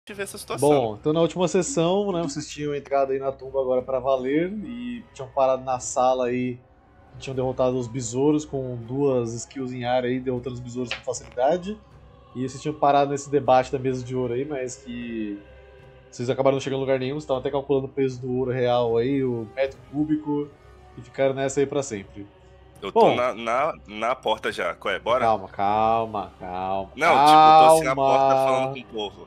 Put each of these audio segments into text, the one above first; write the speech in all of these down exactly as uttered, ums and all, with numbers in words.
ver essa situação. Bom, então na última sessão, né, vocês tinham entrado aí na tumba agora pra valer e tinham parado na sala aí, tinham derrotado os besouros com duas skills em área aí, derrotando os besouros com facilidade. E vocês tinham parado nesse debate da mesa de ouro aí, mas que vocês acabaram não chegando em lugar nenhum, vocês estavam até calculando o peso do ouro real aí, o metro cúbico, e ficaram nessa aí pra sempre. Eu tô Bom, na, na, na porta já. Qual é? Bora? calma, calma, calma, Não, tipo, eu tô assim na porta falando calma. com o povo.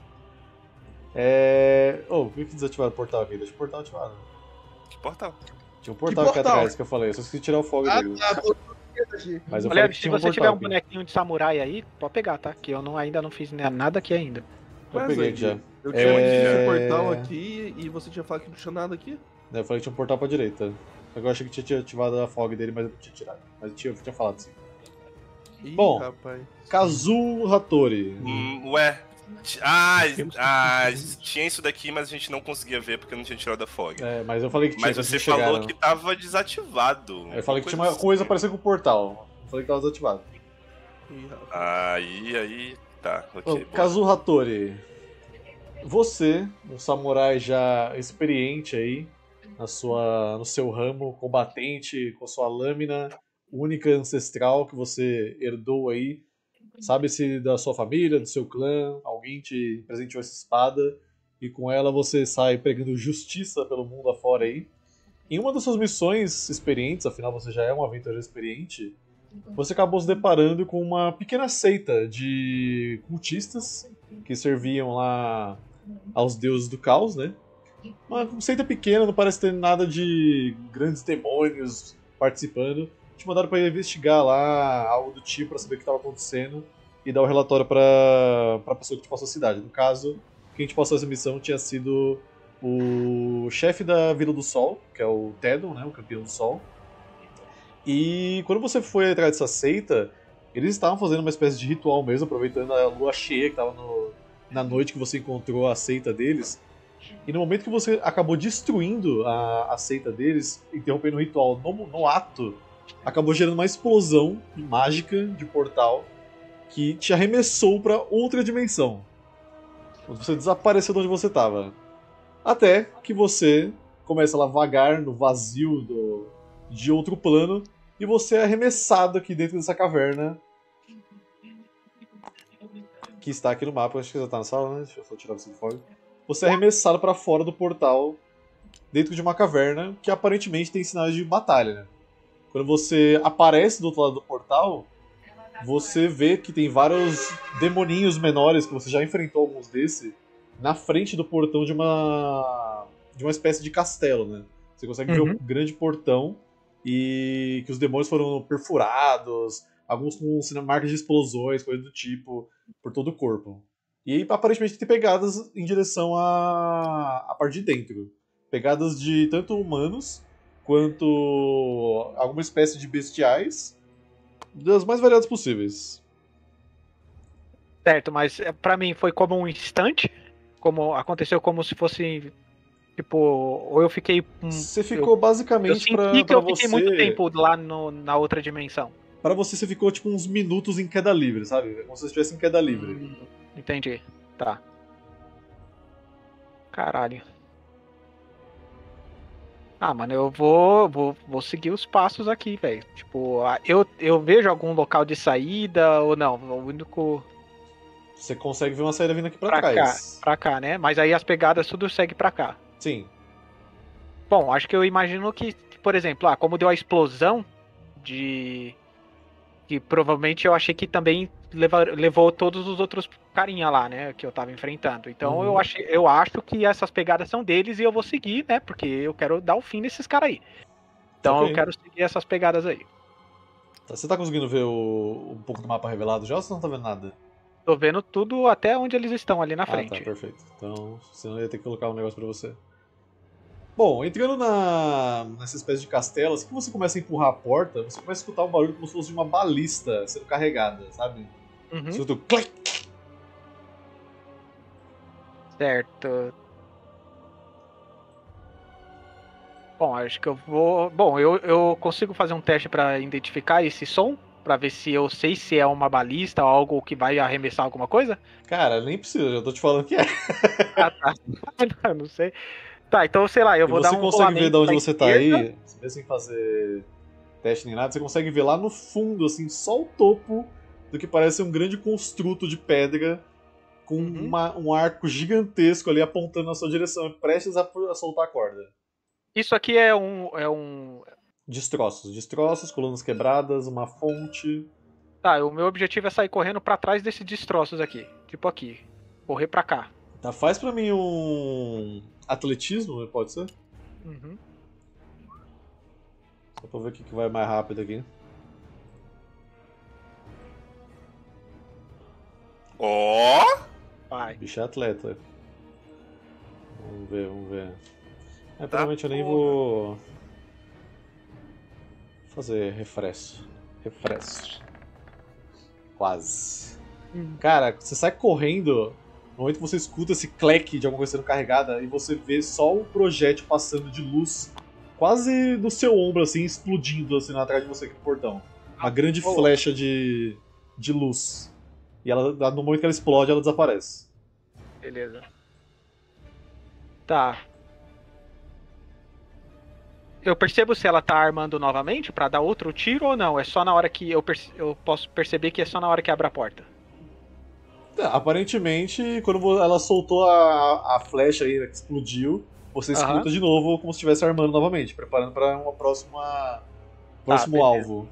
É. Ô, por que que desativaram o portal aqui? Deixa o portal ativado. Que portal? Tinha um Que portal aqui portal? atrás que eu falei, eu só esqueci de tirar o fogo Ah, dele. tá. Pô, aqui. Mas eu Olha, falei que se tinha um você tiver portal um aqui. bonequinho de samurai aí, pode pegar, tá? Que eu não, ainda não fiz nada aqui ainda. Eu Mas peguei aí, aqui já. Eu tinha É... dito esse portal aqui e você tinha falado que não tinha nada aqui? Eu falei que tinha um portal pra direita. Eu achei que tinha ativado a fog dele, mas eu não tinha tirado. Mas eu tinha, eu tinha falado sim. Ih, Bom. rapaz. Kazu Hattori. Hum, ué. Ah, ah, tinha isso daqui, mas a gente não conseguia ver porque eu não tinha tirado a fog. É, mas eu falei que tinha. Mas quando você vocês falou chegaram. que tava desativado. Eu falei que tinha uma coisa parecendo com o portal. Eu falei que tava desativado. Ih, rapaz. Aí, aí, tá, ok. Bom, boa. Kazu Hattori. Você, um samurai já experiente aí na sua, no seu ramo, combatente, com sua lâmina única ancestral que você herdou aí. Sabe-se da sua família, do seu clã, alguém te presenteou essa espada e com ela você sai pregando justiça pelo mundo afora aí. Em uma das suas missões experientes, afinal você já é um aventureiro experiente, você acabou se deparando com uma pequena seita de cultistas que serviam lá aos deuses do caos, né? Uma seita pequena, não parece ter nada de grandes demônios participando. Te mandaram para investigar lá algo do tipo para saber o que estava acontecendo e dar o relatório para a pessoa que te passou a cidade. No caso, quem te passou essa missão tinha sido o chefe da Vila do Sol, que é o Tedon, né, o campeão do Sol. E quando você foi atrás dessa seita, eles estavam fazendo uma espécie de ritual mesmo, aproveitando a lua cheia que estava na noite que você encontrou a seita deles. E no momento que você acabou destruindo a, a seita deles, interrompendo o ritual no, no ato, acabou gerando uma explosão mágica de portal que te arremessou para outra dimensão. Você desapareceu de onde você estava. Até que você começa lá vagar no vazio do, de outro plano e você é arremessado aqui dentro dessa caverna que está aqui no mapa. Acho que já está na sala, né? Deixa eu só tirar você do fogo. Você é arremessado para fora do portal dentro de uma caverna que aparentemente tem sinais de batalha, né? Quando você aparece do outro lado do portal, você vê que tem vários demoninhos menores, que você já enfrentou alguns desses, na frente do portão de uma de uma espécie de castelo, né? Você consegue Uhum. ver um grande portão e que os demônios foram perfurados, alguns com marcas de explosões, coisas do tipo, por todo o corpo. E aparentemente tem pegadas em direção à, à parte de dentro. Pegadas de tanto humanos quanto alguma espécie de bestiais, das mais variadas possíveis. Certo, mas é, pra mim foi como um instante, como aconteceu como se fosse, tipo, ou eu fiquei... Um, Você ficou eu, basicamente eu senti pra, que pra eu você... fiquei muito tempo lá no, na outra dimensão. Pra você, você ficou tipo uns minutos em queda livre, sabe? Como se você estivesse em queda livre. Hum, entendi, tá. Caralho. Ah, mano, eu vou, vou, vou seguir os passos aqui, velho. Tipo, ah, eu, eu vejo algum local de saída ou não? O único... Você consegue ver uma saída vindo aqui pra, Pra cá, trás. pra cá, né? Mas aí as pegadas tudo segue pra cá. Sim. Bom, acho que eu imagino que, por exemplo, ah, como deu a explosão de... que provavelmente eu achei que também leva, levou todos os outros carinha lá, né? Que eu tava enfrentando. Então Uhum. eu, achei, eu acho que essas pegadas são deles e eu vou seguir, né? Porque eu quero dar o fim nesses caras aí. Então Ok. eu quero seguir essas pegadas aí. Tá, você tá conseguindo ver o, um pouco do mapa revelado já ou você não tá vendo nada? Tô vendo tudo até onde eles estão ali na Ah, frente. tá, perfeito. Então, senão eu ia ter que colocar um negócio pra você. Bom, entrando na, nessa espécie de castelo, assim que você começa a empurrar a porta, você começa a escutar um barulho como se fosse de uma balista sendo carregada, sabe? Uhum. Você escuta o click. Certo. Bom, acho que eu vou... Bom, eu, eu consigo fazer um teste pra identificar esse som? Pra ver se eu sei se é uma balista ou algo que vai arremessar alguma coisa? Cara, nem precisa, eu tô te falando que é. Ah, tá. Não, não sei. Tá, então, sei lá, eu E vou você dar um consegue ver de onde rolamento você pra tá esquerda. aí, mesmo sem fazer teste nem nada, você consegue ver lá no fundo, assim, só o topo do que parece um grande construto de pedra com Uhum. uma- um arco gigantesco ali apontando na sua direção, prestes a, a soltar a corda. Isso aqui é um, é um... Destroços, destroços, colunas quebradas, uma fonte. Tá, o meu objetivo é sair correndo pra trás desses destroços aqui. Tipo aqui. Correr pra cá. Tá, faz pra mim um atletismo, pode ser? Uhum. Só pra ver o que que vai mais rápido aqui. Ó! Vai. Bicho é atleta. Vamos ver, vamos ver. É, Tá, provavelmente eu nem porra. vou fazer refresh. Refresh. Quase. Hum. Cara, você sai correndo, no momento que você escuta esse clack de alguma coisa sendo carregada e você vê só um projétil passando de luz quase no seu ombro, assim, explodindo assim atrás de você aqui no portão. Uma grande boa. flecha de, de luz. E ela, no momento que ela explode, ela desaparece. Beleza. Tá. Eu percebo se ela tá armando novamente pra dar outro tiro ou não? É só na hora que eu, perce- eu posso perceber que é só na hora que abre a porta. Tá, aparentemente, quando vo- ela soltou a, a flecha aí que explodiu, você Aham. escuta de novo como se estivesse armando novamente, preparando para uma próxima próximo beleza. alvo.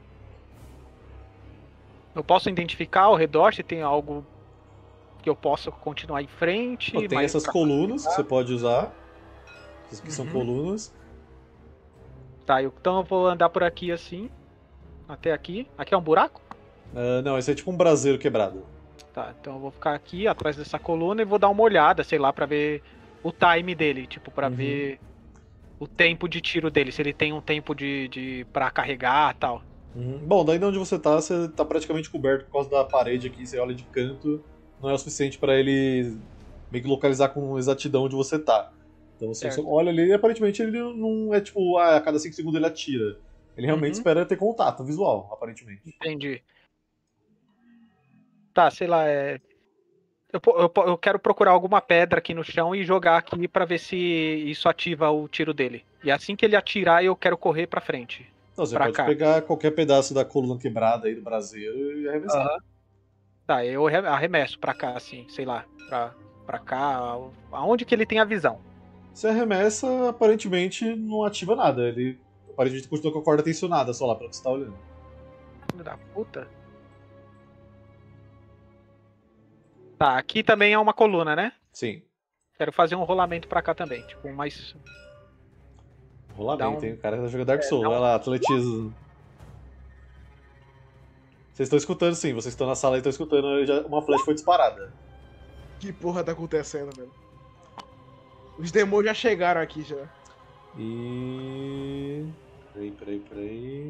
Eu posso identificar ao redor se tem algo que eu possa continuar em frente. Pô, tem mais essas pra- colunas que você pode usar. Essas que são Uhum. colunas. Tá, eu- então eu vou andar por aqui assim. Até aqui. Aqui é um buraco? Ah, não, esse é tipo um braseiro quebrado. Tá, então eu vou ficar aqui atrás dessa coluna e vou dar uma olhada, sei lá, pra ver o time dele, tipo, pra Uhum. ver o tempo de tiro dele, se ele tem um tempo de, de para carregar e tal. Uhum. Bom, daí de onde você tá, você tá praticamente coberto por causa da parede aqui, você olha de canto, não é o suficiente pra ele meio que localizar com exatidão onde você tá. Então você Certo. só olha ali e aparentemente ele não é tipo, ah, a cada cinco segundos ele atira. Ele realmente Uhum. espera ter contato visual, aparentemente. Entendi. Tá, sei lá, é. Eu, po- eu, po- eu quero procurar alguma pedra aqui no chão e jogar aqui pra ver se isso ativa o tiro dele. E assim que ele atirar, eu quero correr pra frente. Então você Pra pode cá. pegar qualquer pedaço da coluna quebrada aí do braseiro e arremessar. Aham. Tá, eu re- arremesso pra cá, assim, sei lá, pra, pra cá, aonde que ele tem a visão. Você arremessa, aparentemente não ativa nada. Ele aparentemente continua com a corda tensionada só lá pra você estar olhando. Filho da puta. Tá, aqui também é uma coluna, né? Sim. Quero fazer um rolamento pra cá também, tipo, mais... Rolamento, Dá um- hein? O cara tá jogando Dark É, Souls. dá um- Vai lá, atletismo. Vocês estão escutando sim, vocês estão na sala e estão escutando, já- uma flecha foi disparada. Que porra tá acontecendo, velho? Os demônios já chegaram aqui já. E. Peraí, peraí, peraí.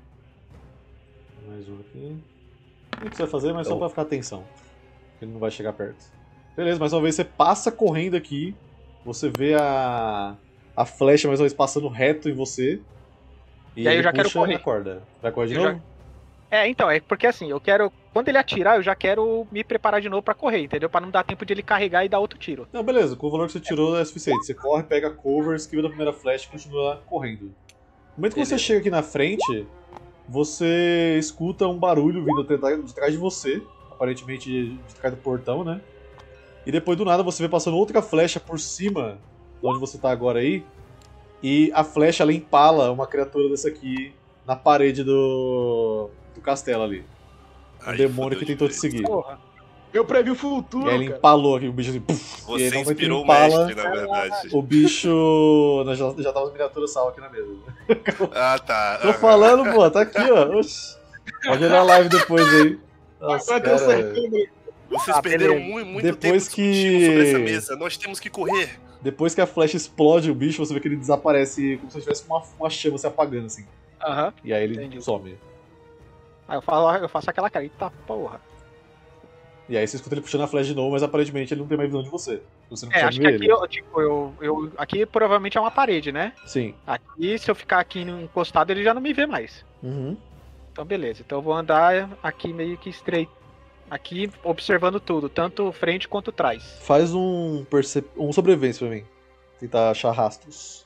Mais um aqui. O que você vai fazer, mas só pra ficar atenção. Ele não vai chegar perto. Beleza, mais uma vez você passa correndo aqui. Você vê a. A flecha mais uma vez passando reto em você. E aí eu ele já quero puxa correr. a corda. Vai correr de Eu já- novo? É, então, é porque assim, eu quero... Quando ele atirar, eu já quero me preparar de novo pra correr, entendeu? Pra não dar tempo de ele carregar e dar outro tiro. Não, beleza, com o valor que você tirou é suficiente. Você corre, pega cover, esquiva da primeira flecha e continua correndo. No momento que você Beleza. chega aqui na frente, você escuta um barulho vindo de trás- de trás de você, aparentemente de trás do portão, né? E depois do nada você vê passando outra flecha por cima de onde você tá agora aí, e a flecha ela empala uma criatura dessa aqui na parede do, do castelo ali. Um Aí, demônio fodeu que de tentou te vez. seguir. Porra. Eu previ o E futuro, aí ele cara. empalou aqui, o bicho assim, puf, e Você aí, no momento que ele inspirou o empala, mestre, na verdade. o bicho. Nós já, já tava as miniaturas sal aqui na mesa. Ah, tá. Tô Ah, falando, pô, tá aqui, ó. Oxi. Pode olhar a live depois aí. Nossa, Agora deu cara. certo. Vocês Ah, perderam beleza. muito, muito Depois tempo que- discutindo sobre essa mesa. Nós temos que correr. Depois que a flecha explode o bicho, você vê que ele desaparece como se tivesse uma, uma chama se apagando, assim. Aham. E aí ele Entendi. some. Aí eu, falo, eu faço aquela cara, eita porra. E aí você escuta ele puxando a flecha de novo, mas aparentemente ele não tem mais visão de você. Você não É, consegue acho que ver aqui, ele. eu, tipo, eu, eu, aqui provavelmente é uma parede, né? Sim. Aqui, se eu ficar aqui no encostado, ele já não me vê mais. Uhum. Então beleza. Então eu vou andar aqui meio que estreito. Aqui observando tudo, tanto frente quanto trás. Faz um, percep... um sobrevivência pra mim. Tentar achar rastros.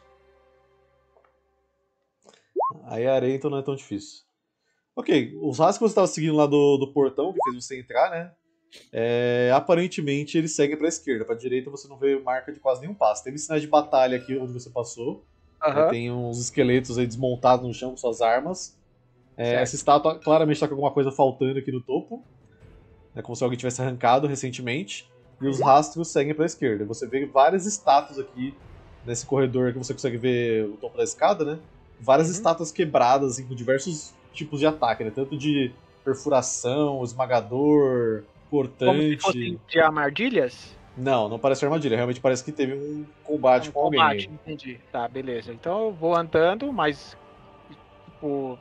Aí a areia então não é tão difícil. Ok, os rastros que você estava seguindo lá do, do portão, que fez você entrar, né? É, aparentemente eles seguem pra esquerda. Pra direita você não vê marca de quase nenhum passo. Teve sinais de batalha aqui onde você passou. Aham. Tem uns esqueletos aí desmontados no chão com suas armas. É, Certo. essa estátua claramente está com alguma coisa faltando aqui no topo. É como se alguém tivesse arrancado recentemente. E os rastros seguem para a esquerda. Você vê várias estátuas aqui nesse corredor que você consegue ver o topo da escada, né? Várias Uhum. estátuas quebradas assim, com diversos tipos de ataque, né? Tanto de perfuração, esmagador, Como se cortante. fossem de armadilhas? Não, não parece armadilha. Realmente parece que teve um combate Um com alguém. combate, aí. entendi. Tá, beleza. Então eu vou andando, mas. Tipo.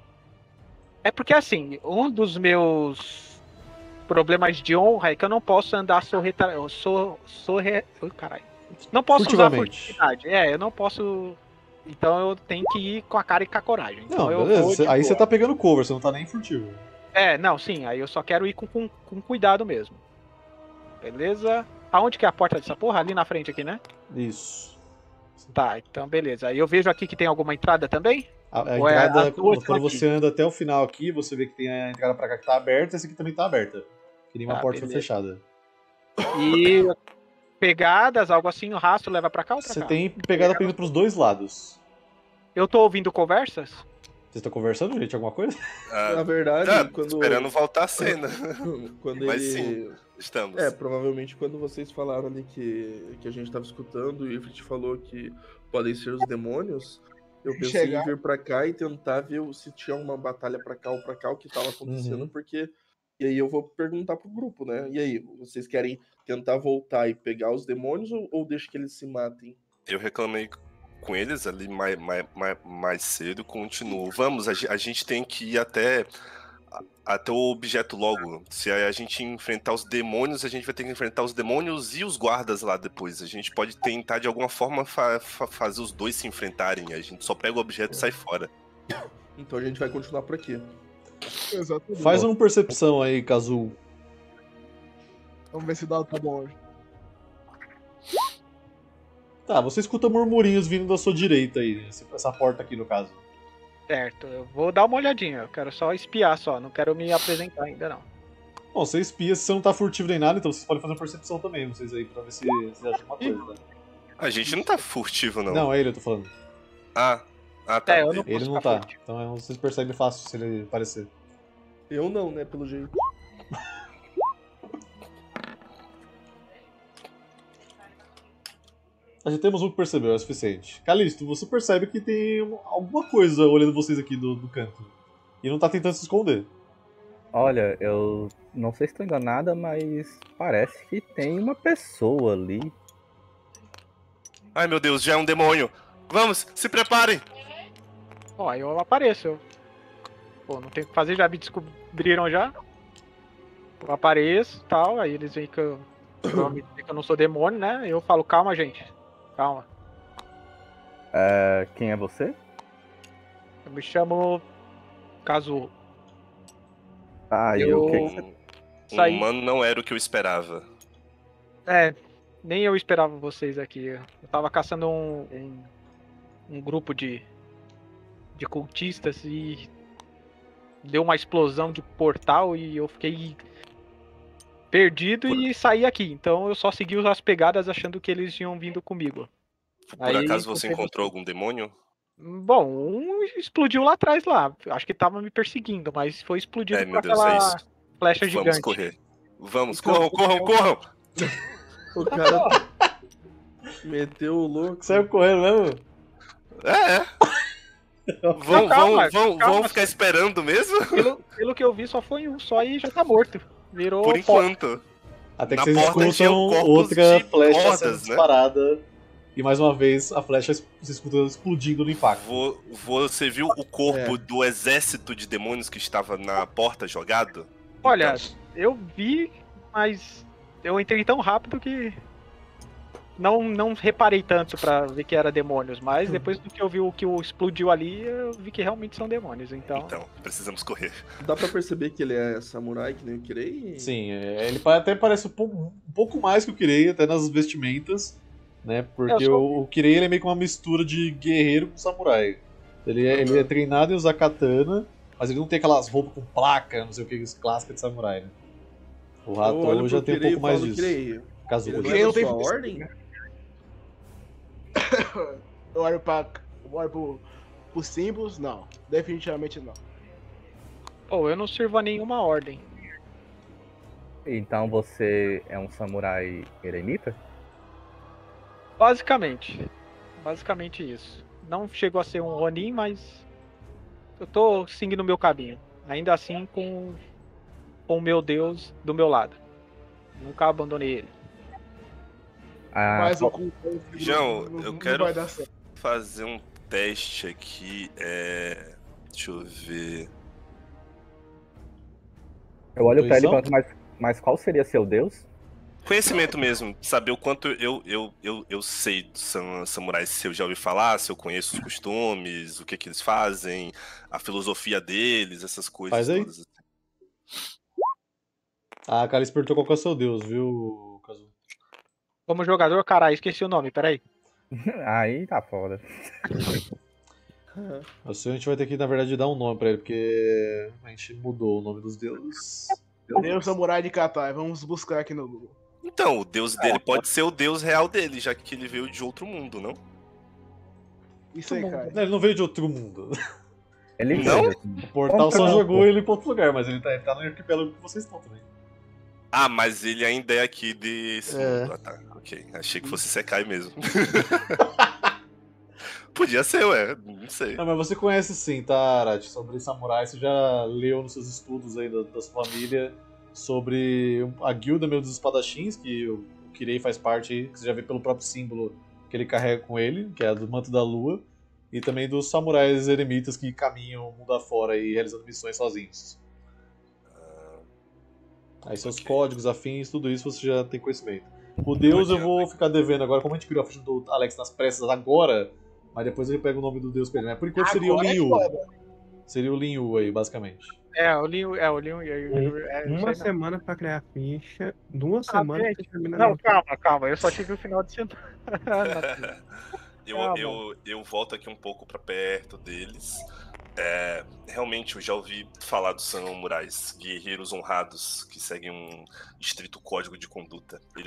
É porque assim, um dos meus problemas de honra é que eu não posso andar sorreta. Eu sou. Sorre... Ui, caralho. Não posso usar Furtivamente. furtividade. É, eu não posso. Então eu tenho que ir com a cara e com a coragem. Então Não, eu beleza. vou Cê- de aí boa. você tá pegando cover, você não tá nem furtivo. É, não, sim. Aí eu só quero ir com, com, com cuidado mesmo. Beleza? Aonde que é a porta dessa porra? Ali na frente aqui, né? Isso. Tá, então beleza. Aí eu vejo aqui que tem alguma entrada também? A, a Ou é entrada, as duas quando estão você anda até o final aqui, você vê que tem a entrada pra cá que tá aberta, essa aqui também tá aberta. Que nenhuma Tá, porta foi beleza. fechada. E pegadas, algo assim, o rastro leva pra cá ou pra Você cá? tem pegada pra ir pros dois lados. Eu tô ouvindo conversas? Vocês estão conversando, gente? Alguma coisa? Na Ah, verdade, tá, quando. esperando voltar a cena. Quando Mas ele. sim, estamos. É, provavelmente quando vocês falaram ali que, que a gente tava escutando, o Ifrit falou que podem ser os demônios, eu pensei Chegar. em vir pra cá e tentar ver se tinha uma batalha pra cá ou pra cá, o que tava acontecendo, Uhum. porque. E aí eu vou perguntar pro grupo, né? E aí, vocês querem tentar voltar e pegar os demônios ou, ou deixa que eles se matem? Eu reclamei com eles ali mais, mais, mais, mais cedo, continuo. Vamos, a, ge- a gente tem que ir até, a- até o objeto logo. Se a, a gente enfrentar os demônios, a gente vai ter que enfrentar os demônios e os guardas lá depois. A gente pode tentar de alguma forma fa- fa- fazer os dois se enfrentarem. A gente só pega o objeto e sai fora. Então a gente vai continuar por aqui. Exatamente. Faz uma percepção aí, Kazu. Vamos ver se o dado tá bom hoje. Tá, você escuta murmurinhos vindo da sua direita aí, essa- essa porta aqui no caso. Certo, eu vou dar uma olhadinha. Eu quero só espiar só, não quero me apresentar ainda não. Bom, você espia, você não tá furtivo nem nada, então vocês podem fazer uma percepção também, vocês aí, pra ver se vocês acham alguma coisa. Né? A gente não tá furtivo, não. Não, é ele, eu tô falando. Ah, ah, tá. É, eu não Ele posso não ficar tá. furtivo. Então é, vocês percebem fácil se ele aparecer. Eu não, né, pelo jeito. Já temos um que percebeu, é o suficiente. Calisto, você percebe que tem um- alguma coisa olhando vocês aqui do, do canto. E não tá tentando se esconder. Olha, eu não sei se estou enganada, mas parece que tem uma pessoa ali. Ai, meu Deus, já é um demônio. Vamos, se preparem. Ó, aí eu apareço. Eu... Pô, não tem o que fazer, já me descobriram já. Eu apareço e tal, aí eles veem que eu... provavelmente veem que eu não sou demônio, né? Eu falo, calma, gente. Calma. É, quem é você? Eu me chamo Kazuo. Ah, e Eu- o que, que você... Um, Isso aí. um humano não era o que eu esperava. É, nem eu esperava vocês aqui. Eu tava caçando um, um, um grupo de, de cultistas e deu uma explosão de portal e eu fiquei perdido Por- e saí aqui. Então eu só segui as pegadas achando que eles tinham vindo comigo. Por Aí, acaso você encontrei encontrou você. algum demônio? Bom, um explodiu lá atrás lá. Acho que tava me perseguindo, mas foi explodido É, por meu Deus, aquela é isso. flecha Vamos gigante. correr. Vamos, Então, corram, corram, corram! O cara meteu o louco. Saiu correndo mesmo? É, é. Vão, calma, vão, vão, calma. vão ficar esperando mesmo? Pelo, pelo que eu vi, só foi um só e já tá morto. Virou Por pó. enquanto. Até que Na vocês porta tinham escutam corpos outra de flecha hordas, sendo né? disparada. E mais uma vez a flecha você escuta explodindo no impacto. Vo- Você viu o corpo É. do exército de demônios que estava na porta jogado? Olha, Então, eu vi, mas eu entrei tão rápido que. não, não reparei tanto pra ver que era demônios, mas depois do que eu vi o que o explodiu ali, eu vi que realmente são demônios, então... Então, precisamos correr. Dá pra perceber que ele é samurai, que nem o Kirei? Sim, é, ele pa- até parece um pouco, um pouco mais que o Kirei, até nas vestimentas, né? Porque Eu sou- o, o Kirei ele é meio que uma mistura de guerreiro com samurai. Ele é, ele é Uhum. treinado em usar katana, mas ele não tem aquelas roupas com placa, não sei o que, clássica de samurai, né? O Eu olho Rato já pro tem um Kirei pouco e mais falo, disso. Kirei, Caso ele hoje. não é Eu da tenho sua visto- ordem? Eu olho pra. Eu olho pro, pros símbolos, não. Definitivamente não. Pô, eu não sirvo a nenhuma ordem. Então você é um samurai eremita? Basicamente. Basicamente isso. Não chegou a ser um Ronin, mas eu tô seguindo o meu caminho. Ainda assim com, com o meu Deus do meu lado. Nunca abandonei ele. Ah, Mas o qual- cu. João, não, eu não quero vai dar certo. fazer um teste aqui. É... Deixa eu ver. eu olho pra ele e Intuição? pergunto, mas, mas qual seria seu deus? Conhecimento mesmo, saber o quanto eu, eu, eu, eu sei dos sam- samurais, se eu já ouvi falar, se eu conheço os costumes, o que, que eles fazem, a filosofia deles, essas coisas Faz aí. todas. Ah, a Calice perguntou qual que é o seu deus, viu, Kazu? Como jogador, caralho, esqueci o nome, peraí. Aí tá foda. O seu a gente vai ter que, na verdade, dar um nome pra ele, porque a gente mudou o nome dos deuses. Deus Samurai de Katai, vamos buscar aqui no Google. Então, o deus dele pode ser o deus real dele, já que ele veio de outro mundo, não? Isso aí, cara. Não, ele não veio de outro mundo. Ele Não? veio. O portal só Não. jogou ele pra outro lugar, mas ele tá, ele tá no arquipélago que vocês estão também. Ah, mas ele ainda é aqui desse É. mundo. Ah, tá. Ok. Achei que fosse Sekai mesmo. Podia ser, ué. Não sei. Não, mas você conhece sim, tá, Arati? Sobre samurai, você já leu nos seus estudos aí da, da sua família sobre a guilda meio dos espadachins, que o Kirei faz parte aí, que você já vê pelo próprio símbolo que ele carrega com ele, que é a do manto da lua, e também dos samurais eremitas que caminham o mundo afora aí, realizando missões sozinhos. Aí seus Ok. códigos, afins, tudo isso você já tem conhecimento. O deus eu vou ficar devendo agora, como a gente criou a ficha do Alex nas pressas agora, mas depois eu pego o nome do deus pra ele. Mas por enquanto seria o Agora é Lin Yu. foda. Seria o Lin Yu aí, basicamente. É, o Linho. É, o Linho. É, não Uma sei não. semana pra criar a ficha, duas Ah, semanas gente, você termina Não, a calma, calma. Eu só tive o final de semana. Eu, Calma. eu, eu volto aqui um pouco pra perto deles. É, realmente, eu já ouvi falar dos samurais, guerreiros honrados que seguem um estrito código de conduta. Ele,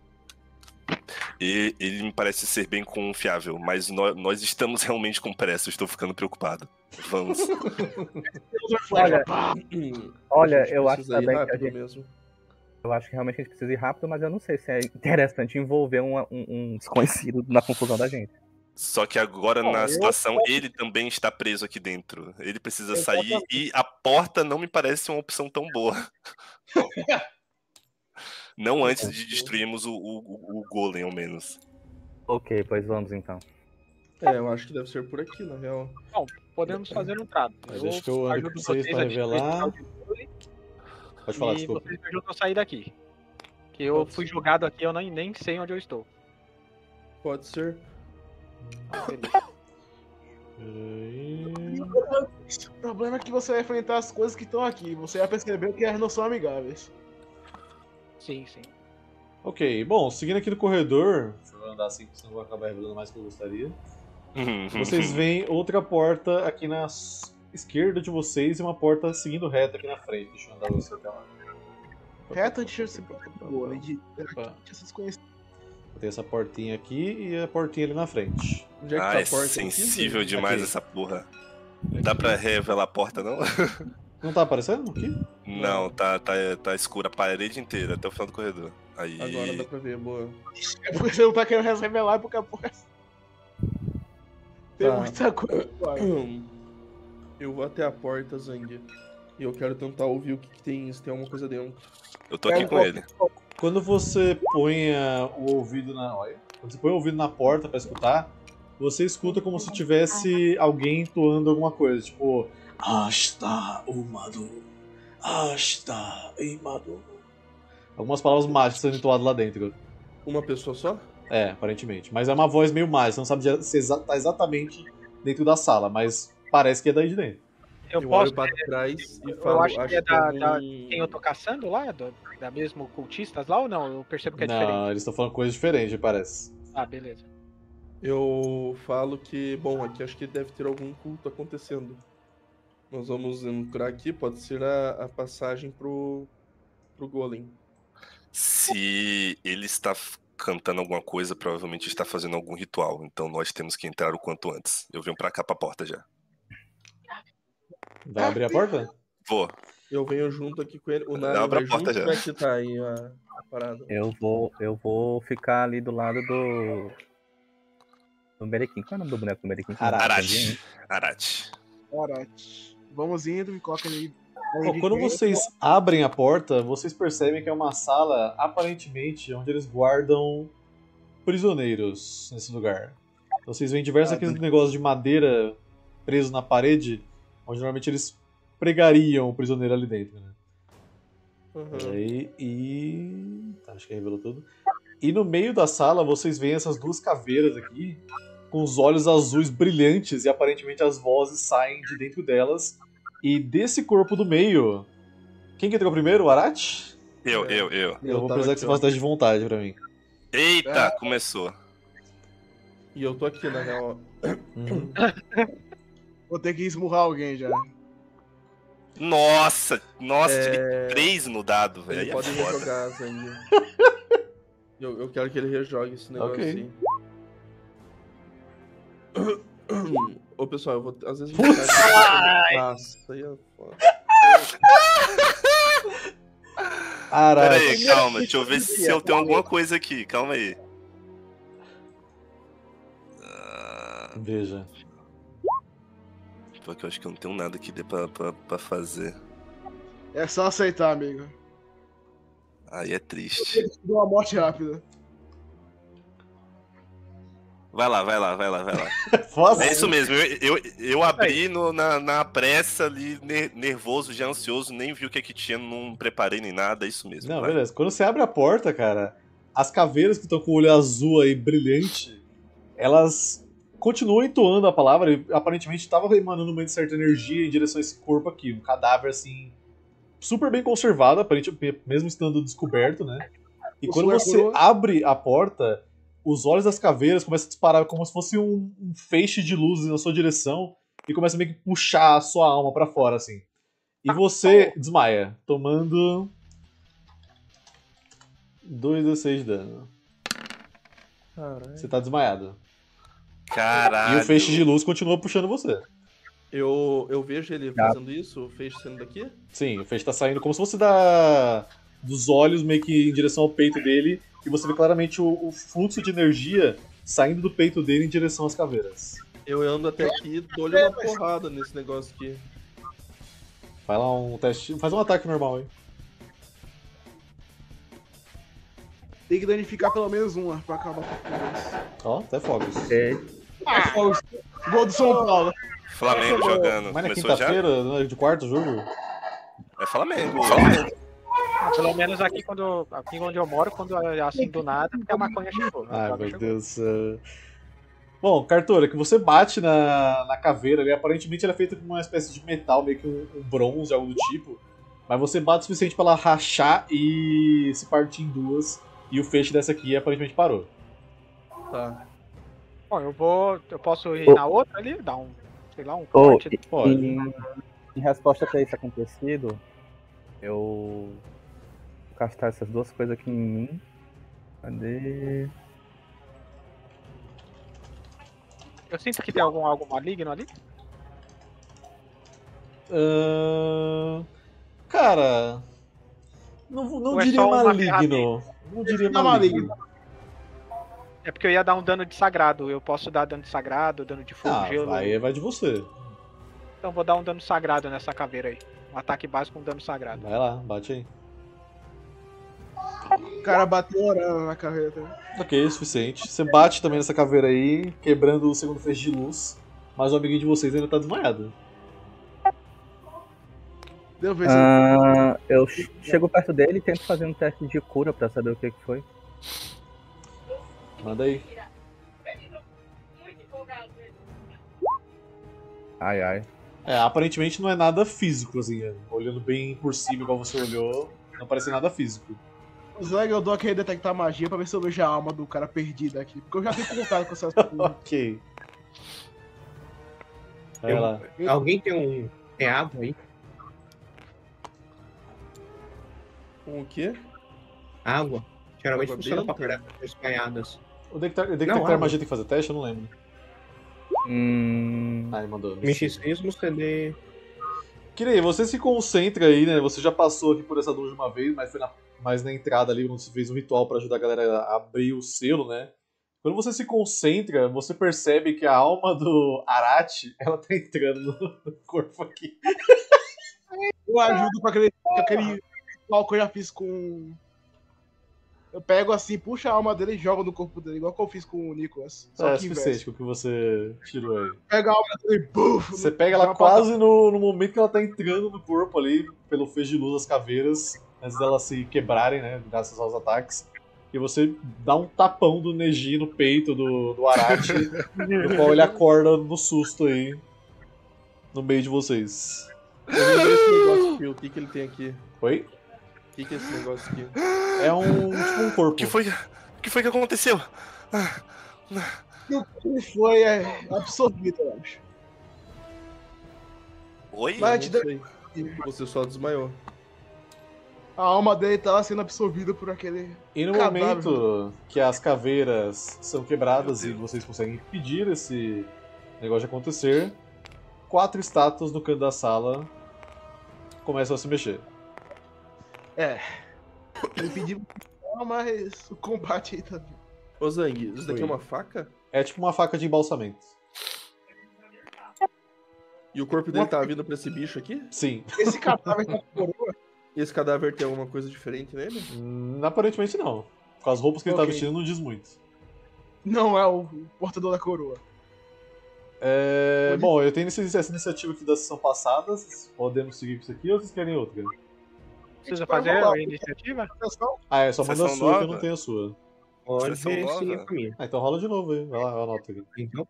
e- ele me parece ser bem confiável, mas nó- nós estamos realmente com pressa. Eu estou ficando preocupado. Vamos. Olha, Hum, Olha, a gente eu acho precisa ir também que a rápido gente- mesmo. eu acho que realmente a gente precisa ir rápido, mas eu não sei se é interessante envolver um, um- um desconhecido na confusão da gente. Só que agora, Bom, na eu situação, posso- ele também está preso aqui dentro. Ele precisa Exatamente. sair e a porta não me parece uma opção tão boa. Não antes de destruirmos o, o, o- o golem, ao menos. Ok, pois vamos então. É, eu acho que deve ser por aqui, na real. Podemos fazer um trato. Mas deixa que eu ando ajudo com vocês pra a destruir esse revelar. tal de golem Pode falar, e desculpa. vocês me ajudam a sair daqui. Que eu Pode fui ser. jogado aqui, eu nem, nem sei onde eu estou. Pode ser. Peraí. O problema é que você vai enfrentar as coisas que estão aqui. Você vai perceber que elas não são amigáveis. Sim, sim. Ok, bom, seguindo aqui no corredor, deixa eu andar assim, senão eu vou acabar revelando mais do que eu gostaria. Vocês veem outra porta aqui na s- esquerda de vocês e uma porta seguindo reto aqui na frente. Deixa eu andar você até lá. Reto, deixa eu ser boa, né? De Opa. deixa vocês conhecerem. Tem essa portinha aqui e a portinha ali na frente. Onde é que Ah, tá é a porta? sensível aqui, demais Aqui. essa porra. Não dá pra revelar a porta, não? Não tá aparecendo aqui? Não, tá, tá, tá escura a parede inteira, até o final do corredor. Aí. Agora dá pra ver, boa. É porque você não tá querendo revelar porque a porra. Tem Tá. muita coisa. Vai. Eu vou até a porta, Zang. E eu quero tentar ouvir o que, que tem, se tem alguma coisa dentro. Eu tô aqui É um com ele. Quando você põe ah, o ouvido na. Olha. Quando você põe o ouvido na porta pra escutar, você escuta como se tivesse alguém entoando alguma coisa, tipo. Asta umado. Asta imado. Algumas palavras mágicas sendo entoadas lá dentro. Uma pessoa só? É, aparentemente. Mas é uma voz meio mágica, você não sabe de- se exa- tá exatamente dentro da sala, mas parece que é daí de dentro. Eu, Eu posso. olho pra trás e Eu falo, acho que é da, algum- da- quem eu tô caçando lá, do- da mesmo cultistas lá ou não? Eu percebo que é não, diferente. eles estão falando coisas diferentes, parece. Ah, beleza. Eu falo que, bom, aqui acho que deve ter algum culto acontecendo. Nós vamos entrar aqui, pode ser a, a passagem pro, pro Golem. Se ele está f- cantando alguma coisa, provavelmente está fazendo algum ritual. Então nós temos que entrar o quanto antes. Eu venho pra cá pra porta já. Vai abrir a porta? Vou. Eu venho junto aqui com ele. O Nari Abra a vai porta junto, já. como é que tá aí a, a parada? Eu vou, eu vou ficar ali do lado do. Do Merequim. Qual é o nome do boneco do Merequim? Arate. Arate. Arate. Arate. Vamos indo, me coloca ali. Bom, quando vocês abrem a porta, vocês percebem que é uma sala, aparentemente, onde eles guardam prisioneiros nesse lugar. Então, vocês veem diversos Ah, aqueles negócios de madeira presos na parede, onde normalmente eles pregariam o prisioneiro ali dentro, né? Uhum. E, aí, e... Tá, acho que revelou tudo. E no meio da sala, vocês veem essas duas caveiras aqui, com os olhos azuis brilhantes, e aparentemente as vozes saem de dentro delas. E desse corpo do meio... Quem que entrou primeiro? O Arate? Eu, É. eu, eu. Eu vou tava precisar aqui, que você ó. faça teste de vontade pra mim. Eita, começou. E eu tô aqui, na real. Uhum. Vou ter que esmurrar alguém já. Nossa, nossa, É, tirei três no dado, velho. Ele Aí é pode foda. rejogar as ainda. eu, eu quero que ele rejogue esse negócio Ok. aí. Ô pessoal, eu vou. Às vezes eu vou ficar- Nossa, aí é foda. Pera Arate. aí, calma, deixa eu ver se eu tenho alguma coisa aqui, calma aí. Ah, Veja. porque eu acho que eu não tenho nada que dê pra, pra, pra fazer. É só aceitar, amigo. Aí é triste. Deu uma morte rápida. Vai lá, vai lá, vai lá, vai lá. Foda. É isso mesmo, eu, eu, eu abri no- na, na pressa ali, ner- nervoso, já ansioso, nem vi o que é que tinha, não preparei nem nada, é isso mesmo. Não, vai. beleza. Quando você abre a porta, cara, as caveiras que estão com o olho azul aí, brilhante, elas continuam entoando a palavra e aparentemente estavam emanando uma certa energia em direção a esse corpo aqui. Um cadáver, assim, super bem conservado, aparentemente, mesmo estando descoberto, né? E O quando senhor você curou? abre a porta, os olhos das caveiras começam a disparar como se fosse um, um feixe de luz na sua direção e começa a meio que puxar a sua alma pra fora, assim. E você desmaia, tomando dois d seis de dano. Caralho. Você tá desmaiado. Caralho. E o feixe de luz continua puxando você. Eu, eu vejo ele Tá. fazendo isso, o feixe saindo daqui. Sim, o feixe tá saindo como se fosse da... dos olhos meio que em direção ao peito dele. E você vê claramente o, o fluxo de energia saindo do peito dele em direção às caveiras. Eu ando até aqui e dou-lhe uma porrada nesse negócio aqui. Vai lá um teste. Faz um ataque normal, hein? Tem que danificar pelo menos uma pra acabar com isso. Ó, até fogos. É, Gol do São Paulo. Flamengo jogando. Mas na Começou já? quinta-feira, né, de quarto jogo? É Flamengo. Flamengo. Ah, pelo menos aqui, quando, aqui onde eu moro, quando é assim do nada, porque a maconha chegou. A Ai, droga meu chegou. Deus do céu. Bom, Cartora, que você bate na, na caveira ali, aparentemente ela é feita com uma espécie de metal, meio que um, um bronze, algo do tipo. Mas você bate o suficiente pra ela rachar e se partir em duas. E o feixe dessa aqui aparentemente parou. Tá. Bom, eu vou. Eu posso ir Ô. na outra ali, dar um. Sei lá, um Ô, corte. e- Pode. Em, em resposta pra isso acontecido, eu vou castar essas duas coisas aqui em mim. Cadê? Eu sinto que tem algum algo maligno ali. Ahn, cara. Não, não Ou é diria só uma maligno. Não diria Não é maligno. maligno. É porque eu ia dar um dano de sagrado. Eu posso dar dano de sagrado, dano de fogo, Ah, gelo. aí vai de você. Então vou dar um dano sagrado nessa caveira aí. Um ataque básico com dano sagrado. Vai lá, bate aí. O cara bateu orando na carreira também. Ok, é suficiente. Você bate também nessa caveira aí, quebrando o segundo feixe de luz. Mas o amiguinho de vocês ainda tá desmaiado. Deu ver se Ah, eu ch- chego perto dele e tento fazer um teste de cura pra saber o que, que foi. Manda aí. Ai, ai. É, aparentemente não é nada físico, assim. é, Olhando bem por cima, igual você olhou, não parece nada físico. Zé, eu dou aquele detectar magia pra ver se eu vejo a alma do cara perdida aqui. Porque eu já tenho contato com essas porra. Ok. Vai Eu- lá. Alguém tem um. Tem água aí? Com o quê? Água? Geralmente Água funciona pra benta? curar espalhadas. O detectar, o detectar Não, água. magia tem que fazer teste? Eu não lembro. Hum. Ah, ele mandou. Misticismo, C D. Kirei, você se concentra aí, né? Você já passou aqui por essa dungeon uma vez, mas foi na, mais na entrada ali, quando você fez um ritual pra ajudar a galera a abrir o selo, né? Quando você se concentra, você percebe que a alma do Arati, ela tá entrando no, no corpo aqui. Eu ajudo com aquele, com aquele ritual que eu já fiz com. Eu pego assim, puxo a alma dele e jogo no corpo dele, igual que eu fiz com o Nicholas. Só é que suficiente inverso. com o que você tirou aí. Pega a alma dele e buf, Você no- pega dá ela uma quase no, no momento que ela tá entrando no corpo ali, pelo feixe de luz das caveiras, antes delas se quebrarem, né? Graças aos ataques. E você dá um tapão do Neji no peito do, do Arati, no qual ele acorda no susto aí, no meio de vocês. Eu lembrei esse negócio aqui. O que, que ele tem aqui? Oi? O que, que é esse negócio aqui? É um tipo um corpo. O que foi, o que foi que aconteceu? Ah, Ele foi é, absorvido, eu acho. Oi? Mas Eu te não deu- sei. Você só desmaiou. A alma dele tava sendo absorvida por aquele. E no cadáver. momento que as caveiras são quebradas Meu e Deus. vocês conseguem impedir esse negócio de acontecer, quatro estátuas no canto da sala começam a se mexer. É. Ele pediu, mas o combate aí tá vindo. Ô Zang, isso daqui Oi. é uma faca? É tipo uma faca de embalsamento. E o corpo dele tá vindo pra esse bicho aqui? Sim. Esse cadáver tá com coroa. E esse cadáver tem alguma coisa diferente nele? Hum, aparentemente não. Com as roupas que ele tá Ok. vestindo não diz muito. Não é o, o portador da coroa. É, Pode- bom, eu tenho essa essa iniciativa aqui da sessão passada. Podemos seguir com isso aqui ou vocês querem outra? Precisa Vai fazer rolar. a iniciativa? Atenção. Ah, é só manda a Sessão sua que eu nova? não tenho a sua. Pode Sessão seguir nova? a família. Ah, então rola de novo aí. Vai lá, eu anoto aqui. Então,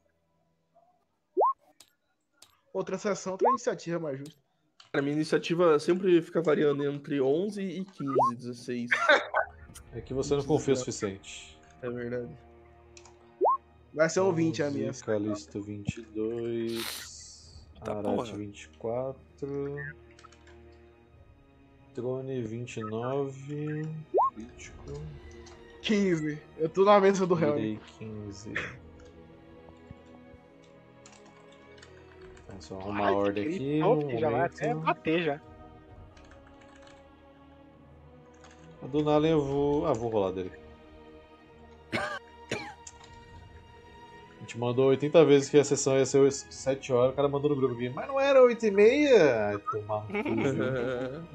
Outra sessão, outra iniciativa mais justa. Cara, minha iniciativa sempre fica variando entre onze e quinze, dezesseis. É que você não confia o suficiente. É verdade. Vai ser um vinte a minha. Calisto vinte e dois. Tá Arate porra. vinte e quatro. Trone vinte e nove. Crítico. quinze. Eu tô na mesa do réu. Virei quinze. É só arrumar a ordem aqui. Um Top, já vai até momento. bater já. A do Nalen eu vou. Ah, vou rolar dele. A gente mandou oitenta vezes que a sessão ia ser sete horas, o cara mandou no grupo aqui. Mas não era oito e meia? Ai, tomar no cu, viu?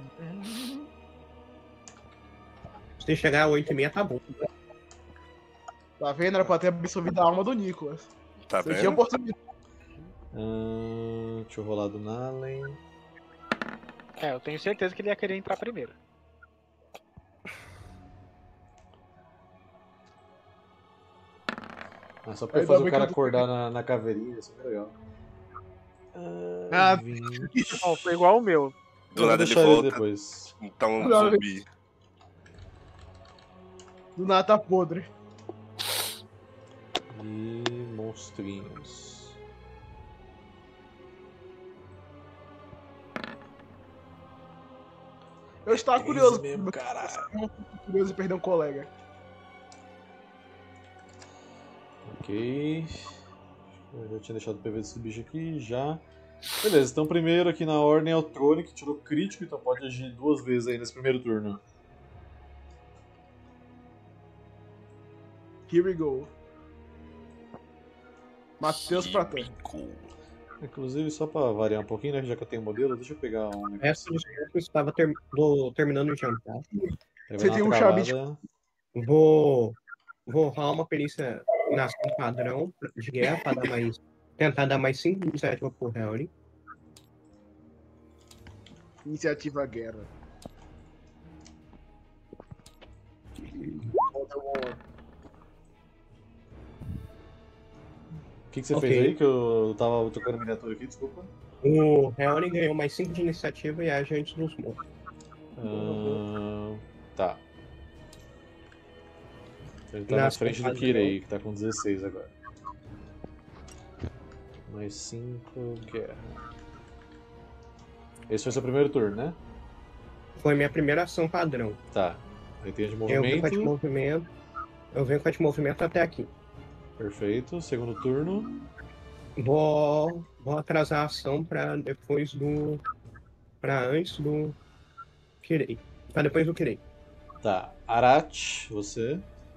se chegar a oito e meia, tá bom. Tá vendo? Era pra ter absorvido a alma do Nicholas. Tá Você tinha vendo? oportunidade. Ahn, deixa eu rolar do Nalen. É, eu tenho certeza que ele ia querer entrar primeiro. Ah, só pra Ainda fazer bem o cara que eu- acordar na, na caveirinha, isso é legal. Ah, vinte. Ó, foi igual o meu. Do Eu nada vou ele deixar ele volta, depois. tá um Não, zumbi. Do nada tá podre. E monstrinhos. Eu estava Treze curioso. mesmo, caralho. Curioso em perder um colega. Ok. Eu já tinha deixado o P V desse bicho aqui, já. Beleza, então primeiro aqui na ordem é o Trone, que tirou crítico, então pode agir duas vezes aí nesse primeiro turno. Here we go. Matheus Pratan. Cool. Inclusive, só pra variar um pouquinho, né, já que eu tenho modelo, deixa eu pegar um O negócio. resto dos grupos estava ter- do- terminando de jantar. Ele vai Você dar tem uma um chavite- travada. Vou, vou rolar uma perícia na ação padrão de guerra para dar mais. Tentar dar mais cinco iniciativas pro Harry. Iniciativa Guerra. O que, que você Ok. fez aí? Que eu tava tocando miniatura aqui, desculpa. O Helren ganhou mais cinco de iniciativa e age antes dos monstros. Ahn, tá. Ele tá Na na frente do padrão. Kirei, que tá com dezesseis agora. Mais cinco, guerra. Esse foi seu primeiro turno, né? Foi minha primeira ação padrão. Tá. Aí tem a de Eu venho com a de movimento. movimento. Eu venho com a de movimento até aqui. Perfeito. Segundo turno. Vou, vou atrasar a ação pra depois do. Pra antes do. Kirei. Pra depois do Kirei. Tá. Arat, você.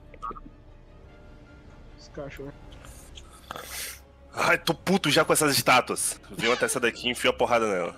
Os cachorros. Ai, tô puto já com essas estátuas. Vem até essa daqui e enfio a porrada nela.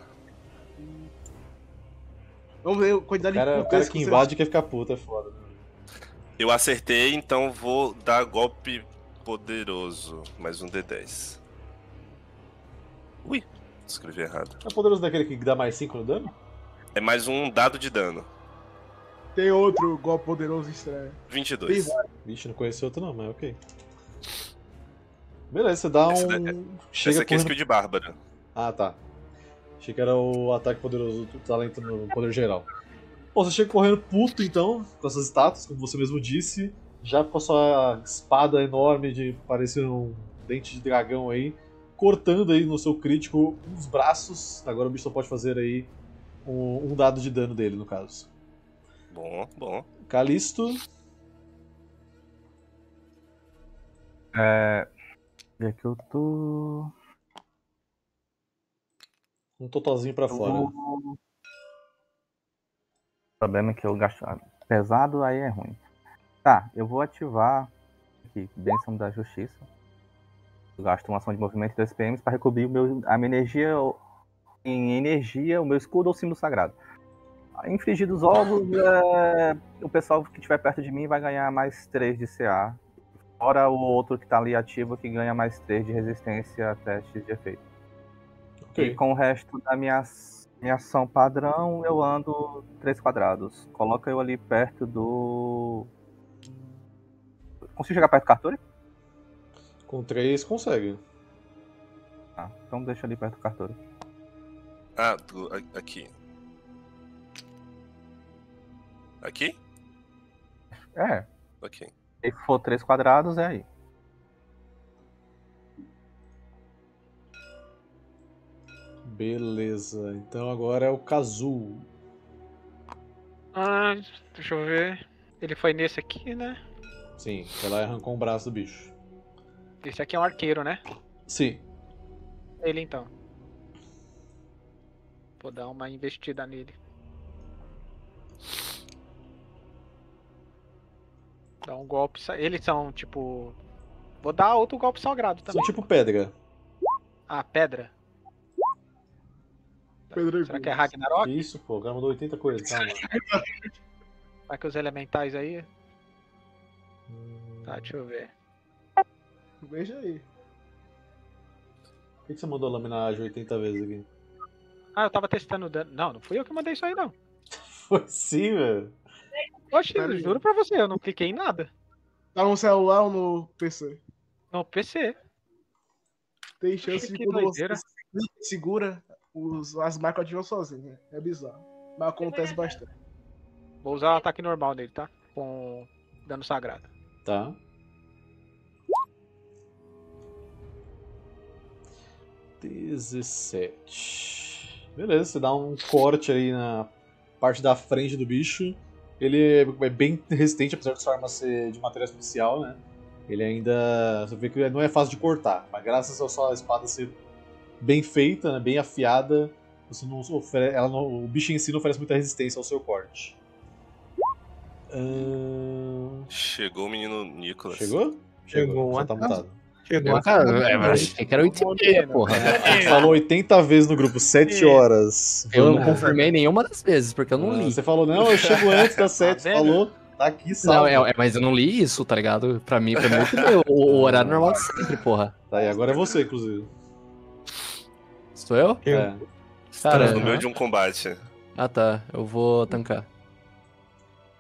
Vamos ver a quantidade Cara, de o cara pontos que você- invade quer ficar puto, é foda. né? Eu acertei, então vou dar golpe poderoso. Mais um D dez. Ui, escrevi errado. É o poderoso daquele que dá mais cinco no dano? É mais um dado de dano. Tem outro golpe poderoso estranho. vinte e dois. Tem Vixe, não conheci outro não, mas ok. Beleza, você dá Essa um. da- Chega Essa aqui é correndo... skill de Bárbara. Ah, tá. Achei que era o ataque poderoso do talento no poder geral. Bom, você chega correndo puto, então, com essas estátuas, como você mesmo disse, já com a sua espada enorme de parecer um dente de dragão aí, cortando aí no seu crítico uns braços. Agora o bicho só pode fazer aí um, um dado de dano dele, no caso. Bom, bom. Calisto, É. E aqui eu tô. um totalzinho pra fora. O problema é que eu gasto. Pesado, aí é ruim. Tá, eu vou ativar aqui, Bênção da Justiça. Eu gasto uma ação de movimento de dois P Ms para recobrir o meu, a minha energia em energia, o meu escudo ou símbolo sagrado. Infligidos ovos, é, o pessoal que estiver perto de mim vai ganhar mais três de C A. Fora o outro que tá ali ativo que ganha mais três de resistência a testes de efeito. Ok. E com o resto da minha, minha ação padrão, eu ando três quadrados. Coloca eu ali perto do. Consigo chegar perto do Cartori? Com três consegue. Ah, então deixa ali perto do Cartori. Ah, do- a- aqui. Aqui? É, Ok. se for três quadrados, é aí. Beleza, então agora é o Kazu. Ah, deixa eu ver. Ele foi nesse aqui, né? Sim, foi lá e arrancou um braço do bicho. Esse aqui é um arqueiro, né? Sim. Ele então. Vou dar uma investida nele. Dar um golpe. sa- Eles são tipo. Vou dar outro golpe sagrado São também. tipo pedra. Ah, pedra. Pedregulho. Será que é Ragnarok? Que isso, pô, o cara mandou oitenta coisas, calma. Será que os elementais aí? Hum, Tá, deixa eu ver. Veja aí. Por que que você mandou laminagem oitenta vezes aqui? Ah, eu tava testando o dano. Não, não fui eu que mandei isso aí, não. Foi sim, velho. Oxe, Pera eu aí. juro pra você, eu não cliquei em nada. Tá no celular ou no P C? No P C. Tem chance de Que quando você doideira. clica e segura, os, as marcas ativam sozinhas. É bizarro. Mas acontece bastante. Vou usar o ataque normal nele, tá? Com dano sagrado. Tá. dezessete. Beleza, você dá um corte aí na parte da frente do bicho. Ele é bem resistente, apesar de sua arma ser de material especial, né? Ele ainda. Você vê que não é fácil de cortar, mas graças a sua espada ser bem feita, né, bem afiada, você não ofere... Ela não... o bicho em si não oferece muita resistência ao seu corte. Ahn, Chegou o menino Nicolas. Chegou? Chegou Só um tá atraso. mutado. Chegou Eu, a cara, cara, eu achei que era oito e meia, porra. A gente falou oitenta vezes no grupo, sete horas. Eu não Vamos. confirmei nenhuma das vezes, porque eu não Ah, li. Você falou, não, eu chego antes das sete, vendo? falou, tá aqui, Não, salvo. é, é, mas eu não li isso, tá ligado? Pra mim, pra mim, eu que li o, o horário normal de sempre, porra. Tá aí, agora é você, inclusive. Sou eu? É. Estamos Cara, no meio aham. de um combate. Ah tá, eu vou tancar.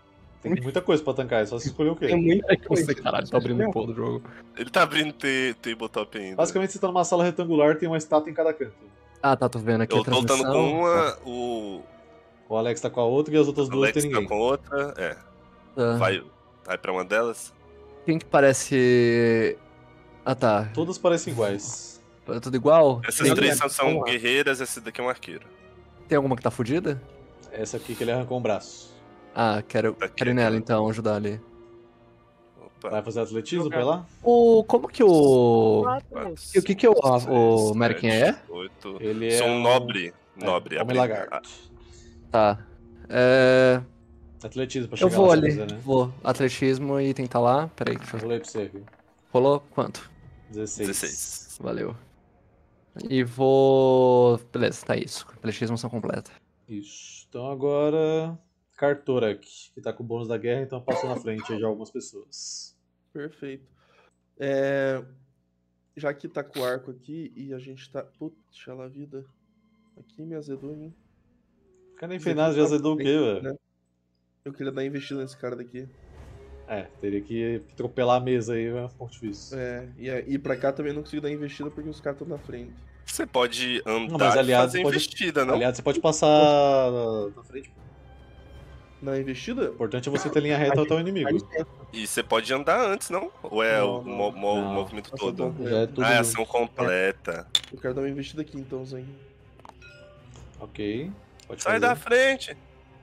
tem muita coisa pra tancar, é só você escolher o Tem quê. muita coisa. Você, caralho, tá abrindo o pô do jogo. Ele tá abrindo t- tabletop ainda. Basicamente você tá numa sala retangular, tem uma estátua em cada canto. Ah, tá, tô vendo aqui Eu a tô lutando transmissão. com uma, o O Alex tá com a outra e as outras duas Alex tem tá ninguém. com outra. É. Tá. Vai, vai pra uma delas. Quem que parece... Ah, tá. Todas parecem iguais. É tudo igual? Essas Tem, três são, são Vamos lá. guerreiras, esse daqui é um arqueiro. tem alguma que tá fudida? Essa aqui que ele arrancou um braço. Ah, quero, Tá aqui, quero ir nela aquela. então, ajudar ali. Opa. Vai fazer atletismo pra ir lá? O... Como que o... quatro, E o que que o, a- seis, o Merkin sete, é? oito. Ele é Sou um um- nobre. É, Nobre. Homem abri- lagarto. Tá. É... Atletismo pra Eu chegar vou lá se ali. quiser, né? Vou. Atletismo e tentar lá. Peraí, deixa eu... Rolei pra você aqui. Rolou quanto? dezesseis. dezesseis. Valeu. E vou... Beleza, tá isso. Atletismo são completa. Isso. Então agora. Kartorak, que tá com o bônus da guerra, então passou na frente aí de algumas pessoas. Perfeito. É, já que tá com o arco aqui e a gente tá. Puxa lá, vida. Aqui me azedou, hein? O cara nem fez nada, já azedou o quê, velho? Né? Eu queria dar investida nesse cara daqui. É, teria que atropelar a mesa aí, é um pouco difícil. É, e é- ir pra cá também não consigo dar investida porque os caras estão na frente. Você pode andar Não, mas e aliado fazer pode- investida, não? Aliás, você pode passar na- na frente. Na investida? O importante é você ter linha reta até o inimigo. E você pode andar antes, não? Ou é Não, o não. mo- mo- Não. movimento Ação todo? completa. Já é tudo Ah, é junto. ação completa. Eu quero dar uma investida aqui então, Zen. Ok. Pode Sai fazer. da frente!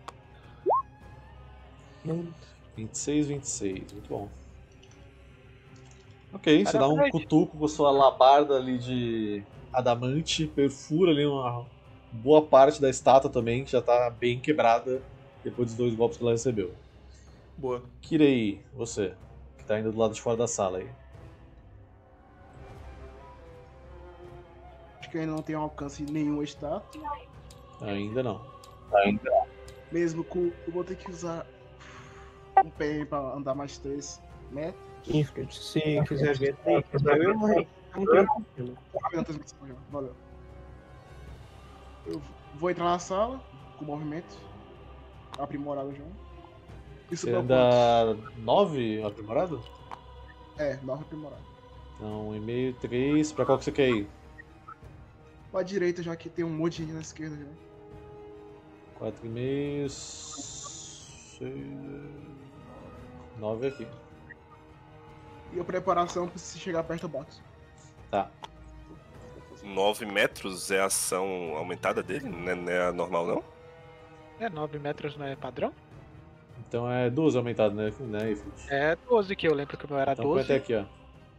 vinte e seis, vinte e seis. Muito bom. Ok, você Vai dá na um frente. cutuco com a sua labarda ali de adamante, perfura ali uma boa parte da estátua também, que já tá bem quebrada depois dos dois golpes que ela recebeu. Boa. Kirei, você, que tá indo do lado de fora da sala aí. Acho que ainda não tem alcance nenhum estátua. Ainda não. Mesmo com. Eu vou ter que usar um P M pra andar mais três metros. Infred, se quiser ver, tem. Eu e o Rei. Não tem problema. Apenas três metros, já. Valeu. Eu vou entrar na sala com movimento aprimorado já. Isso Você dá anda nove aprimorado? quanto? É, nove aprimorado. Então, um e meio, três. Pra qual que você quer ir? Pra direita, já que tem um monte de gente na esquerda já. quatro e meio. seis, nove aqui. E a preparação pra se chegar perto eu boto. Tá. nove metros é a ação aumentada dele? Não é, não é a normal, não? É, nove metros não é padrão? Então é doze aumentado, né, né Ifrit? É doze, que eu lembro que o meu era Então põe doze. até aqui, ó.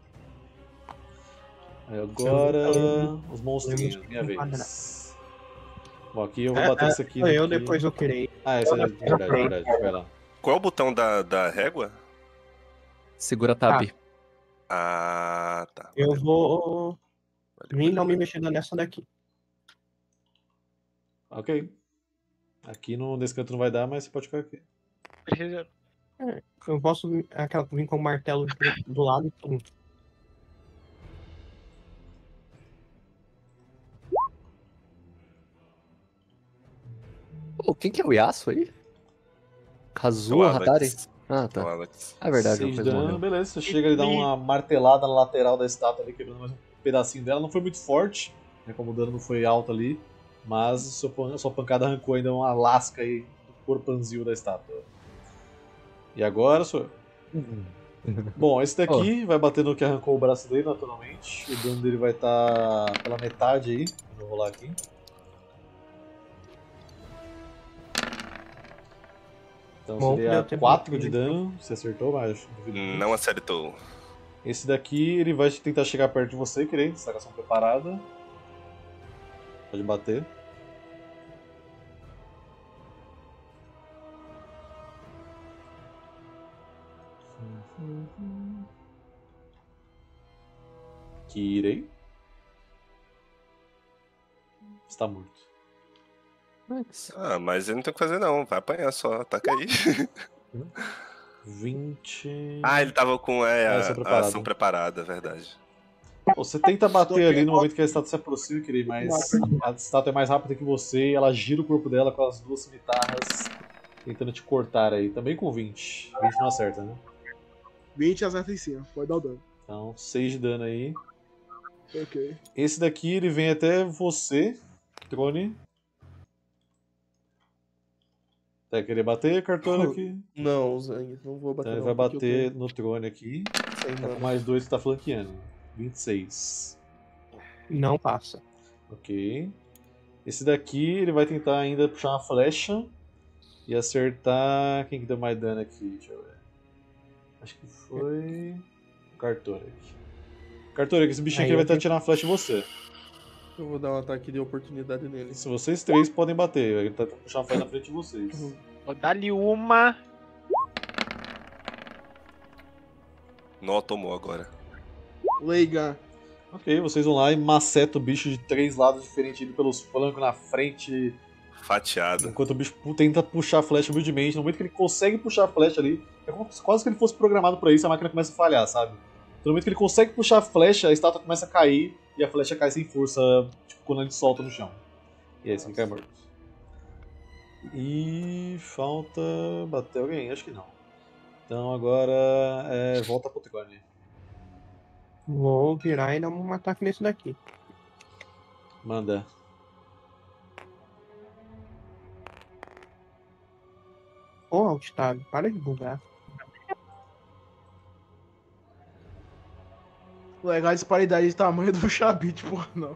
Aí agora, os monstrinhos, minha vez. Bom, aqui eu vou bater isso aqui. Sou eu, aqui. depois eu queria. Ah, esse é verdade, verdade. Vai lá. Qual é o botão da, da régua? Segura tab. Ah, tá. Eu vou Valeu, vir valeu, não me valeu. mexendo nessa daqui. Ok. Aqui no, nesse canto não vai dar, mas você pode ficar aqui. Precisa... Eu posso vir- aquela- vir com o martelo do- do lado e tudo. Pô, quem que é o Yasuo aí? É o Kazuha Alex. Hatari? Ah, É o tá. Alex. É verdade, Seis uma de coisa dano, morreu. beleza. Você chega e dá uma martelada na lateral da estátua ali, quebrando mais um pedacinho dela. Não foi muito forte, né, como o dano não foi alto ali. Mas sua, pan- sua pancada arrancou ainda uma lasca aí do corpanzil da estátua. E agora sou eu. Bom, esse daqui vai bater no que arrancou o braço dele, naturalmente. O dano dele vai estar pela metade aí. Vou rolar aqui. Então Bom, seria deu tempo quatro de- de dano. Você acertou, mas duvido muito. Não acertou. Esse daqui ele vai tentar chegar perto de você, querendo. Sacação preparada. Pode bater. Kirei. Está morto. Ah, mas ele não tem o que fazer não. Vai apanhar só. Ataca aí. vinte. Ah, ele tava com é, Ah, a, ação a preparada. ação preparada, é verdade. Você tenta bater ali no momento que a estátua se aproxima, Kirei, mas a estátua é mais rápida que você e ela gira o corpo dela com as duas cimitarras Tentando te cortar aí. Também com vinte. vinte não acerta, né? vinte acerta em cima. Pode dar o dano. Então, seis de dano aí. Ok. Esse daqui, ele vem até você, Trone. Vai querer bater, cartona aqui? Não, Zang, não vou bater. Então ele não, vai porque eu bater no Trone aqui. tô sem Tá mana. com mais dois que tá flanqueando. vinte e seis. Não passa. Ok. Esse daqui, ele vai tentar ainda puxar uma flecha e acertar. Quem que deu mais dano aqui? Deixa eu ver. Acho que foi. O Cartoric. Cartoric, esse bichinho Aí aqui vai eu tentar tenho- tirar uma flecha em você. Eu vou dar um ataque de oportunidade nele. Se vocês três podem bater, ele tá tentando puxar uma flecha na frente de vocês. Vou dar-lhe uma. Nó tomou agora. Leigan. Ok, vocês vão lá e macetam o bicho de três lados diferentes, indo pelos flancos na frente. Fatiado. Enquanto o bicho pu- tenta puxar a flecha humildemente, no momento que ele consegue puxar a flecha ali, é como se- quase que ele fosse programado pra isso, a máquina começa a falhar, sabe? No momento que ele consegue puxar a flecha, a estátua começa a cair e a flecha cai sem força, tipo, quando ele solta no chão. E aí, ele cai morto. E falta bater alguém? Acho que não. Então agora é, volta pro Trone. Vou virar e dar um ataque nesse daqui. Manda. Ô, Altstag, para de bugar. Legal a disparidade de tamanho do Chabit, porra, não.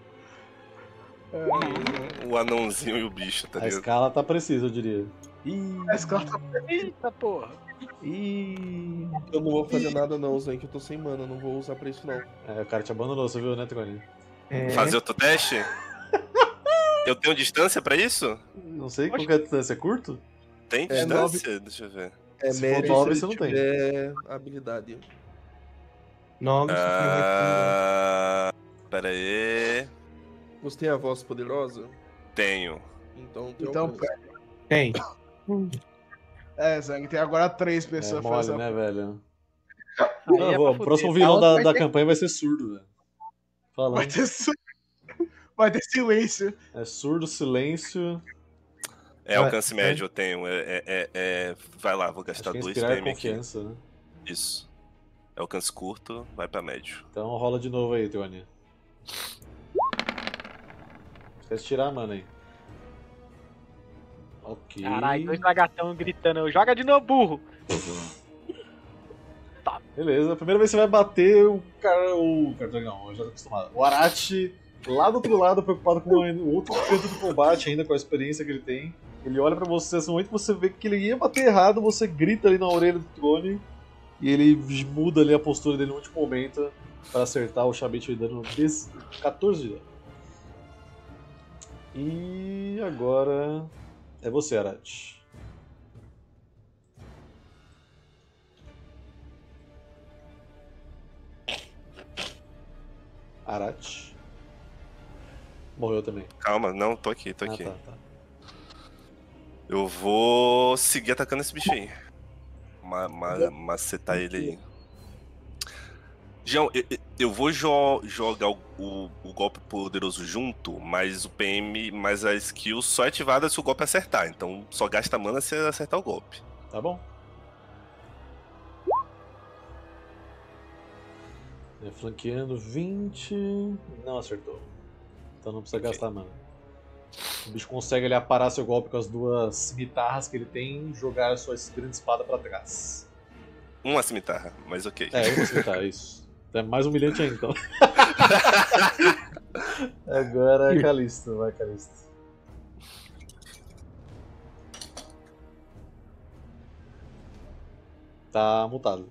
O anãozinho e o bicho, tá A ligado? escala tá precisa, eu diria. Ih, A escala tá Eita porra. ih. Eu não vou fazer nada não, Zang, que eu tô sem mana, não vou usar pra isso não. É, o cara te abandonou, você viu, né, Trone? É, Fazer outro teste? Eu tenho distância pra isso? Não sei, qual que é a distância? É curto? Tem É, distância? Deixa eu ver. É Se for médio nove, se você não tem. tiver habilidade. nove, se Ah, pera aí. Você tem a voz poderosa? Tenho. Então tem Então, alcance. tem. É, Zang, tem agora três É pessoas mole, fazendo. né, velho? Aí Não, é vou- pra o fuder. próximo A vilão outra da, vai da ter- campanha vai ser surdo, velho. Vai Falando. ter, su- vai ter silêncio. É surdo, silêncio. É Vai, alcance vai. médio, eu tenho. É, é, é- é- Vai lá, vou Acho gastar que é dois inspirar P M aqui. confiança, né? Isso. É alcance curto, vai pra médio. Então rola de novo aí, Trone. Esquece de tirar a mana aí. Ok. Caralho, dois lagartão gritando, joga de novo, burro. Beleza, a primeira vez que você vai bater o cara. O cara não, eu já tô acostumado. O Arachi, lá do outro lado, preocupado com o outro canto do combate, ainda com a experiência que ele tem. Ele olha pra você, assim, no momento que você vê que ele ia bater errado, você grita ali na orelha do Trone e ele muda ali a postura dele no último momento pra acertar o Chabit dando quatorze de dano. E agora é você, Arachi. Arachi. Morreu também. Calma, não, tô aqui, tô Ah, aqui. tá, tá. Eu vou seguir atacando esse bicho aí. Ma ma macetar ele aí. João, eu, eu- eu vou jo jogar o, o- o golpe poderoso junto, mas o P M, mas a skill só é ativada se o golpe acertar. Então só gasta mana se acertar o golpe. Tá bom. É, flanqueando vinte. Não acertou. Então não precisa Ok. gastar mana. O bicho consegue ali aparar seu golpe com as duas guitarras que ele tem e jogar a sua grande espada pra trás. Uma cimitarra, mas ok. É, uma cimitarra, isso. É mais humilhante ainda, então. Agora é Calisto, vai Calisto. Tá mutado.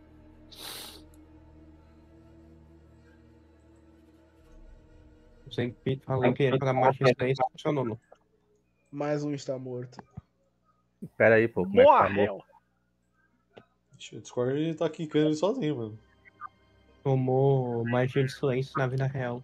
Sempre falou que era pra marcha silêncio, funcionou. Não. Mais um está morto. Pera aí, pô. Como é que tá morto? Morreu. Ixi, O Discord tá quicando ele sozinho, mano. Tomou magia de silêncio na vida real.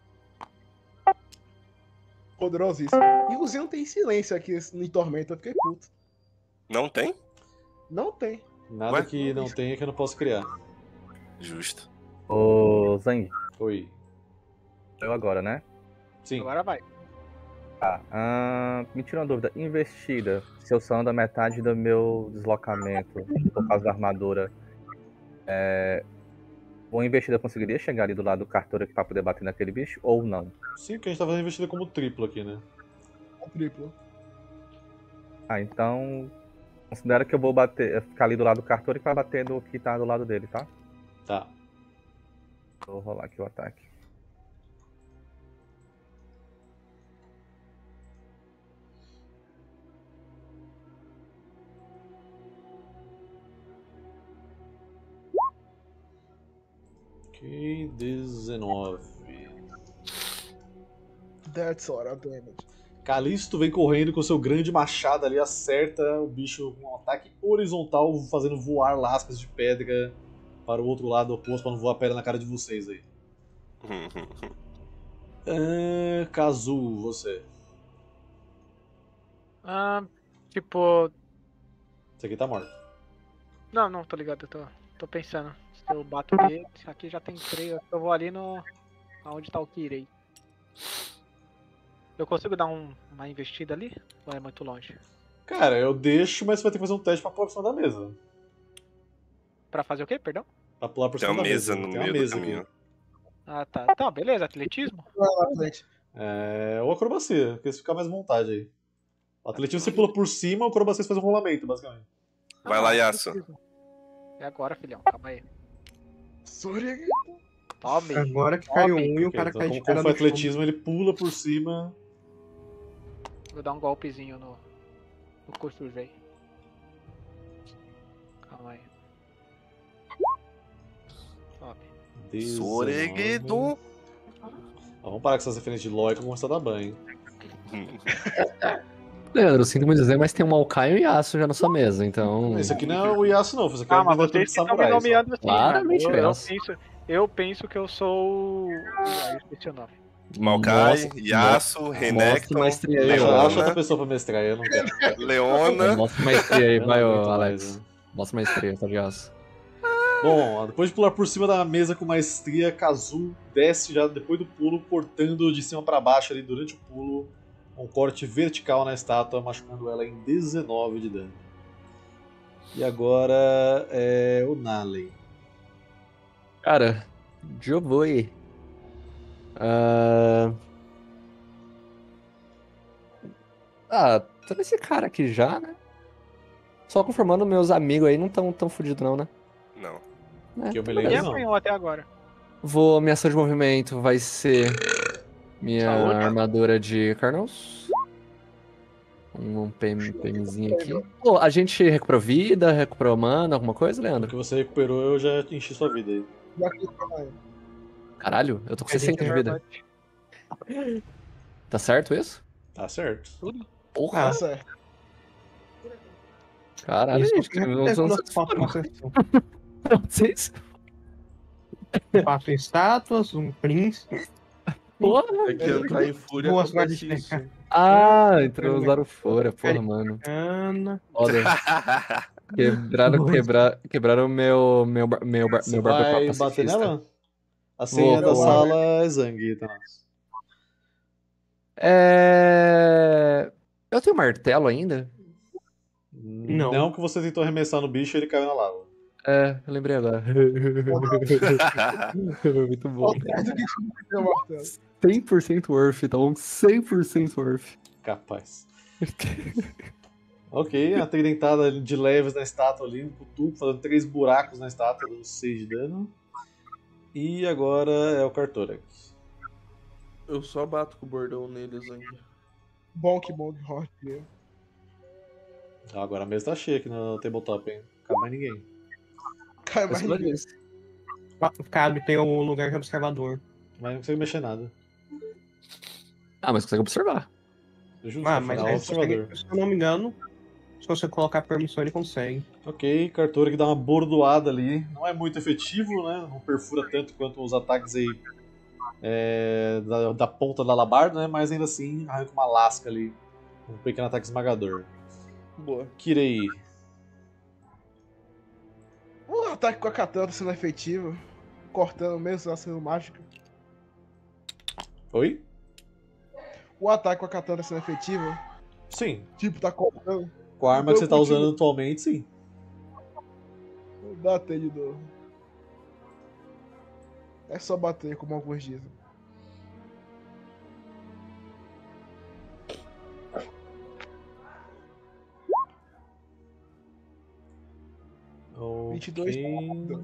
Poderosíssimo. E o Zion tem silêncio aqui no Tormenta, eu fiquei puto. Não tem? Não tem. Nada Ué? que não tenha que eu não posso criar. Justo. Ô, Zang, Oi. eu agora, né? Sim. Agora vai. Tá. ahn, me tira uma dúvida. Investida. Se eu só ando a metade do meu deslocamento por causa da armadura, é, uma investida conseguiria chegar ali do lado do Cartor aqui pra poder bater naquele bicho ou não? Sim, porque a gente tá fazendo investida como triplo aqui, né? Um triplo. Ah, então. Considera que eu vou bater, ficar ali do lado do Cartor e vai bater no que tá do lado dele, tá? Tá. Vou rolar aqui o ataque. Ok, dezenove. That's all, a damage. Calisto vem correndo com seu grande machado ali, acerta o bicho com um ataque horizontal, fazendo voar lascas de pedra para o outro lado oposto, para não voar pedra na cara de vocês aí. Ah, Kazu, você. Ah, tipo. Esse aqui tá morto. Não, não, tô ligado, eu tô, tô pensando. Se eu bato nele, aqui já tem três, eu vou ali no. Aonde tá o Kirei. Eu consigo dar um- uma investida ali? Ou é muito longe? Cara, eu deixo, mas você vai ter que fazer um teste pra pular por cima da mesa. Pra fazer o quê, perdão? Pra pular por Tem cima uma da mesa mesa. no Tem uma meio do mesa caminho. aqui. Ah, tá. Tá, beleza, atletismo? Vai lá, frente. É. Ou acrobacia, porque se ficar mais vontade aí. O atletismo você pula por cima, o acrobacia você faz um rolamento, basicamente. Vai Ah, lá, não, Yasuo. atletismo. É agora, filhão, calma aí. Sorry. Tome. Agora que caiu Homem. um e o Ok, cara então, cai como, de como cara foi no chão. atletismo, ele pula por cima. Vou dar um golpezinho no. No curso aí. Calma aí. Tome. dezenove. Soreguedo. Ó, vamos parar com essas referências de lore que eu vou começar a dar banho. Leandro, sinto muito dizer, mas tem um Maokai e um Yasuo já na sua mesa, então. Esse aqui não é o Yasuo, não. Esse aqui é Ah, o mas Minotauro vocês de que estão me samurai. só. nomeando assim, Claramente mano. Eu, eu, essa. penso, eu penso que eu sou o. Ah, eu esqueci o nome. Maokai, Mostra- Yasuo, Mostra Renekton, maestria aí, Acha, ó. acha outra Leona, pessoa pra mestrar, eu não quero. Leona. Mostra maestria aí, Eu não vai, aguento ô, mais, Alex. né? Mostra maestria, tá de Yasuo. Bom, ó, depois de pular por cima da mesa com maestria, Kazu desce já depois do pulo, cortando de cima pra baixo ali durante o pulo, um corte vertical na estátua, machucando ela em dezenove de dano. E agora é o Nalen. Cara, Jovoi. Ah, ah, tá nesse cara aqui já, né? Só confirmando, meus amigos aí não tão tão fudidos não, né? Não. É, Que eu me tudo lembro, bem. Quem não. apanhou até agora? Vou, minha ação de movimento vai ser minha Saúde. armadura de Carnos. Um P M, PMzinho aqui. Pô, a gente recuperou vida, recuperou mana, alguma coisa, O Leandro? que você recuperou, eu já enchi sua vida aí. Já que tamanho. Caralho, eu tô com A gente sessenta de vida. Tá certo isso? Tá certo. Porra, Ah, Certo. caralho, isso gente. que Eu acontece não quando as fotos não acertam. sei se- Quatro estátuas, um príncipe. Porra. É que entrar em fúria Boas acontece guardas de isso. Ah, entrou usaram fora, porra, mano. Ana. Foda. Quebraram, Muito. quebra, quebraram meu, meu, bar- meu, bar- Você meu barber vai pacifista. bater nela? A senha Vou, da vou. sala é Zang, Thanos. É... Eu tenho martelo ainda? Não. Não que você tentou arremessar no bicho e ele caiu na lava. É, eu lembrei agora. Muito bom. Mais do que tudo que tem o martelo. cem por cento worth, tá bom? cem por cento worth. Capaz. Ok, a tridentada de leves na estátua ali, um cutuco, fazendo três buracos na estátua, dando seis de dano. E agora é o Cartorax. Eu só bato com o bordão nele, Zang. Bonk, bonk, hot. Ah, agora a mesa tá cheia aqui no tabletop, hein? Não cabe mais ninguém. Cai É mais segunda ninguém. vez. Cabe, tem o lugar de observador. Mas não consegue mexer nada. Ah, mas consegue observar. Justo, Ah, no mas final, aí, observador. se eu não me engano, se você colocar permissão, ele consegue. Ok, Cartorax dá uma bordoada ali. Não é muito efetivo, né? Não perfura tanto quanto os ataques aí é, da, da ponta da alabarda, né? Mas ainda assim arranca uma lasca ali. Um pequeno ataque esmagador. Boa. Kirei. O ataque com a katana tá sendo efetivo. Cortando mesmo, ela sendo mágica. Oi? o ataque com a katana sendo efetivo? Sim. Tipo, tá cortando? Com a arma Então que você tá continua. usando atualmente, sim. Bater de novo. É só bater, como alguns dizem. vinte e dois. Ok.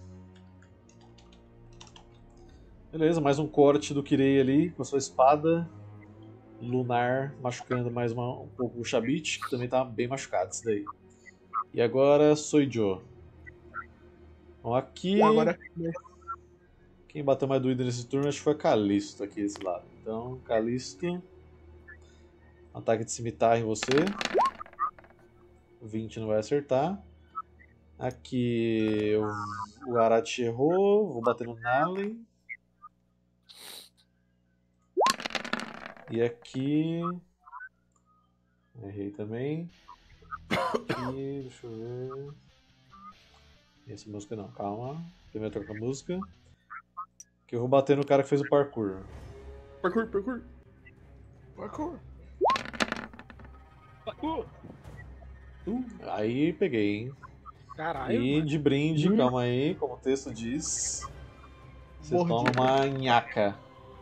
Beleza, mais um corte do Kirei ali com a sua espada lunar, machucando mais uma- um pouco o Shabit, que também tá bem machucado isso daí. E agora Soijo. Então aqui. E agora, Quem bateu mais doído nesse turno acho que foi a Calisto aqui desse lado. Então, Calisto. Ataque de cimitarra em você. vinte não vai acertar. Aqui o, o Arati errou. Vou bater no Nalen. E aqui. Errei também. Aqui, deixa eu ver. Essa música não, calma. Primeiro troca a música. Que eu vou bater no cara que fez o parkour. Parkour, parkour. parkour. Uh, Aí peguei, hein? Caralho, E mano. de brinde, calma aí, como o texto diz. Você Mordida. toma uma nhaca.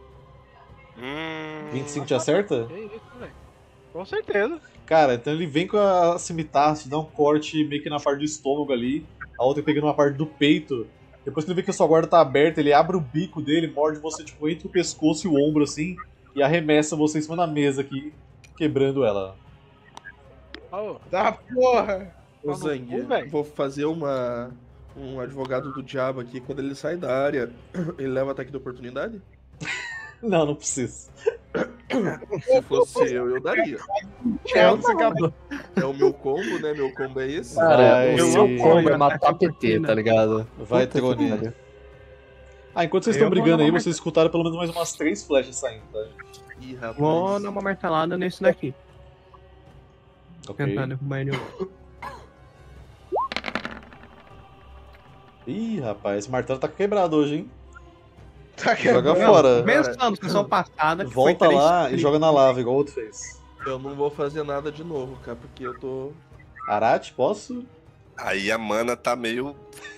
Hum, vinte e cinco te acerta? Que isso, velho. Com certeza. Cara, então ele vem com a cimitarra, te dá um corte meio que na parte do estômago ali. A outra pegando uma parte do peito. Depois que ele vê que a sua guarda tá aberta, ele abre o bico dele, morde você tipo entre o pescoço e o ombro assim. E arremessa você em cima da mesa aqui, quebrando ela. Ô, Tá porra! Ô Tá no Zang, cu, velho. vou fazer uma um advogado do diabo aqui. Quando ele sai da área, ele leva ataque de oportunidade? Não, não precisa. Se fosse eu, eu daria. É, você acabou. É o meu combo, né? Meu combo é esse. Cara, Vai- o seu combo é matar P T, tá ligado? Vai, Puta que Trone. pariu. Ah, enquanto vocês Eu estão vou brigando dar aí, uma vocês escutaram pelo menos mais umas três flechas saindo, tá? Ih, rapaz. Vou dar uma martelada nesse daqui. Ok. Tentar derrubar ele. Ih, rapaz, esse martelo tá quebrado hoje, hein? Tá Joga quebrando. fora. Pensando, sessão passada. que Volta foi três- lá e três- joga na lava, igual o outro fez. Eu não vou fazer nada de novo, cara, porque eu tô. Arate, posso? aí a mana tá meio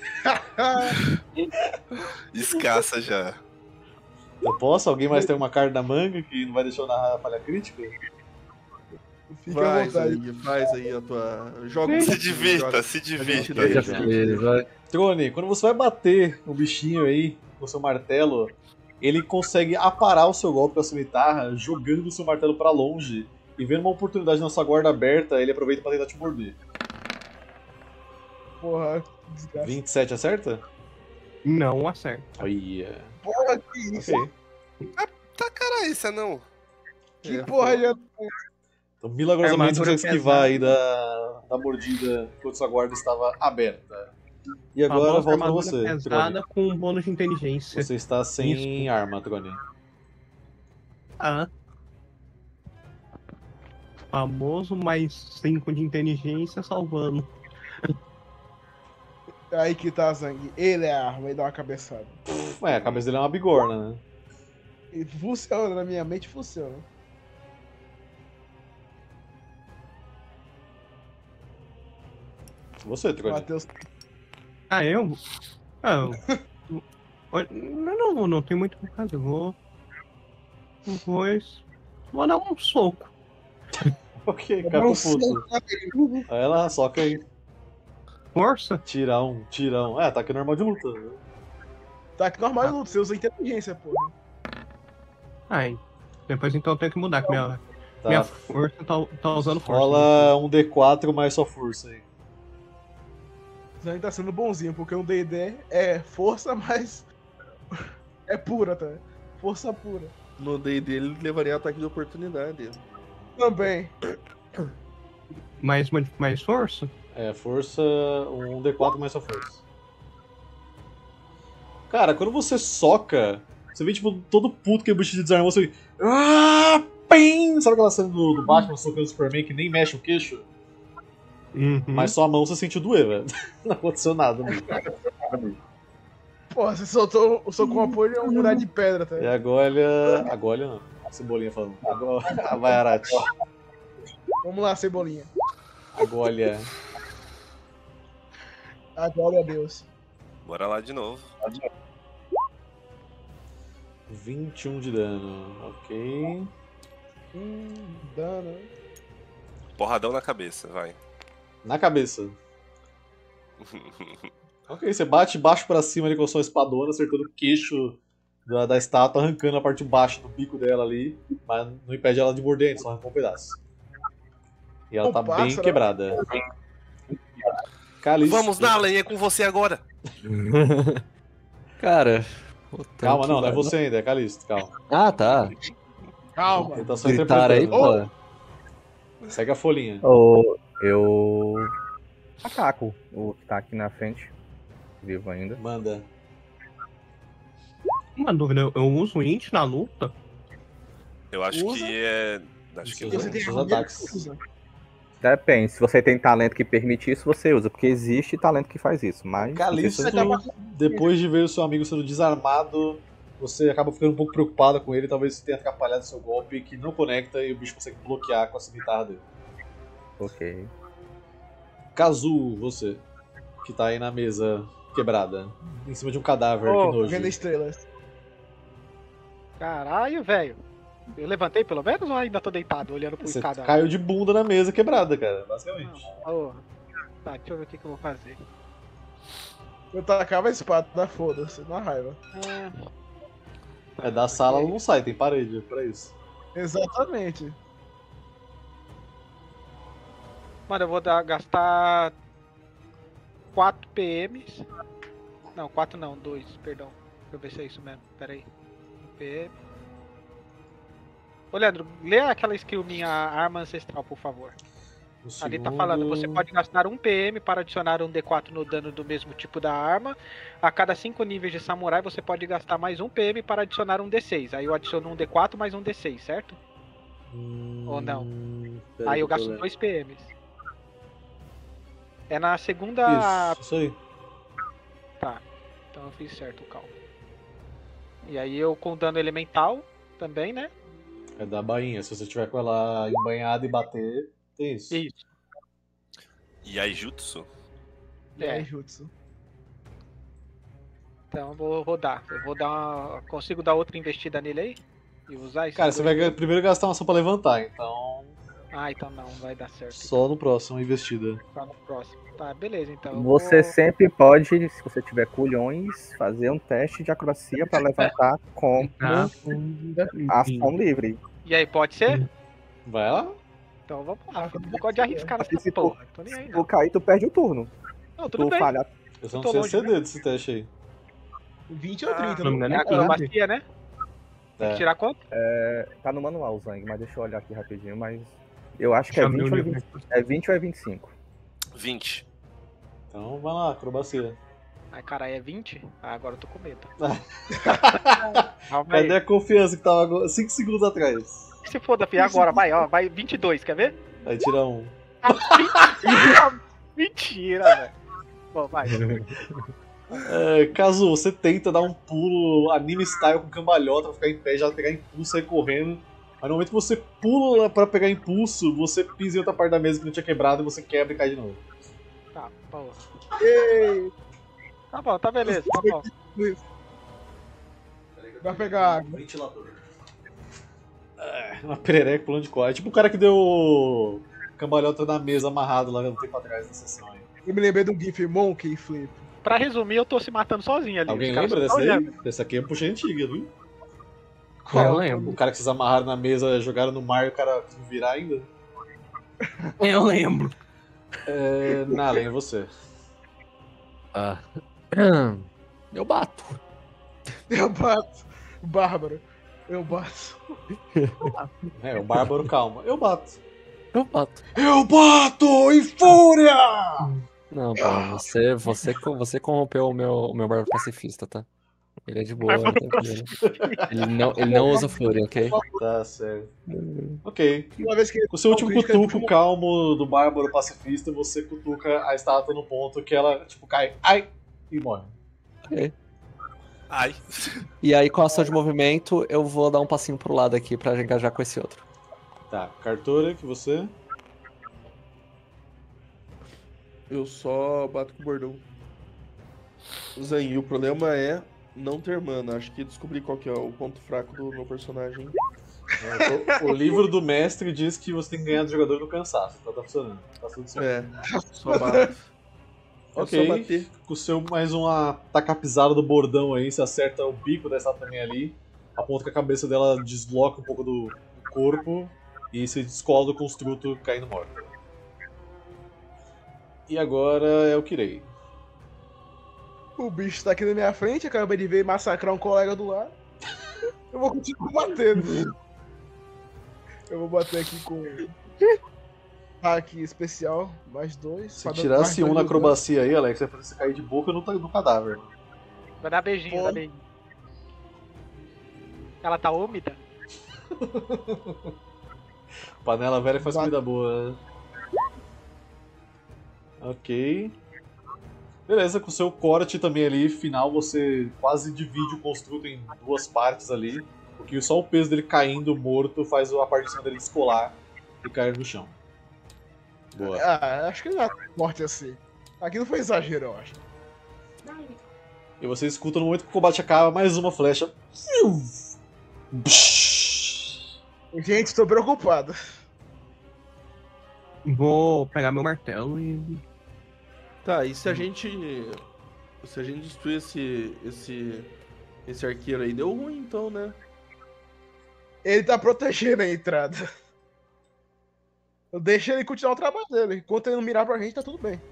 escassa já. Eu posso? Alguém mais tem uma carta na manga que não vai deixar eu narrar a falha crítica? Fica à Faz vontade. aí, faz aí a tua. Joga Se joga- divirta, se a gente divirta. daí, Já já. fez, vai. Trone, quando você vai bater o bichinho aí com o seu martelo, ele consegue aparar o seu golpe com a cimitarra, jogando o seu martelo pra longe. E vendo uma oportunidade na sua guarda aberta, ele aproveita pra tentar te morder. Porra, que desgraça. vinte e sete acerta? Não acerta. Olha. Porra, que isso? Ok. Tá cara isso, não. Que É, porra de... Então, milagrosamente, você Armadura consegue esquivar pesada. aí da, da mordida enquanto sua guarda estava aberta. E agora Famosa volta pra armadura você, Trone. pesada com um bônus de inteligência. Você está sem arma, Trone. Ah. Famoso mais cinco de inteligência salvando. Aí que tá, Zang. Ele é a arma e dá uma cabeçada. Ué, a cabeça dele é uma bigorna, né? E funciona, na minha mente funciona. Você, Trone. Matheus. Ah, eu? Ah, eu... Olha, não, não, não tem muito por causa. Eu vou. Depois. Vou dar um soco. Ok, cara com puto. Aí ela soca aí. Força? Tirão, tirão. É, ataque normal de luta. né? Tá aqui normal de luta, você usa inteligência, porra. Ai. Depois então eu tenho que mudar, que minha, Tá. minha força tá, tá usando força. Rola um D quatro mais sua força aí. Zang tá sendo bonzinho, porque um D e D é força, mas. É pura, tá? Força pura. No D e D ele levaria ataque de oportunidade. Também. Mais, mais força? É, força, um D quatro mais sua força. Cara, quando você soca, você vê tipo todo puto que o bicho desarmou, você vê. Ah, pim! Sabe aquela cena do, do Batman socando o Superman que nem mexe o queixo? Uhum. Mas sua mão você sentiu doer, velho. Não aconteceu nada, né? Porra, você soltou o soco com apoio e um muralha de pedra, tá? E agora. Agora não. A Cebolinha falando. Agora vai, Arati. Vamos lá, Cebolinha. Agora. Agora a Deus. Bora lá de novo. vinte e um de dano. Ok. Hum, dano. Porradão na cabeça, vai. Na cabeça. Ok, você bate baixo pra cima ali com a sua espadona, acertando o queixo da, da estátua, arrancando a parte de baixo do bico dela ali, mas não impede ela de morder, só arrancou um pedaço. E ela Um tá bem pássaro. quebrada. Calisto. Vamos na lenha, é com você agora. Cara. o Calma, tanque não, não é vai- você ainda, é Calisto, calma. Ah, tá. Calma. Ele tá só Gritaram aí, interpretando. pô. Segue a folhinha. Ou eu ataco o que tá aqui na frente, vivo ainda. Manda. Uma dúvida, eu- eu uso int na luta? Eu acho Usa. que é. Acho que Seus- não. Você tem seus armadilha, ataques. usa. Depende, se você tem talento que permite isso, você usa, porque existe talento que faz isso, mas... Calisto, não sei se eu- depois de ver o seu amigo sendo desarmado, você acaba ficando um pouco preocupado com ele, talvez você tenha atrapalhado seu golpe que não conecta e o bicho consegue bloquear com a cimitarra dele. Ok. Kazu, você, que tá aí na mesa quebrada, em cima de um cadáver, Oh, que nojo. Vendo estrelas. Caralho, velho. Eu levantei pelo menos ou ainda tô deitado, olhando pro Você escada? caiu de bunda na mesa quebrada, cara, basicamente. Oh, tá, deixa eu ver o que, que eu vou fazer. Eu tacava a espada, foda-se, na raiva. É, É, da sala ela não sai, tem parede pra isso. Exatamente. mano, eu vou dar, gastar quatro P Ms. Não, quatro não, dois, perdão. Deixa eu ver se é isso mesmo, pera aí. um P M. Ô Leandro, lê aquela skill minha arma ancestral, por favor. Um Ali tá segundo. falando, você pode gastar um P M para adicionar um D quatro no dano do mesmo tipo da arma. A cada cinco níveis de samurai, você pode gastar mais um P M para adicionar um D seis. Aí eu adiciono um D quatro mais um D seis, certo? Hum, Ou não? pera Aí eu que tô gasto lendo. dois P Ms. É na segunda... Isso, isso aí. Tá, então eu fiz certo o cálculo. E aí eu com dano elemental também, né? É da bainha, se você tiver com ela embanhada e bater, tem isso. Isso. E aí, Jutsu? É. É, Jutsu. Então eu vou rodar. Eu vou dar uma... Consigo dar outra investida nele aí? E usar isso? Cara, você vai primeiro gastar uma ação pra levantar, então Ah, então não, vai dar certo. só no próximo, uma investida. Só no próximo. Tá, beleza, então. eu Você vou- sempre pode, se você tiver culhões, fazer um teste de acrobacia pra levantar como Tá. ação livre. E aí, pode ser? Vai lá. Então vamos lá. Eu não gosto de arriscar nessa Se tu- porra. Tô nem aí, Se não. tu cair, tu perde o turno. Não, tudo Tu bem. falha. Eu só não tô sei a longe, C D desse teste aí. vinte ou trinta, Se não me engano, É é quinze. acrobacia, né? Tem que É. tirar quanto? Tá no manual, Zang, mas deixa eu olhar aqui rapidinho, mas. Eu acho que é Deixa eu vinte, abrir ou o é livro. vinte, é vinte ou é vinte e cinco. vinte. Então vai lá, acrobacia. Ai, caralho, é vinte? Ah, agora eu tô com medo. Ah. Calma aí. Cadê a confiança que tava cinco segundos atrás? Se foda, filho, agora, vai, ó, vai vinte e dois, quer ver? Vai tirar um. Mentira, velho. Bom, vai. É, Kazu, você tenta dar um pulo anime style com cambalhota pra ficar em pé, já pegar impulso e sair correndo. Mas no momento que você pula pra pegar impulso, você pisa em outra parte da mesa que não tinha quebrado e você quebra e cai de novo. Tá, porra. Ei, Tá bom, tá beleza, tá bom. vai pegar água. Ventilador. É, uma perereca pulando de cor. É tipo o cara que deu cambalhota na mesa amarrado lá um tempo atrás na sessão aí. Eu me lembrei do GIF Monkey Flip. Pra resumir, eu tô se matando sozinho ali. Alguém Os caras lembra só dessa aí? olhando. Dessa aqui é puxa antiga, viu? Eu lembro. O cara que vocês amarraram na mesa, jogaram no mar e o cara quis virar ainda? Eu lembro. É. Nalen, é você. Ah. Eu bato. Eu bato. Bárbaro. Eu bato. É, o Bárbaro, calma. Eu bato. Eu bato. Eu bato em fúria! Não, pô, você, você, co- você corrompeu o meu, o meu bárbaro pacifista, tá? Ele é de boa, não tem problema. Ele não, ele não usa fúria, ok? Tá certo. Ok. Uma vez que Com o seu último crítica, cutuco ele- calmo do Bárbaro pacifista, você cutuca a estátua no ponto que ela, tipo, cai. Ai! E morre. Ai. E aí, com a ação de movimento, eu vou dar um passinho pro lado aqui pra engajar com esse outro. Tá, Cartora, que você? Eu só bato com o bordão. Zang, o problema é não ter mana. Acho que descobri qual que é o ponto fraco do meu personagem. É, o, o livro do mestre diz que você tem que ganhar do jogador no cansaço. Então tá funcionando. Tá tudo certo. É, só bato. É Ok, só bater. com o seu mais uma taca-pisada do bordão aí, você acerta o bico dessa também ali, a ponto que a cabeça dela desloca um pouco do corpo e se descola do construto caindo morto. E agora é o Kirei. O bicho tá aqui na minha frente, acabei de ver massacrar um colega do lado. Eu vou continuar batendo. Eu vou bater aqui com hack especial, mais dois. Se pra dar- tirasse mais um dois na de acrobacia aí, Alex, vai fazer você cair de boca no, ta- no cadáver. Vai dar beijinho, Pô. dá beijinho. Ela tá úmida? Panela velha faz Vai. comida boa, né? Ok. Beleza, com o seu corte também ali, final, você quase divide o construto em duas partes ali. Porque só o peso dele caindo morto faz a parte de cima dele descolar e cair no chão. Boa. Ah, acho que não é tão forte assim. Aqui não foi exagero, eu acho. E você escuta no momento que o combate acaba, mais uma flecha. Gente, tô preocupado. Vou pegar meu martelo e. Tá, e se a gente. Se a gente destruir esse. esse. esse arqueiro aí, deu ruim então, né? Ele tá protegendo a entrada. Eu deixo ele continuar o trabalho dele. Enquanto ele não mirar pra gente, tá tudo bem.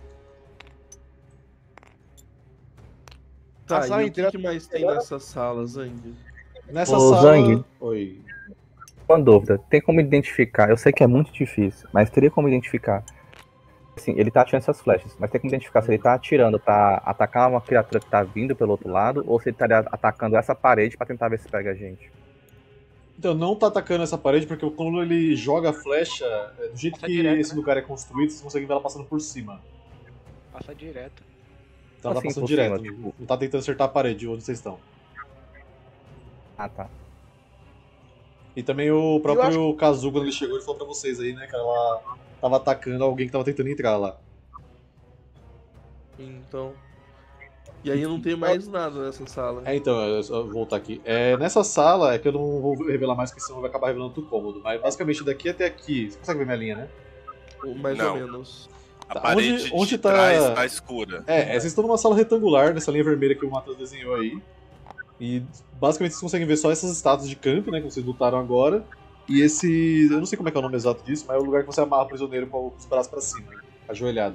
Tá, A sala e o que, inteira- que mais tem nessa sala, Zang? Nessa Ô, sala. Zang. Oi. Uma dúvida, tem como identificar? Eu sei que é muito difícil, mas teria como identificar? Assim, ele tá atirando essas flechas, mas tem como identificar se ele tá atirando pra atacar uma criatura que tá vindo pelo outro lado ou se ele estaria atacando essa parede pra tentar ver se pega a gente. Então, não tá atacando essa parede porque quando ele joga a flecha, é, do jeito Passa que direto, esse né? lugar é construído, vocês conseguem ver ela passando por cima. Passa direto. Então ela tá Assim, passando por direto, cima, tipo- não tá tentando acertar a parede onde vocês estão. Ah, tá. E também o próprio Kazu, quando ele chegou, ele falou pra vocês aí, né, que ela tava atacando alguém que tava tentando entrar lá. Então. E aí eu não tenho mais nada nessa sala. É, então, eu só vou voltar aqui. É, nessa sala, é que eu não vou revelar mais, porque senão vai acabar revelando tudo cômodo. Mas basicamente daqui até aqui. Você consegue ver minha linha, né? Ou mais Não. ou menos. A Tá, parede onde- de onde tá- trás tá escura. É, é, vocês estão numa sala retangular, nessa linha vermelha que o Matheus desenhou aí. E basicamente vocês conseguem ver só essas estátuas de campo, né, que vocês lutaram agora. E esse. Eu não sei como é que é o nome exato disso, mas é o lugar que você amarra o prisioneiro com os braços pra cima, ajoelhado.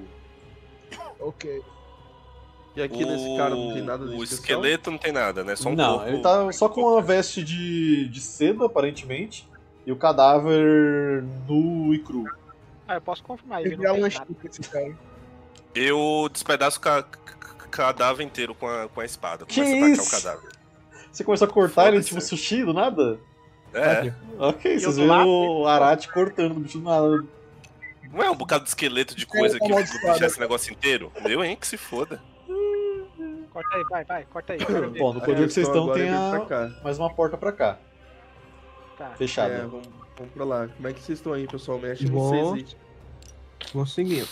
Ok. E aqui nesse cara não tem nada de O especial? esqueleto não tem nada, né? Só um não, corpo. ele tá só com uma veste de, de seda, aparentemente. E o cadáver nu e cru. Ah, eu posso confirmar, Ele ele virar não um tem nada. esse cara. Eu despedaço o ca- ca- cadáver inteiro com a, com a espada. Que Começo a atacar isso? o cadáver. Você começou a cortar ele Foda-se. tipo sushi do nada? É. Ok, vocês do viram lado? o Arate cortando o bicho do nada. Não é um bocado de esqueleto de coisa que eu amaldiçoado. deixar esse negócio inteiro? Meu, hein? Que se foda. Corta aí, vai, vai, corta aí. quero ver. Bom, no A corredor que vocês questão estão agora tem é vir a... pra cá. mais uma porta pra cá, Tá. fechada. É, vamos, vamos pra lá. Como é que vocês estão aí, pessoal? Mexe Vou- vocês aí. Vou seguir.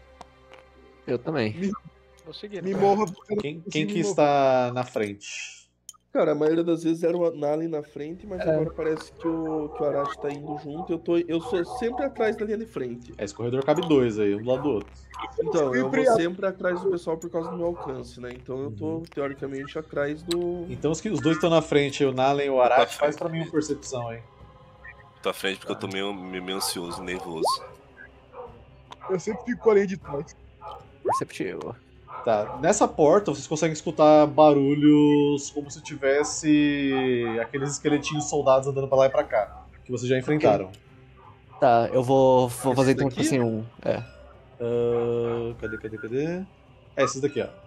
Eu também. Vou seguir. Me morra. Quem, Sim, quem que me está na frente? Cara, a maioria das vezes era o Nalen na frente, mas É. agora parece que o, que o Arashi tá indo junto. Eu, tô, eu sou sempre atrás da linha de frente. É, esse corredor cabe dois aí, um do lado do outro. Então, eu Sempre vou a- sempre atrás do pessoal por causa do meu alcance, né? Então eu tô, teoricamente, atrás do... Então os, que, os dois estão na frente, o Nalen e o Arate, Tá faz frente. pra mim uma percepção aí. Tô à frente porque eu tô meio, meio, meio ansioso, nervoso. Eu sempre fico além de trás. Perceptivo. Tá, nessa porta vocês conseguem escutar barulhos como se tivesse aqueles esqueletinhos soldados andando pra lá e pra cá, que vocês já enfrentaram. Tá, eu vou, vou Esse fazer então, tipo daqui? assim, um. É. Ah, cadê, cadê, cadê? É esses daqui, ó.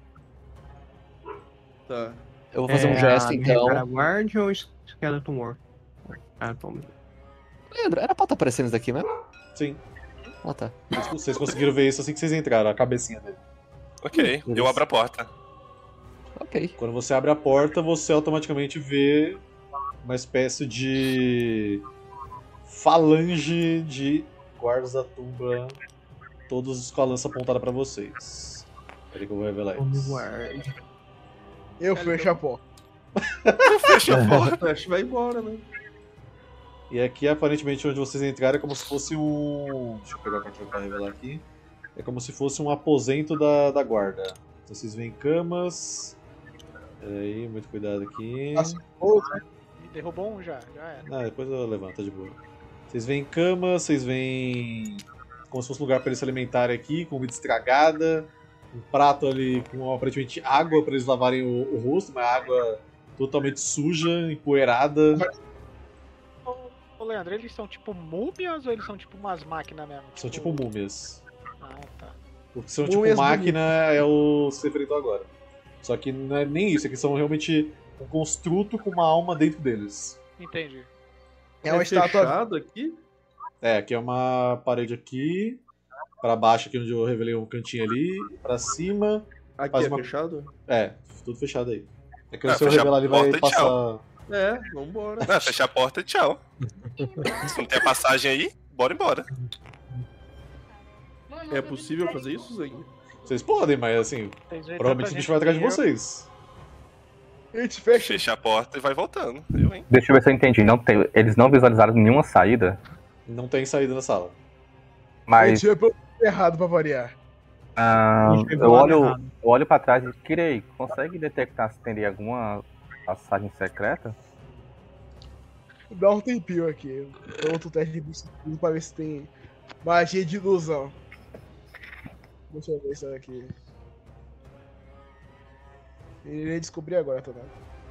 Tá. Eu vou fazer um É, gesto a então. Guard ou Skeleton War? Ah, toma. Leandro, era pra estar aparecendo isso daqui mesmo? Sim, Ah, tá. vocês, vocês conseguiram ver isso assim que vocês entraram, a cabecinha dele. Ok, eu abro a porta. Ok. Quando você abre a porta, você automaticamente vê uma espécie de falange de guardas da tumba, todos com a lança apontada pra vocês. Peraí que eu vou revelar Eu me eles. guardo. Eu fecho a porta. Fecha a porta. O Flash vai embora, né? E aqui, aparentemente, onde vocês entraram é como se fosse um... Deixa eu pegar o cartão pra revelar aqui. É como se fosse um aposento da, da guarda. Então vocês veem camas... Peraí, muito cuidado aqui. Nossa, outra. Me derrubou um já, já era. Ah, depois eu levanto, tá de boa. Vocês veem cama, vocês veem como se fosse um lugar para eles se alimentarem aqui, comida estragada, um prato ali com aparentemente água para eles lavarem o, o rosto, uma água totalmente suja, empoeirada. Ô, ô, Leandro, eles são tipo múmias ou eles são tipo umas máquinas mesmo? São tipo múmias. Ah, tá. O que são Múmias tipo máquina é o que você enfrentou agora. Só que não é nem isso, aqui são realmente um construto com uma alma dentro deles. Entendi. É uma estátua. fechado aqui? É, aqui é uma parede aqui, pra baixo aqui onde eu revelei um cantinho ali, pra cima, Aqui Faz é uma- fechado? é, tudo fechado aí. É que Ah, se eu fecha a revelar ele vai porta e passar... tchau. É, vambora. Não, fecha a porta e tchau. Se não tem passagem aí, bora embora. É possível fazer isso, Zeng? Vocês podem, mas assim, Vocês veem provavelmente o tanta bicho vai atrás de gente vocês. A gente fecha. Fecha a porta e vai voltando. Eu, hein? Deixa eu ver se eu entendi. Não tem, eles não visualizaram nenhuma saída, Não tem saída da sala. A mas gente vai pro errado pra variar. ah, A gente pegou eu, o lado olho, errado. eu olho pra trás e Kirei, consegue detectar se teria alguma passagem secreta? Dá um tempinho aqui. Outro teste de disciplina pra ver se tem magia de ilusão. Deixa eu ver isso aqui. Irei descobrir agora, Tonado.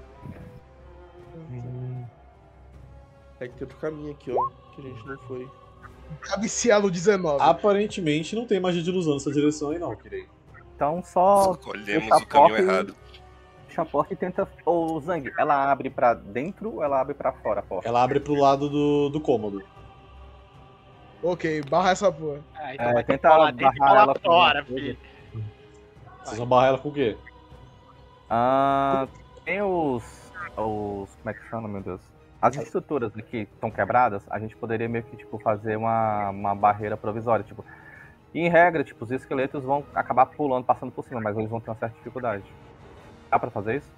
Hum, É que tem outro caminho aqui, ó. Que a gente não foi. Cabeceado dezenove. Aparentemente não tem magia de ilusão nessa direção aí não, Kirei. Então só Escolhemos fecha a o caminho porta e- errado. fecha a porta e tenta. Ô, Zang, ela abre pra dentro ou ela abre pra fora a porta? Ela abre pro lado do, do cômodo. Ok, barra essa porra. Ah, então É, vai ter que tenta falar dentro e barrar falar ela com fora, alguma coisa. filho. Vocês vão barrar ela com o quê? Ah, tem os. os. Como é que chama, meu Deus? As estruturas aqui estão quebradas, a gente poderia meio que tipo, fazer uma, uma barreira provisória. Tipo, e em regra, tipo, os esqueletos vão acabar pulando, passando por cima, mas eles vão ter uma certa dificuldade. Dá pra fazer isso?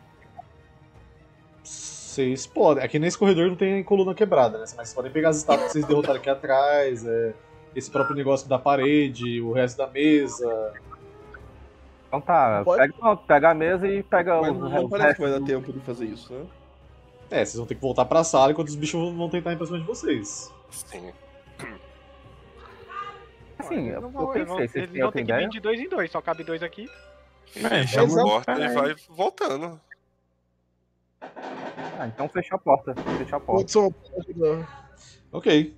Vocês podem. Aqui nesse corredor não tem coluna quebrada, né? Mas vocês podem pegar as estátuas que vocês derrotaram aqui atrás, é, esse próprio negócio da parede, o resto da mesa. Então tá, Pode? pega, não, pega a mesa e pega Mas os não, re- não os parece que vai dar restos do- tempo de fazer isso, né? É, vocês vão ter que voltar pra sala enquanto os bichos vão tentar ir pra cima de vocês. Sim. Assim, Eles eu, não eu vão, eles vão, pensei, vocês eles têm vão outra ter que ideia? vir de dois em dois, só cabe dois aqui. Fecha a exato. porta e vai voltando. Ah, então fecha a porta, fecha a porta. Hudson, Ok.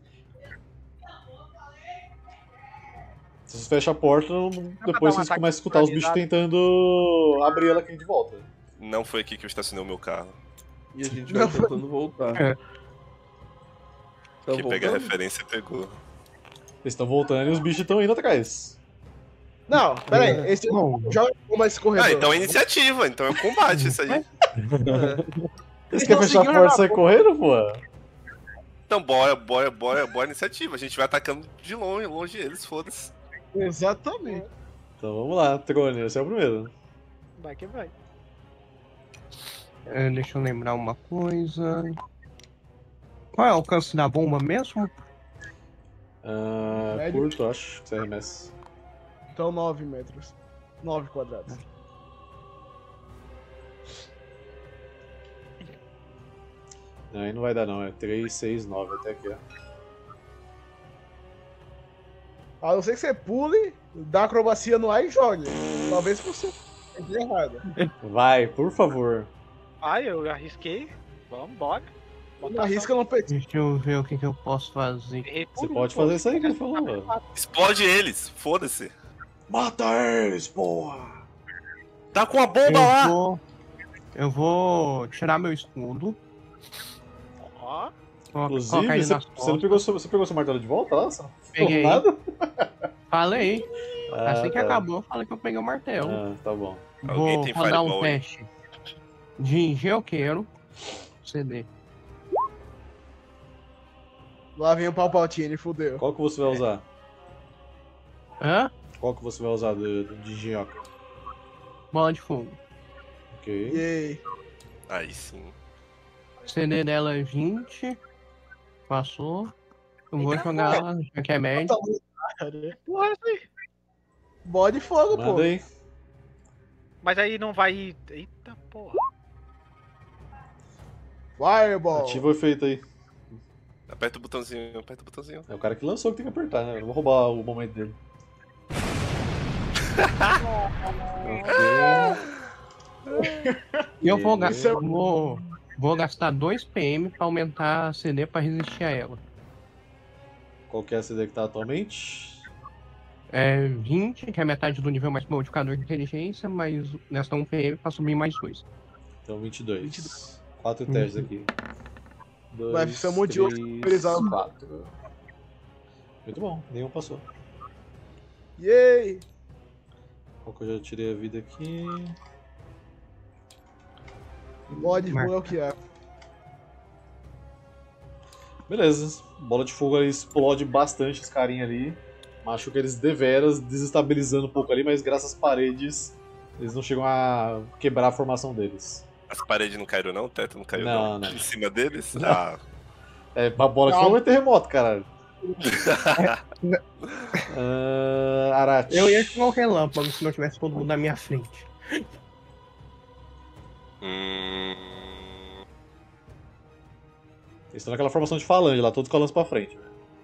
Vocês fecham a porta, depois um vocês ataque começam a escutar os bichos centralizado. tentando abrir ela aqui de volta. Não foi aqui que eu estacionei o meu carro. E a gente vai tentando voltar. É. Tá que pega a voltando? referência e pegou. Eles estão voltando e os bichos estão indo atrás. Não, pera aí. Esse... Bom. Joga como esse corredor. Ah, então é iniciativa, então é combate isso aí. É. Vocês Eles querem fechar a conseguiram porta e na sair correndo, pô? Então bora, bora, bora, bora iniciativa. A gente vai atacando de longe, longe eles, foda-se. Exatamente. Então vamos lá, Trone, esse é o primeiro. Vai que vai. é, deixa eu lembrar uma coisa. Qual é o alcance da bomba mesmo? Ah, Médio. curto, acho, que você arremessa. Então nove metros. nove quadrados. Não, aí não vai dar não, é três, seis, nove até aqui, ó. A não ser que você pule, dá acrobacia no ar e jogue. Talvez você esteja errado. Vai, por favor. Ai, eu arrisquei. Vamos, bora. Não arrisca não pedir. Deixa eu ver o que, que eu posso fazer. Errei por Você um, pode pô. fazer isso aí que ele falou, mano. Explode eles, foda-se. Mata eles, porra! Tá com a bomba Eu lá! vou, eu vou tirar meu escudo. Ó, colo- Inclusive, colocar ele você, nas você não costas. pegou seu, você pegou seu martelo de volta lá? Você não falou Peguei. nada? Falei. Ah, assim que tá. acabou, eu falei que eu peguei o martelo. Ah, tá bom. Alguém Vou tem rodar um fireball aí? teste. De G eu quero. C D. Lá vem o Palpatine, fudeu. Qual que você vai usar? Hã? Qual que você vai usar do, do, de engenhoca? Bola de fogo. Ok. E aí? Aí sim. C D dela é vinte. Passou. Eu vou jogar ela, já que é médio. Porra, assim. Bola de fogo, Manda pô. aí. Mas aí não vai. Eita porra. Fireball. Ativa o efeito aí. Aperta o botãozinho, aperta o botãozinho. É o cara que lançou que tem que apertar, né? Eu não vou roubar o momento dele. E eu vou, Beleza. gastar, vou, vou gastar dois P M pra aumentar a C D pra resistir a ela. Qual que é a C D que tá atualmente? É vinte, que é metade do nível mais modificador de inteligência, mas nesta um P M pra subir mais dois. Então vinte e dois. vinte e dois. Quatro testes aqui. Vai, Dois, chamou de outro, três, autorizado. quatro. Muito bom, nenhum passou. Yay! Qual que eu já tirei a vida aqui? Bola de fogo é o que é. Beleza. Bola de fogo ali explode bastante os carinha ali. Machuca eles deveras, desestabilizando um pouco ali, mas graças às paredes, eles não chegam a quebrar a formação deles. As paredes não caíram não? O teto não caiu Não, não? não. Em cima deles? Não. Ah. É, a bola de Não. fogo é terremoto, caralho. uh, Arate. Eu ia jogar o relâmpago se não tivesse todo mundo na minha frente. Hum... Eles estão naquela formação de falange lá, todos com a lança pra frente.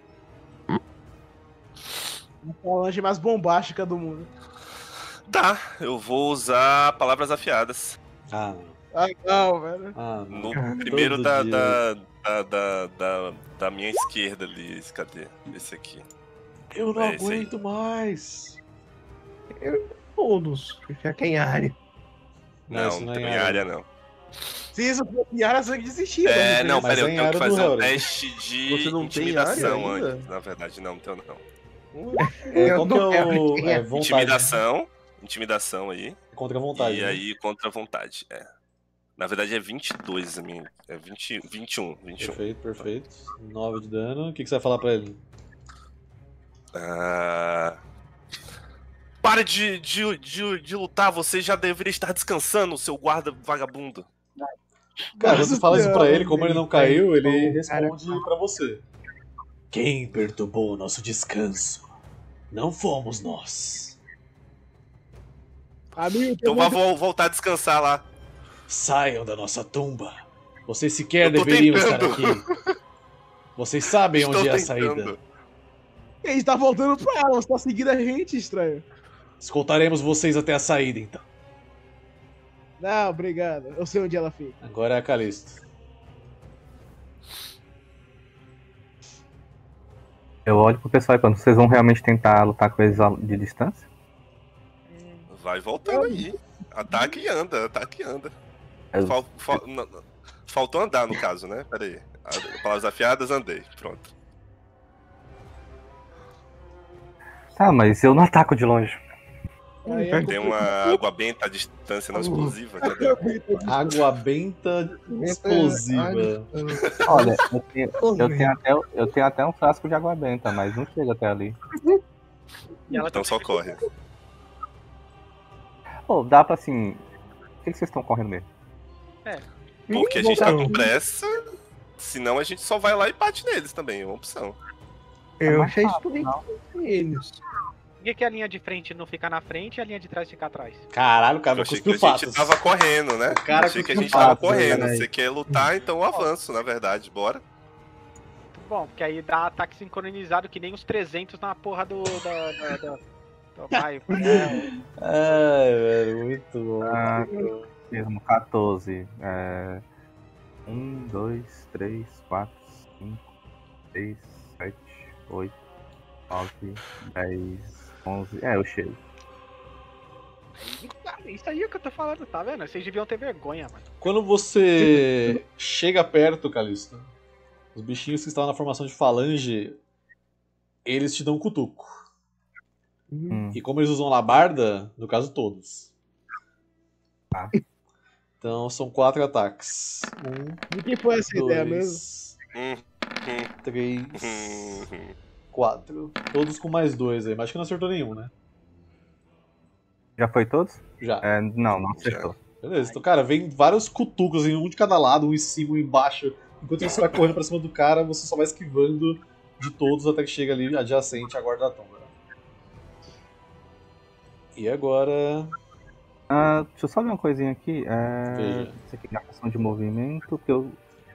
A falange mais bombástica do mundo. Tá, eu vou usar palavras afiadas. Ah, não. Ah, não, velho. Ah, não. No primeiro Todo da, dia. da, da, da, da, da minha esquerda ali. Esse, cadê? Esse aqui. Eu não É esse aí. aguento mais. Todos, já que é em área. Não, isso não é tem em área não. Se isso for Yara, você desistia. É, né? não, Mas pera, eu é em tenho que área do fazer um Hellring. teste de Você não tem intimidação área ainda? antes. Na verdade, não, não tenho não. É, Eu qual que é não quero o. que É, é. vontade. Intimidação. Intimidação aí. Contra a vontade. E né? aí, contra a vontade. É. Na verdade é vinte e dois a minha. É vinte, vinte e um. vinte e um. Perfeito, perfeito. nove de dano. O que, que você vai falar pra ele? Ah... Pare de, de, de, de lutar, você já deveria estar descansando, seu guarda vagabundo. Cara, quando você fala isso pra ele, como ele não caiu, ele Cara. responde pra você. Quem perturbou o nosso descanso? Não fomos nós. Amigo, Então vá vo- voltar a descansar lá. Saiam da nossa tumba. Vocês sequer Eu tô deveriam estar tentando. aqui. Vocês sabem Estou onde é a tentando. saída. a gente tá voltando pra ela, você tá seguindo a gente, estranho. Escoltaremos vocês até a saída, então. Não, obrigado. Eu sei onde ela fica. Agora é a Calisto. Eu olho pro pessoal e pergunto, vocês vão realmente tentar lutar com eles de distância? Vai voltando aí. Ataque e anda, ataque e anda. Eu- Fal- fal- não, não. Faltou andar, no caso, né? Pera aí. A- Palavras afiadas, andei. Pronto. Tá, mas eu não ataco de longe. Aí é Tem uma água benta à distância não explosiva. Cadê? Água benta explosiva. Olha, eu tenho, eu tenho até, eu tenho até um frasco de água benta, mas não chega até ali. E ela Então só corre. Pô, dá pra assim. Por que que vocês estão correndo mesmo? Porque a gente tá com pressa. Senão a gente só vai lá e bate neles também. É uma opção. Eu mais já rápido, estudei não. com eles. Por que, que a linha de frente não fica na frente e a linha de trás fica atrás? Caralho, o cara Eu vai achei que cuspir a gente fatos. tava correndo, né? O cara achei que a cuspiu gente tava fatos, correndo. né? Você quer lutar, então eu avanço, na verdade. Bora. Bom, porque aí dá ataque sincronizado que nem os trezentos na porra do. Da, da, da, do pai. É, Ai, velho, muito bom. Ah, mesmo, quatorze. É... um, dois, três, quatro, cinco, seis, sete, oito, nove, dez, onze. É, eu chego. isso aí é o que eu tô falando, tá vendo? Vocês deviam ter vergonha, mano. Quando você chega perto, Calisto, os bichinhos que estavam na formação de falange, eles te dão um cutuco. Hum. E como eles usam labarda, no caso todos. Tá. Então são quatro ataques. Um, De quem foi essa ideia mesmo? dois, Hum, hum, três, hum. quatro. Todos com mais dois aí. Mas acho que não acertou nenhum, né? Já foi todos? Já. É, não, não acertou. Beleza. Então, cara, vem vários cutucos, assim, um de cada lado, um em cima, um embaixo. Enquanto você vai correndo pra cima do cara, você só vai esquivando de todos até que chega ali adjacente à guarda da tumba. E agora. Ah, deixa eu só ver uma coisinha aqui. É... Veja. Isso aqui é a ação de movimento, que eu.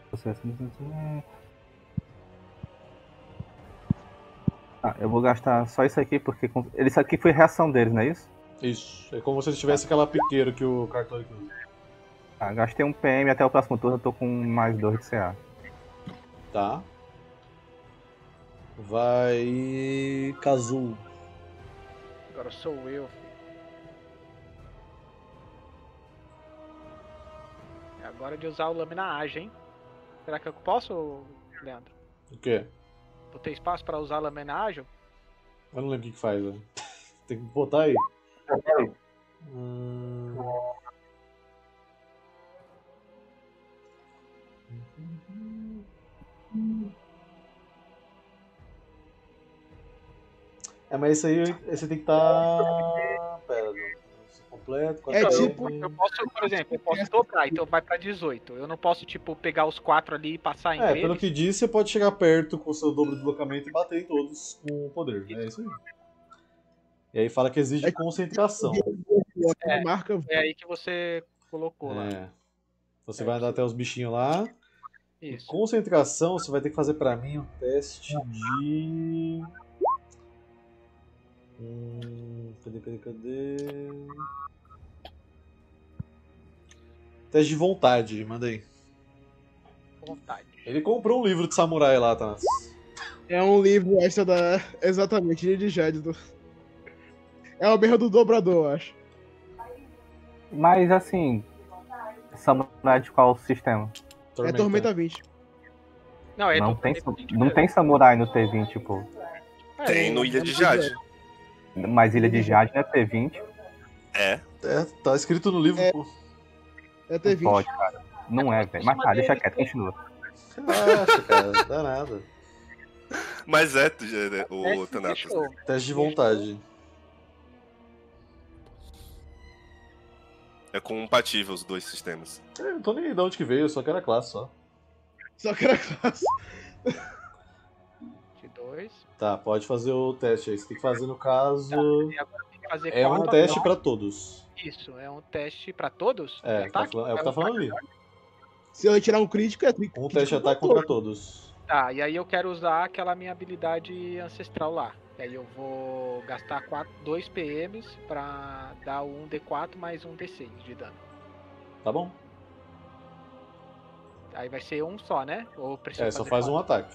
Ah, eu vou gastar só isso aqui, porque. Isso aqui foi reação deles, não é isso? Isso. É como se ele tivesse aquela piqueira que o cartão usa. Ah, gastei um P M até o próximo turno, eu tô com mais dois de C A. Tá. Vai. Kazu. Agora sou eu, filho. É agora de usar o Lâmina Ágil, hein? Será que eu posso, Leandro? O quê? Vou ter espaço pra usar a Lâmina Ágil? Eu não lembro o que, que faz, velho. Tem que botar aí. Hum... É, mas esse aí esse tem que estar. Tá... Pera, completo. É quatro, tipo- nove. Eu posso, por exemplo, eu posso dobrar, então vai pra dezoito. Eu não posso, tipo, pegar os quatro ali e passar entre É, eles. pelo que disse, você pode chegar perto com o seu dobro de deslocamento e bater em todos com o poder. É isso aí. E aí fala que exige É- concentração. É. Marca. É aí que você colocou lá. É. Você vai andar até os bichinhos lá. E Isso. concentração, você vai ter que fazer pra mim um teste de. Hum, cadê, cadê, cadê? Teste de vontade, manda aí. Vontade. Ele comprou um livro de samurai lá, tá? É um livro extra da. Exatamente, Ilha de Jade. Do... É o berro do dobrador, eu acho. Mas assim. Samurai de qual sistema? É Tormenta vinte. Não, é Não do- tem, é do- não tem samurai no T vinte, pô. É, Tem no Ilha de Jade. Mas Ilha de Jade não é T vinte. É. É, tá escrito no livro, É. pô. É T Não vinte. pode, cara. Não é, velho. Mas tá, deixa quieto, continua. Relaxa, cara, não dá nada. Mas é, tu- é, é, o Thanatos. fechou. Teste de vontade. É compatível os dois sistemas. É, não tô nem aí de onde que veio, eu só quero a classe só. Só que era classe. De dois. Tá, pode fazer o teste aí. Você tem que fazer no caso. E agora tem que fazer É um quatro teste ataques. pra todos. Isso, é um teste pra todos? É, De tá ataque? falando- é o que tá falando ali. Se eu retirar um crítico, é tri- Um crítico teste de pra ataque todos. contra todos. Tá, e aí eu quero usar aquela minha habilidade ancestral lá. E aí eu vou gastar dois P Ms pra dar um D quatro mais um D seis de dano. Tá bom? Aí vai ser um só, né? Ou preciso É, só fazer faz quatro? um ataque.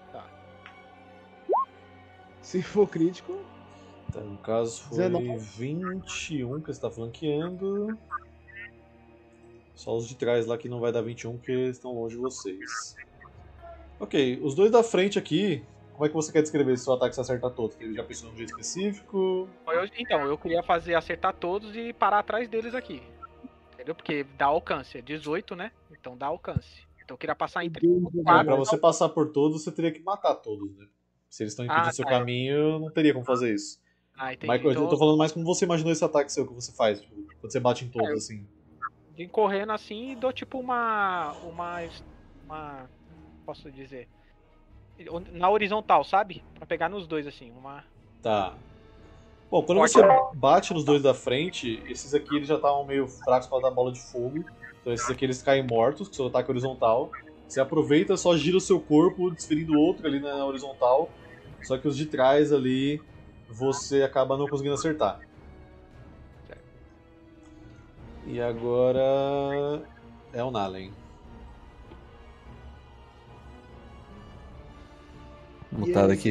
Se for crítico. Tá, no caso foi dezenove. vinte e um que você tá flanqueando. Só os de trás lá que não vai dar vinte e um porque eles estão longe de vocês. Ok, os dois da frente aqui, como é que você quer descrever se o seu ataque se acerta todos? Ele já pensou num jeito específico? Eu- então, eu queria fazer acertar todos e parar atrás deles aqui. Entendeu? Porque dá alcance. É dezoito, né? Então dá alcance. Então eu queria passar entre É, quatro. pra você passar por todos, você teria que matar todos, né? Se eles estão impedindo Ah, seu tá. caminho, não teria como fazer isso. Ah, entendi. Mas eu Então, tô falando mais como você imaginou esse ataque seu que você faz, tipo, quando você bate em todos, É, eu- assim. vim correndo assim e dou tipo uma. Uma. Uma. Posso dizer? Na horizontal, sabe? Pra pegar nos dois, assim. Uma. Tá. Bom, quando Pode. você bate nos dois da frente, esses aqui eles já estavam meio fracos para dar bola de fogo. Então esses aqui eles caem mortos, com seu ataque horizontal. Você aproveita, só gira o seu corpo, desferindo outro ali na horizontal. Só que os de trás ali, você acaba não conseguindo acertar. E agora é o Nalen. Mutado aqui.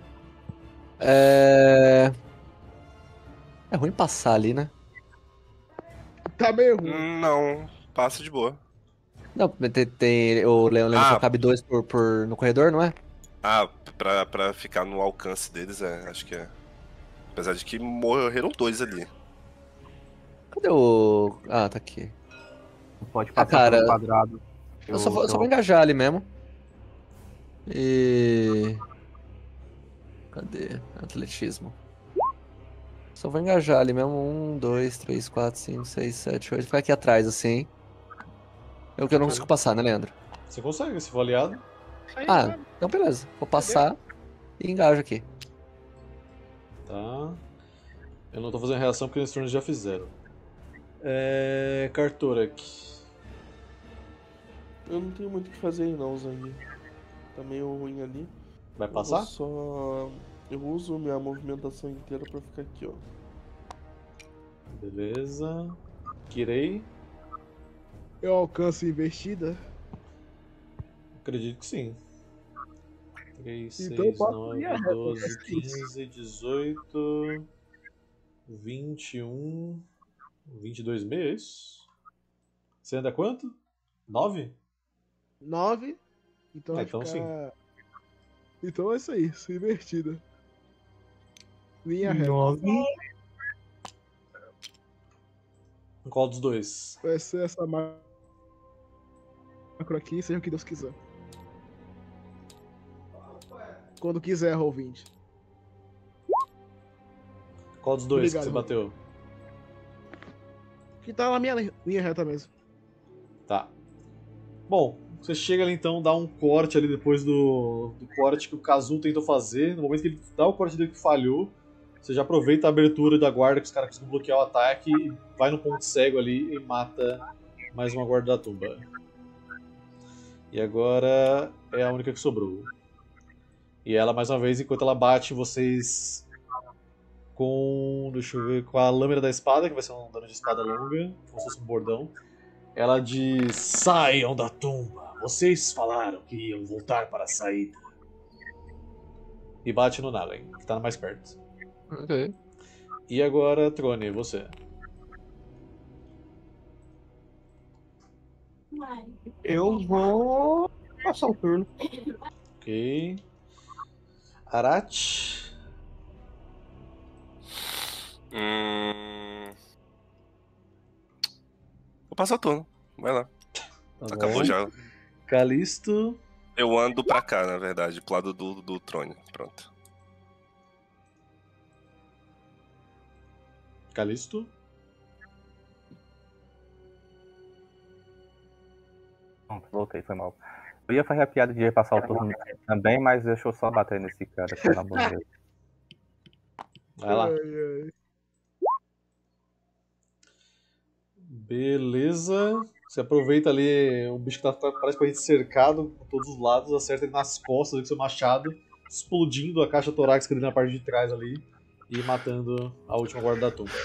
É. É ruim passar ali, né? Tá meio ruim. Hum, Não, passa de boa. Não, tem, tem o Leão Leão Ah. só cabe dois por, por, no corredor, não é? Ah, pra, pra ficar no alcance deles, é, acho que é. Apesar de que morreram dois ali. Cadê o. Ah, tá aqui. Pode passar cara, pelo quadrado. Eu só, vou, eu só vou engajar ali mesmo. E... Cadê? Atletismo. Só vou engajar ali mesmo. Um, dois, três, quatro, cinco, seis, sete, oito. Ficar aqui atrás, assim. Eu que eu não consigo passar, né, Leandro? Você consegue, se for aliado. Aí, Ah, né? então beleza. Vou passar e engajo aqui. Tá. Eu não tô fazendo reação porque os turnos já fizeram. É. Karturak. Eu não tenho muito o que fazer aí não, Zang. Tá meio ruim ali. Vai Eu vou passar? só... Eu uso minha movimentação inteira pra ficar aqui, ó. Beleza. Kirei. Eu alcanço investida. Acredito que sim. três, Então, seis, posso nove, ir a reta, doze, faz isso. quinze, dezoito, vinte e um, vinte e dois meses, é isso? Você anda quanto? nove? nove. Então Ah, vai então ficar... Então é isso aí, isso, invertida. Linha reta. Nove. Qual dos dois? Vai ser essa macro aqui, seja o que Deus quiser. Quando quiser, roll vinte. Qual dos dois Obrigado, que você bateu? Que tá na minha li- linha reta mesmo. Tá. Bom, você chega ali então, dá um corte ali depois do, do corte que o Kazu tentou fazer. No momento que ele dá o corte dele que falhou, você já aproveita a abertura da guarda que os caras conseguem bloquear o ataque, e vai no ponto cego ali e mata mais uma guarda da tumba. E agora é a única que sobrou. E ela, mais uma vez, enquanto ela bate vocês com. Deixa eu ver. Com a lâmina da espada, que vai ser um dano de espada longa, como se fosse um bordão. Ela diz: saiam da tumba. Vocês falaram que iam voltar para a saída. E bate no Nalen, que tá mais perto. Ok. E agora, Trone, você. Eu vou passar o turno. Ok. Arat. Hum... Vou passar o turno. Vai lá. Tá Acabou bom. já. Calisto. Eu ando pra cá, na verdade, pro lado do, do Trone. Pronto. Calisto. Pronto, voltei, foi mal. Eu ia fazer a piada de passar o turno também, mas deixa eu só bater nesse cara, pelo amor de Deus. Vai lá. Ai, ai. Beleza. Você aproveita ali o bicho que tá praticamente cercado por todos os lados, acerta ele nas costas com seu machado, explodindo a caixa torácica ali na parte de trás ali e matando a última guarda da tumba.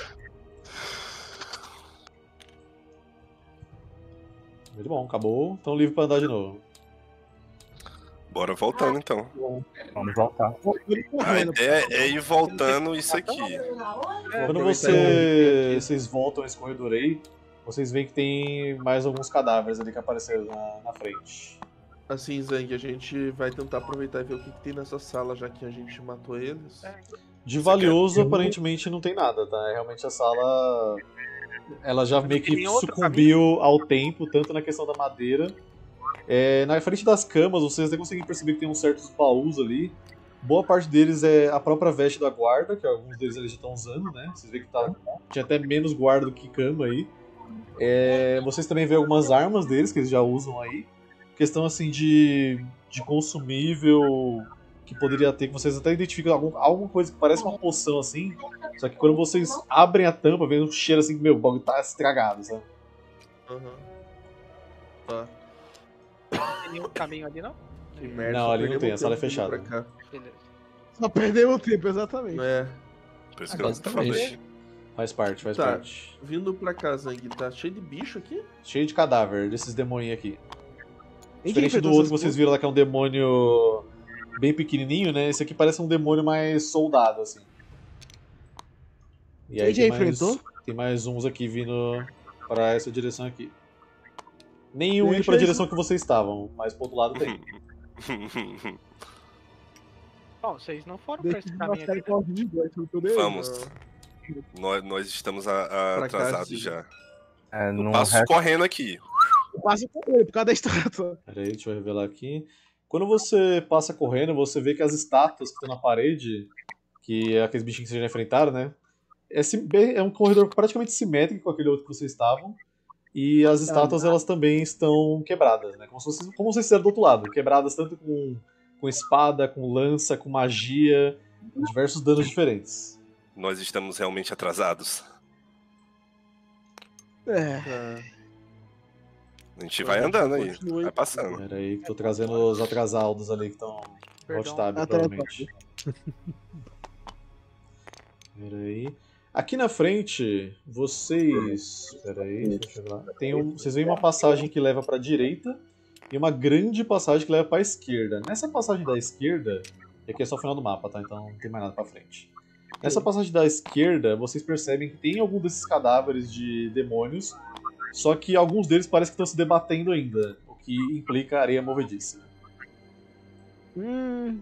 Muito bom, acabou. Então livre pra andar de novo. Bora voltando então. Vamos voltar. Vou ele A correndo. ideia é ir voltando isso aqui. Quando aproveitar você, aqui. vocês voltam esse corredor aí, vocês veem que tem mais alguns cadáveres ali que apareceram na, na frente. Assim, Zang, a gente vai tentar aproveitar e ver o que, que tem nessa sala, já que a gente matou eles. De valioso, aparentemente não tem nada, tá? Realmente a sala. Ela já meio que tem outro sucumbiu ao tempo, tanto na questão da madeira. É, na frente das camas, vocês até conseguem perceber que tem uns certos baús ali. Boa parte deles é a própria veste da guarda, que alguns deles eles já estão usando, né? Vocês veem que tá, tinha até menos guarda do que cama aí. É, vocês também veem algumas armas deles que eles já usam aí. Questão assim de, de consumível que poderia ter, que vocês até identificam algum, alguma coisa que parece uma poção assim. Só que quando vocês abrem a tampa, vem um cheiro assim que, meu, o bagulho tá estragado, sabe? Aham. Tá. Não tem nenhum caminho ali, não? Que merda. Não, só ali não perdemos tem, a sala é tempo vindo fechada. pra cá. Beleza. Só perdemos o tempo, exatamente. É. Por isso que eu Basicamente. falei. Faz parte, faz Tá. parte. Vindo pra cá, Zang, tá cheio de bicho aqui? Cheio de cadáver desses demônios aqui. Quem que Diferente do enfrentou outro essas que vocês viram lá, que é um demônio bem pequenininho, né? Esse aqui parece um demônio mais soldado, assim. E aí Quem já tem mais, enfrentou? tem mais uns aqui vindo pra essa direção aqui. Nenhum indo Deixa pra isso. direção que vocês estavam, mas pro outro lado tem. Bom, vocês não foram pra Deixa esse eu caminho mostrar aqui, ele com a vida, isso tudo aí. Vamos. nós, nós estamos a- a- Pra cá, atrasados sim. já. É, Eu não passo resta- correndo aqui. Eu passo com ele por causa da estátua. Peraí, deixa eu revelar aqui. Quando você passa correndo, você vê que as estátuas que estão na parede, que é aqueles bichinhos que vocês já enfrentaram, né? É, sim- bem- é um corredor praticamente simétrico com aquele outro que vocês estavam. E as estátuas, elas também estão quebradas, né? Como, se vocês, como vocês fizeram do outro lado. Quebradas tanto com, com espada, com lança, com magia, com diversos danos diferentes. Nós estamos realmente atrasados. É. Tá. A gente Tá, vai andando aí. continue. Vai passando. Peraí, que tô trazendo os atrasaldos ali que estão no hot Perdão. tab, Ah, tá, provavelmente. Peraí. Aqui na frente, vocês. Peraí, deixa eu ver lá. Tem um, vocês veem uma passagem que leva pra direita e uma grande passagem que leva pra esquerda. Nessa passagem da esquerda, e aqui é só o final do mapa, tá? Então não tem mais nada pra frente. Nessa passagem da esquerda, vocês percebem que tem algum desses cadáveres de demônios, só que alguns deles parecem que estão se debatendo ainda, o que implica areia movediça. Hum.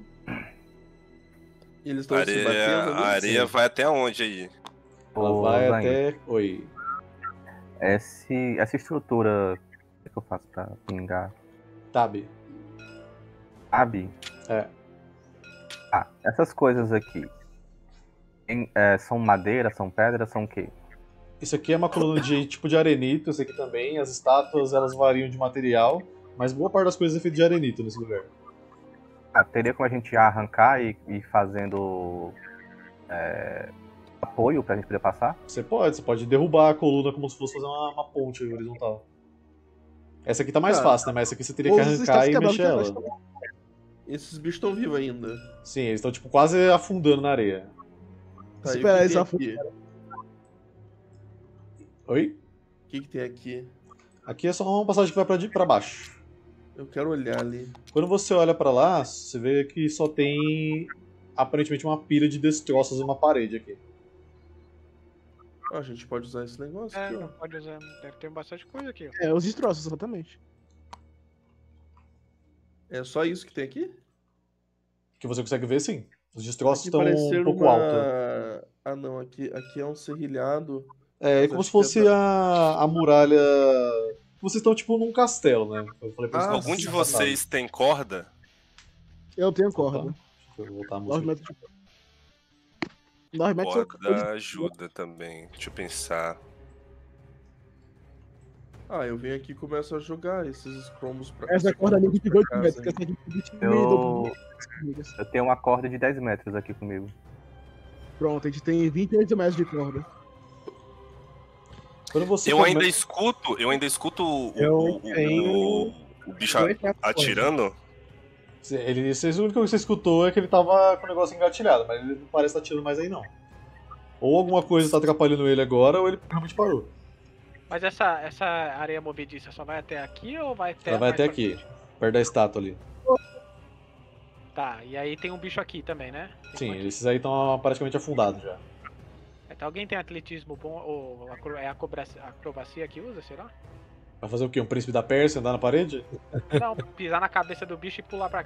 E eles A estão se batendo areia, ali? a areia Sim. vai até onde aí? Ela Ô, vai Zain, até. Oi. Esse, essa estrutura. O que eu faço pra pingar? Tabi. Sabe? É. Ah, essas coisas aqui. em- é, são madeira, são pedra, são o quê? Isso aqui é uma coluna de tipo de arenito, esse aqui também. As estátuas elas variam de material, mas boa parte das coisas é feita de arenito nesse lugar. Ah, teria como a gente arrancar e ir fazendo é, apoio pra gente poder passar? Você pode, você pode derrubar a coluna como se fosse fazer uma, uma ponte horizontal. Essa aqui tá mais Tá. fácil, né? Mas essa aqui você teria que Os arrancar estátuas e quebrados mexer também ela. estão- Esses bichos estão vivos ainda. Sim, eles estão tipo quase afundando na areia. Tá, e o Espera, que eles tem afundam. aqui? Oi? O que, que tem aqui? Aqui é só uma passagem que vai pra, di- pra baixo. Eu quero olhar ali. Quando você olha pra lá, você vê que só tem aparentemente uma pilha de destroços numa parede aqui. Ó, a gente pode usar esse negócio É, aqui, ó. não pode usar. Deve ter bastante coisa aqui. ó. É, os destroços, exatamente. É só isso que tem aqui? Que você consegue ver, sim. Os destroços Aqui estão parece um ser pouco uma... altos. Ah, não. Aqui, aqui é um serrilhado. É, Mas como acho se fosse que é a, a muralha. Vocês estão tipo num castelo, né? Eu falei pra Ah, vocês Algum de semana passada. vocês tem corda? Eu tenho corda. Deixa eu voltar a nove música. metros de nove metros eu- Corda ajuda também. Deixa eu pensar. Ah, eu venho aqui e começo a jogar esses cromos pra Essa esses corda é cromos de pra oito casa, metros, que hein? essa de vinte Eu, amigas. eu tenho uma corda de dez metros aqui comigo. Pronto, a gente tem vinte e oito metros de corda. Quando você Eu come- ainda escuto, eu ainda escuto o, Eu o, o- tenho o- o bicho dois metros de atirando. Ele, vocês, o único que você escutou é que ele tava com o negócio engatilhado, mas ele não parece estar atirando mais aí não. Ou alguma coisa tá atrapalhando ele agora, ou ele realmente parou. Mas essa, essa areia movediça só vai até aqui ou vai até Ela vai mais até pra aqui, frente? perto da estátua ali. Tá, e aí tem um bicho aqui também, né? Tem Sim, um aqui. esses aí estão praticamente afundados já. Então, alguém tem atletismo bom ou acro- é acrobacia, acrobacia que usa, será? Vai fazer o quê? Um príncipe da Pérsia andar na parede? Não, pisar na cabeça do bicho e pular pra cá.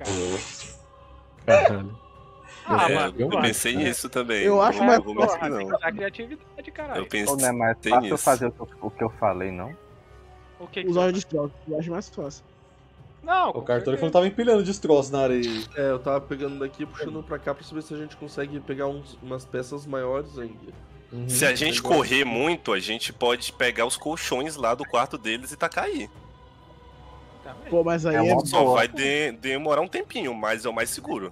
Caralho. Ah, É, mano, eu porra. pensei nisso também. Eu acho não mais vou Porra, mentir, tem não. que usar criatividade, caralho. Eu pensei Ou não é mais fácil eu nisso. fazer o que, eu, o que eu falei, não? O que que Usar você- os destroços, eu acho mais fácil. Não, O com cartão certeza. falou que tava empilhando destroços na areia. É, eu tava pegando daqui e puxando pra cá pra saber se a gente consegue pegar uns- umas peças maiores ainda. Uhum. Se a gente correr muito, a gente pode pegar os colchões lá do quarto deles e tacar aí. Também. Pô, mas aí É é. uma Só boa. vai de- demorar um tempinho, mas é o mais seguro.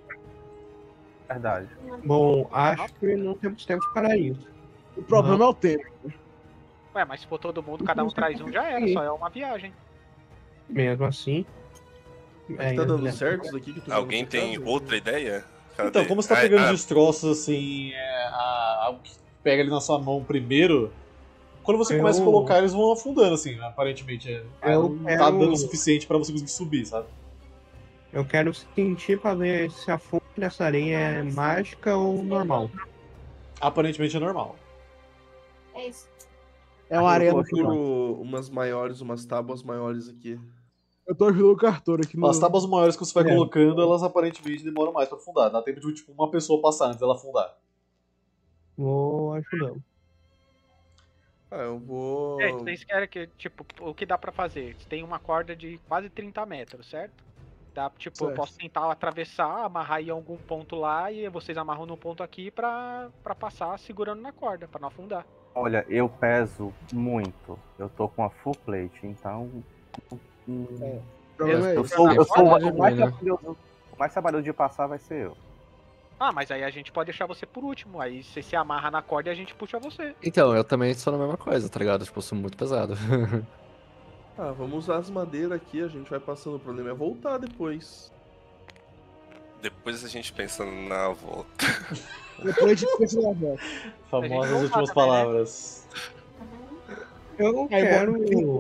Verdade. Bom, acho que não temos tempo para isso. O problema é o tempo. Ué, mas se for todo mundo, cada um traz um, já era, só é uma viagem. Mesmo assim. Mas tá dando certo isso daqui que eu tô Alguém vendo tem aqui, cara? outra ideia? Cadê? Então, como você tá Ah, pegando ah, destroços assim, é, a- algo que pega ali na sua mão primeiro, quando você Eu- começa a colocar, eles vão afundando, assim, né? Aparentemente. É, Eu não tá quero- dando o suficiente pra você conseguir subir, sabe? Eu quero sentir pra ver se a fonte dessa areia é mágica ou normal. Aparentemente é normal. É isso. É uma areia Eu no final. procuro umas maiores, umas tábuas maiores aqui. Eu tô ajudando o cartor aqui no. As tábuas maiores que você vai É. colocando, elas aparentemente demoram mais pra afundar. Dá tempo de tipo, uma pessoa passar antes dela afundar. Vou ajudando. Ah, eu vou. É, vocês querem que, tipo, o que dá pra fazer? Tem uma corda de quase trinta metros, certo? Dá, tipo, eu Certo. posso tentar atravessar, amarrar em algum ponto lá e vocês amarram no ponto aqui pra, pra passar segurando na corda, pra não afundar. Olha, eu peso muito. Eu tô com a full plate, então. hum, O problema é Eu esse. sou, eu sou Pode o, mais ver, né? trabalhoso, o mais trabalhoso de passar vai ser eu. Ah, mas aí a gente pode deixar você por último. Aí você se amarra na corda e a gente puxa você. Então, eu também sou a mesma coisa, tá ligado? Tipo, eu sou muito pesado. Ah, vamos usar as madeiras aqui, a gente vai passando. O problema é voltar depois. Depois a gente pensa na volta. Depois a gente pensa na volta. Famosas voltar últimas também, né? palavras. Eu não Aí, quero.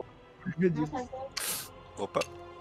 Opa.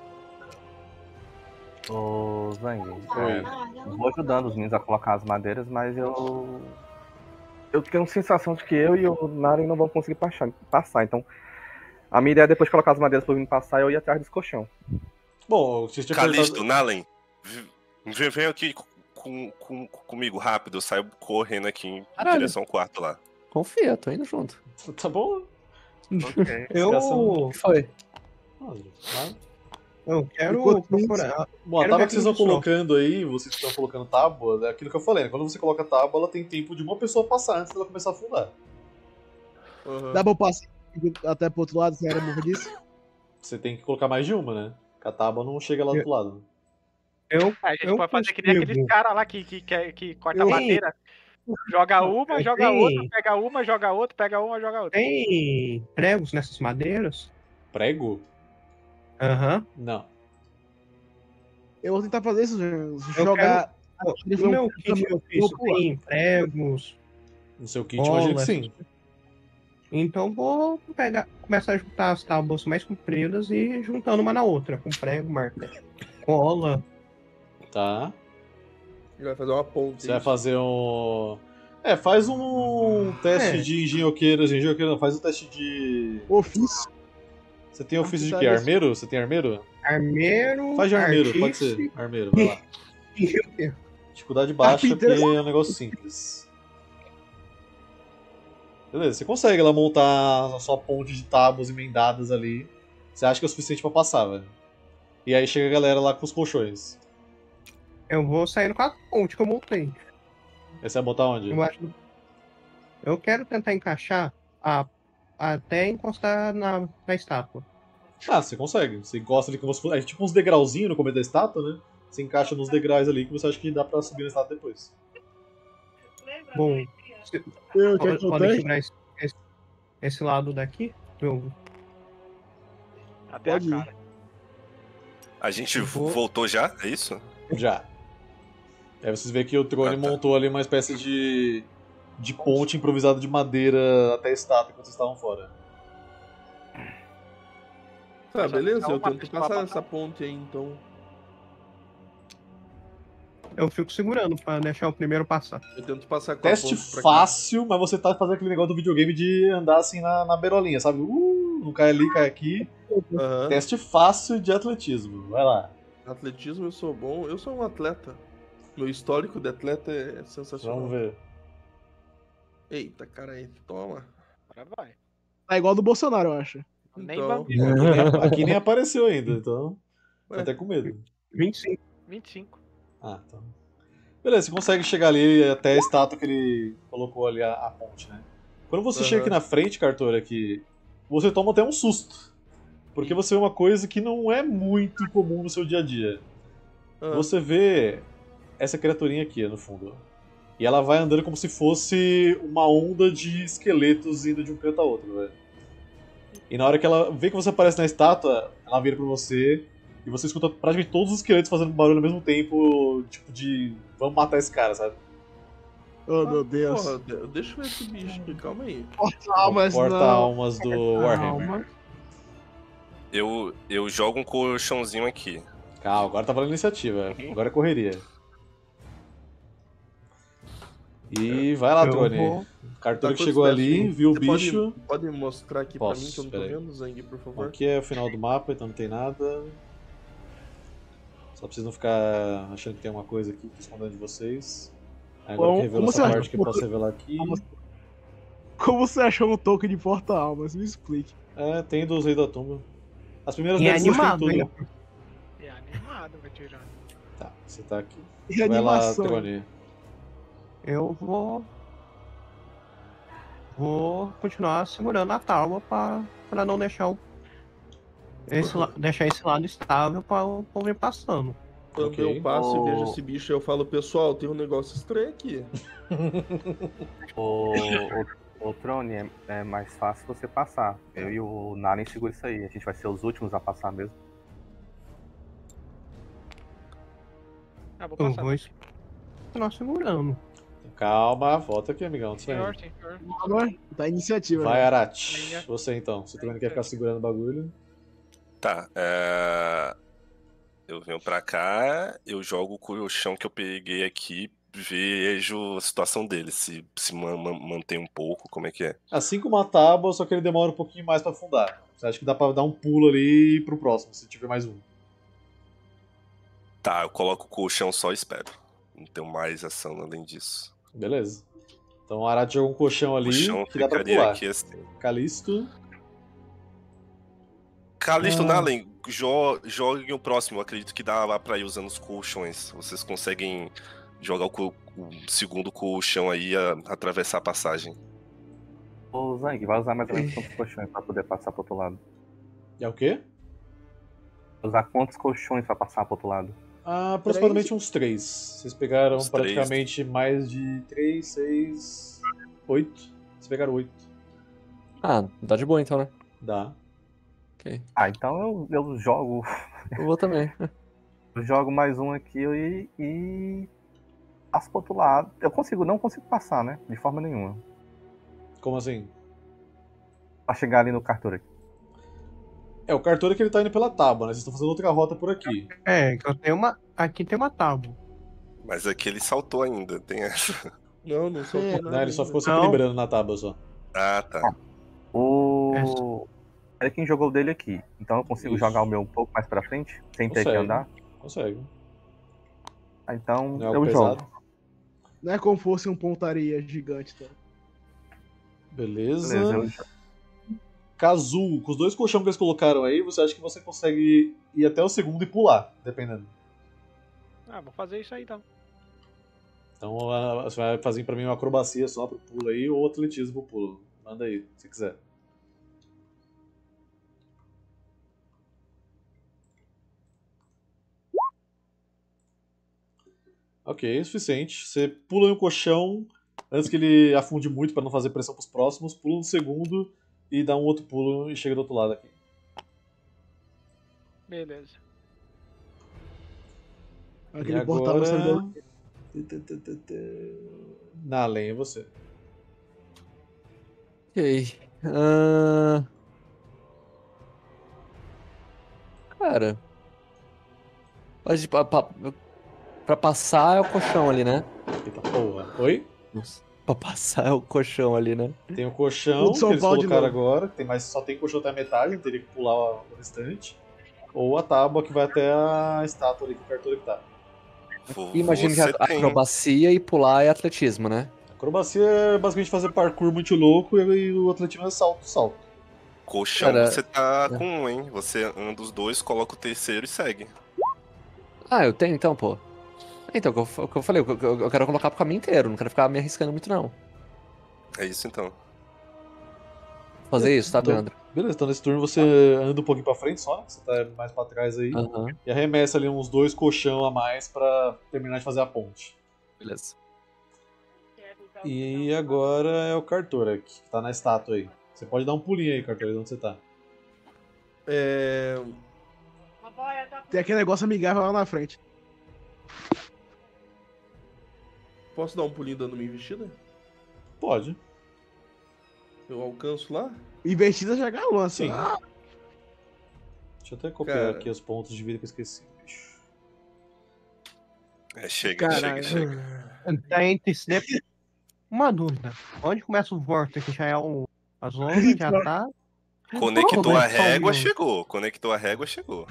Ô, Zang, Oi. é, eu vou ajudando os meninos a colocar as madeiras, mas eu. Eu tenho a sensação de que eu e o Naren não vão conseguir passar, passar. Então, a minha ideia é depois de colocar as madeiras pra eu vir passar, eu ir atrás desse colchão. Bom, vocês tinham Calisto, perguntado... Nalen, vem, vem aqui com, com, comigo rápido. Eu saio correndo aqui em Caralho. direção ao quarto lá. Confia, tô indo junto. Tá bom? Ok. Eu, O que foi? Olha, tá. eu quero Enquanto procurar. Bom, a Quero tábua ver que vocês estão aqui no colocando aí, vocês que estão colocando tábuas, é aquilo que eu falei, né? Quando você coloca a tábua, ela tem tempo de uma pessoa passar antes dela começar a afundar. Uhum. Dá pra eu passar até pro outro lado, sem era morro disso? Você tem que colocar mais de uma, né? Porque a tábua não chega lá do outro lado. Eu, Aí a gente eu pode fazer que nem consigo. aqueles caras lá que, que, que, que corta Eu- madeira. Joga uma, Eu joga tenho. outra, pega uma, joga outra, pega uma, joga outra. Tem pregos nessas madeiras? Prego? Aham. Não. Eu vou tentar fazer isso, Eu jogar. No meu kit de ofício tem pregos. No seu kit, imagino que Bolas. sim. Então vou pegar, começar a juntar as tábuas mais compridas e juntando uma na outra, com prego, martelo, cola. Tá. Ele vai fazer uma ponte. Você vai fazer um. É, faz um teste É. de engenhoqueiro. Engenhoqueiro não, faz um teste de. Ofício. Você tem ofício de tá quê? isso. Armeiro? Você tem armeiro? Armeiro. Faz de armeiro, pode artífice ser. Armeiro, vai lá. e- Dificuldade baixa, porque Carpinteiro. é um negócio simples. Beleza, você consegue lá montar a sua ponte de tábuas emendadas ali. Você acha que é o suficiente pra passar, velho. E aí chega a galera lá com os colchões. Eu vou saindo com a ponte que eu montei. Aí você vai botar onde? Eu acho. Eu quero tentar encaixar a, até encostar na, na estátua. Ah, você consegue. Você encosta ali como se fosse. É tipo uns degrauzinhos no começo da estátua, né? Você encaixa nos degraus ali que você acha que dá pra subir na estátua depois. Bom, Eu quero pode, que eu pode teste. tirar esse, esse, esse lado daqui? Eu, Até Pode a ir. cara. A gente Eu vou- voltou já? É isso? Já. Aí vocês veem que o Trone Ah, tá. montou ali uma espécie de. de ponte improvisada de madeira até a estátua enquanto vocês estavam fora. Tá, beleza, Só eu uma tento pessoa passar passar. essa ponte aí então. eu fico segurando pra deixar o primeiro passar. Eu tento passar com Teste a ponte pra cá. fácil, mas você tá fazendo aquele negócio do videogame de andar assim na, na beirolinha, sabe? Uh, não cai ali, cai aqui. Aham. Teste fácil de atletismo. Vai lá. Atletismo eu sou bom, eu sou um atleta. Meu histórico de atleta é sensacional. Vamos ver. Eita, cara aí, toma. Agora vai. Tá igual do Bolsonaro, eu acho. Nem Então, Aqui nem, aqui nem apareceu ainda, então. Tô Ué. até com medo. vinte e cinco. vinte e cinco. Ah, então. Beleza, você consegue chegar ali até a estátua que ele colocou ali a, a ponte, né? Quando você Aham. chega aqui na frente, Cartora, aqui, você toma até um susto. Porque você vê uma coisa que não é muito comum no seu dia a dia. ah, Você vê essa criaturinha aqui no fundo. E ela vai andando como se fosse uma onda de esqueletos indo de um canto a outro, velho. E na hora que ela vê que você aparece na estátua, ela vira pra você e você escuta praticamente todos os esqueletos fazendo barulho ao mesmo tempo, tipo de vamos matar esse cara, sabe? Oh, meu Deus. porra, de- deixa eu ver esse bicho aqui, calma aí. Almas não. Porta-almas do Warhammer. Calma. Eu, eu jogo um colchãozinho aqui. Calma, agora tá valendo iniciativa. Agora é correria. E vai lá, Eu Trone. vou- O Cartura Tá que chegou quantos ali, testes? viu o Você pode- bicho. Pode, mostrar aqui Posso, pra mim que eu não tô peraí. vendo, Zang, por favor. Aqui é o final do mapa, então não tem nada. Só pra vocês não ficar achando que tem uma coisa aqui escondendo de vocês. Agora Bom, que revelou como essa você acha parte que eu que- posso revelar aqui. Como- Como você achou um token de porta-almas? Me explique. É, tem dos Reis da Tumba. As primeiras E é delas tem animado tudo. ainda. É animado, vai tirando. Tá, você tá aqui. E Vai lá, animação. Trone. Eu vou. Vou continuar segurando a tábua pra, pra não deixar o. Esse, la- deixar esse lado estável pra o povo ir passando. Quando Ok. eu passo e vejo Oh. esse bicho, eu falo, pessoal, tem um negócio estranho aqui. O, o, o Trone é, é mais fácil você passar. Eu e o Naren segura isso aí. A gente vai ser os últimos a passar mesmo. Ah, vou Eu passar. vou es- continuar segurando. Calma, volta aqui, amigão. Isso aí. Senhor, senhor. Agora, tá iniciativa. Vai, né? Arat. Você então. Você também quer ficar segurando o bagulho? Tá, é... eu venho pra cá, eu jogo com o chão que eu peguei aqui, vejo a situação dele, se se ma- ma- mantém um pouco, como é que é. Assim como a tábua, só que ele demora um pouquinho mais pra afundar. Você acha que dá pra dar um pulo ali e ir pro próximo, se tiver mais um. Tá, eu coloco o colchão só e espero. Não tenho mais ação além disso. Beleza. Então o Arat jogou um colchão O ali chão que dá pra ficaria pular. aqui assim. Calisto. Calisto Ah. Nalen, jo joguem o próximo. Eu acredito que dá pra ir usando os colchões. Vocês conseguem jogar o, co- o segundo colchão aí e a- atravessar a passagem. O Zang vai usar mais ou menos quantos colchões pra poder passar pro outro lado? É o quê? Usar quantos colchões pra passar pro outro lado? Ah, aproximadamente uns três. Vocês pegaram Uns três. praticamente mais de três, seis, oito. Vocês pegaram oito. Ah, dá de boa então, né? Dá. Ok. Ah, então eu, eu jogo. Eu vou também. Eu jogo mais um aqui e. e passo pro outro lado. Eu consigo, não consigo passar, né? De forma nenhuma. Como assim? Pra chegar ali no Cartura. É, o cartório é que ele tá indo pela tábua, né? Vocês estão fazendo outra rota por aqui. É, que eu tenho uma. Aqui tem uma tábua. Mas aqui ele saltou ainda, tem essa. Não, não sou É, nada. Né? Ele só ficou se Não. equilibrando na tábua só. Ah, tá. O. É quem jogou o dele aqui. Então eu consigo Isso. jogar o meu um pouco mais pra frente, sem ter que Consegue. andar. Consegue. Ah, então Não é algo eu pesado. jogo. Não é como fosse um pontaria gigante, tá? Beleza. Beleza, eu jogo. Kazu, com os dois colchões que eles colocaram aí, você acha que você consegue ir até o segundo e pular, dependendo. Ah, vou fazer isso aí então. Então ah, você vai fazer pra mim uma acrobacia só pro pulo aí ou atletismo pro pulo. Manda aí, se quiser. Ok, é suficiente. Você pula no colchão antes que ele afunde muito pra não fazer pressão pros próximos, pula no segundo e dá um outro pulo e chega do outro lado aqui. Beleza. Aquele e portal agora... servidor. Nalen, é você. Ok. Ah, Cara. Mas, pra, pra, pra passar é o colchão ali, né? Eita porra. Oi? Nossa. Pra passar é o colchão ali, né? Tem o colchão O de que São eles Paulo de colocaram novo. agora, que tem mais, só tem colchão até a metade, teria que pular o restante. Ou a tábua que vai até a estátua ali que o cartório tá. Vo- Imagino que você a tem- acrobacia e pular é atletismo, né? Acrobacia é basicamente fazer parkour muito louco e o atletismo é salto, salto. Colchão Cara, você tá é. com um, hein? Você anda os dois, coloca o terceiro e segue. Ah, eu tenho então, pô. Então, o que eu, o que eu falei, eu, eu- eu quero colocar pro caminho inteiro, não quero ficar me arriscando muito, não. É isso então. Fazer isso, tá, Então- Leandro? Beleza, então nesse turno você anda um pouquinho pra frente só, né? Você tá mais pra trás aí. Aham, E arremessa ali uns dois colchão a mais pra terminar de fazer a ponte. beleza. E agora é o Cartorak, que tá na estátua aí. Você pode dar um pulinho aí, Cartorak, onde você tá. É... Tem aquele negócio amigável lá na frente. Posso dar um pulinho dando uma investida? Pode. Eu alcanço lá? Investida já galou, assim. Sim. Ah, Deixa eu até copiar Cara. aqui os pontos de vida que eu esqueci, bicho. É, chega, Caralho. chega, chega. Tá entre sempre. Uma dúvida. Onde começa o vórtice? Já é o. As ondas, já tá. Conectou Pô, a mas só um régua, minuto. chegou. Conectou a régua, chegou.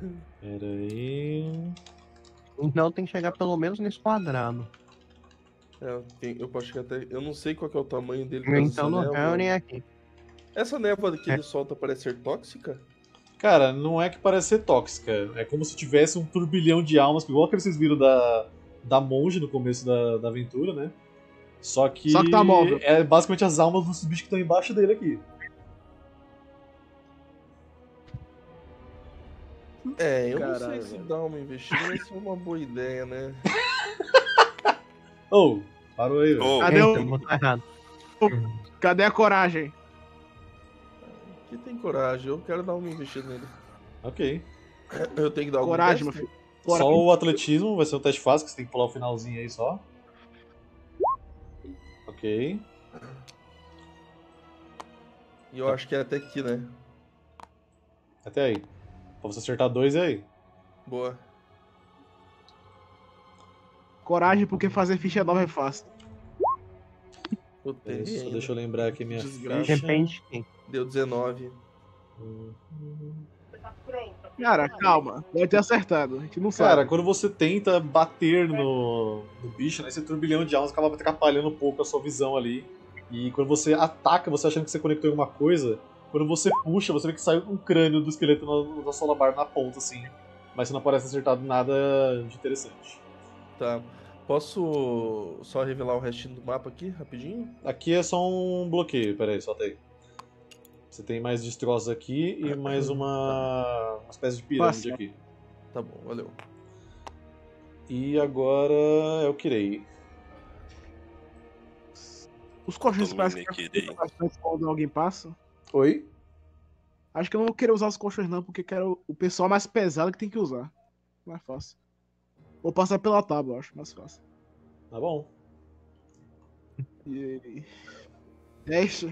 Pera aí. Então tem que chegar pelo menos nesse quadrado. É, tem- eu acho que até. Eu não sei qual que é o tamanho dele. por causa Então dessa não névoa. é nem aqui. Essa névoa que É. ele solta parece ser tóxica? Cara, não é que parece ser tóxica. É como se tivesse um turbilhão de almas, igual aquele que vocês viram da, da monge no começo da, da aventura, né? Só que, Só que tá móvel. é basicamente as almas dos bichos que estão embaixo dele aqui. É, eu não Caralho, sei se velho. dar uma investida vai ser uma boa ideia, né? Ô, parou aí, velho. Ô, Cadê Eita, o- botou errado. Cadê a coragem? Que tem coragem, eu quero dar uma investida nele. Ok. Eu tenho que dar algum Coragem, meu teste? filho. Só Coragem. o atletismo vai ser um teste fácil, que você tem que pular o finalzinho aí só. Ok. E eu acho que é até aqui, né? Até aí. Pra você acertar dois é aí. Boa. Coragem, porque fazer ficha nova é fácil. Eu tenho Isso, ainda. deixa eu lembrar aqui minha Desgraça. ficha. Depende de quem. Deu dezenove. Cara, calma. Pode ter acertado. A gente não Cara, sabe. quando você tenta bater no, no bicho, né, esse turbilhão de almas acaba atrapalhando um pouco a sua visão ali. E quando você ataca, você achando que você conectou em alguma coisa, quando você puxa, você vê que sai um crânio do esqueleto na, na Solabar na ponta, assim. Mas você não parece acertado nada de interessante. Tá. Posso só revelar o restinho do mapa aqui, rapidinho? Aqui é só um bloqueio, peraí, solta aí. Você tem mais destroços aqui e mais uma, uma espécie de pirâmide Passa. aqui. Tá bom, valeu. E agora é o Kirei. Os colchões Todo parecem mundo que querer. bastante quando alguém passa. Oi? Acho que eu não vou querer usar os colchões não, porque quero o pessoal mais pesado que tem que usar. Mais fácil. Vou passar pela tábua, eu acho mais fácil. Tá bom. E aí? Teste.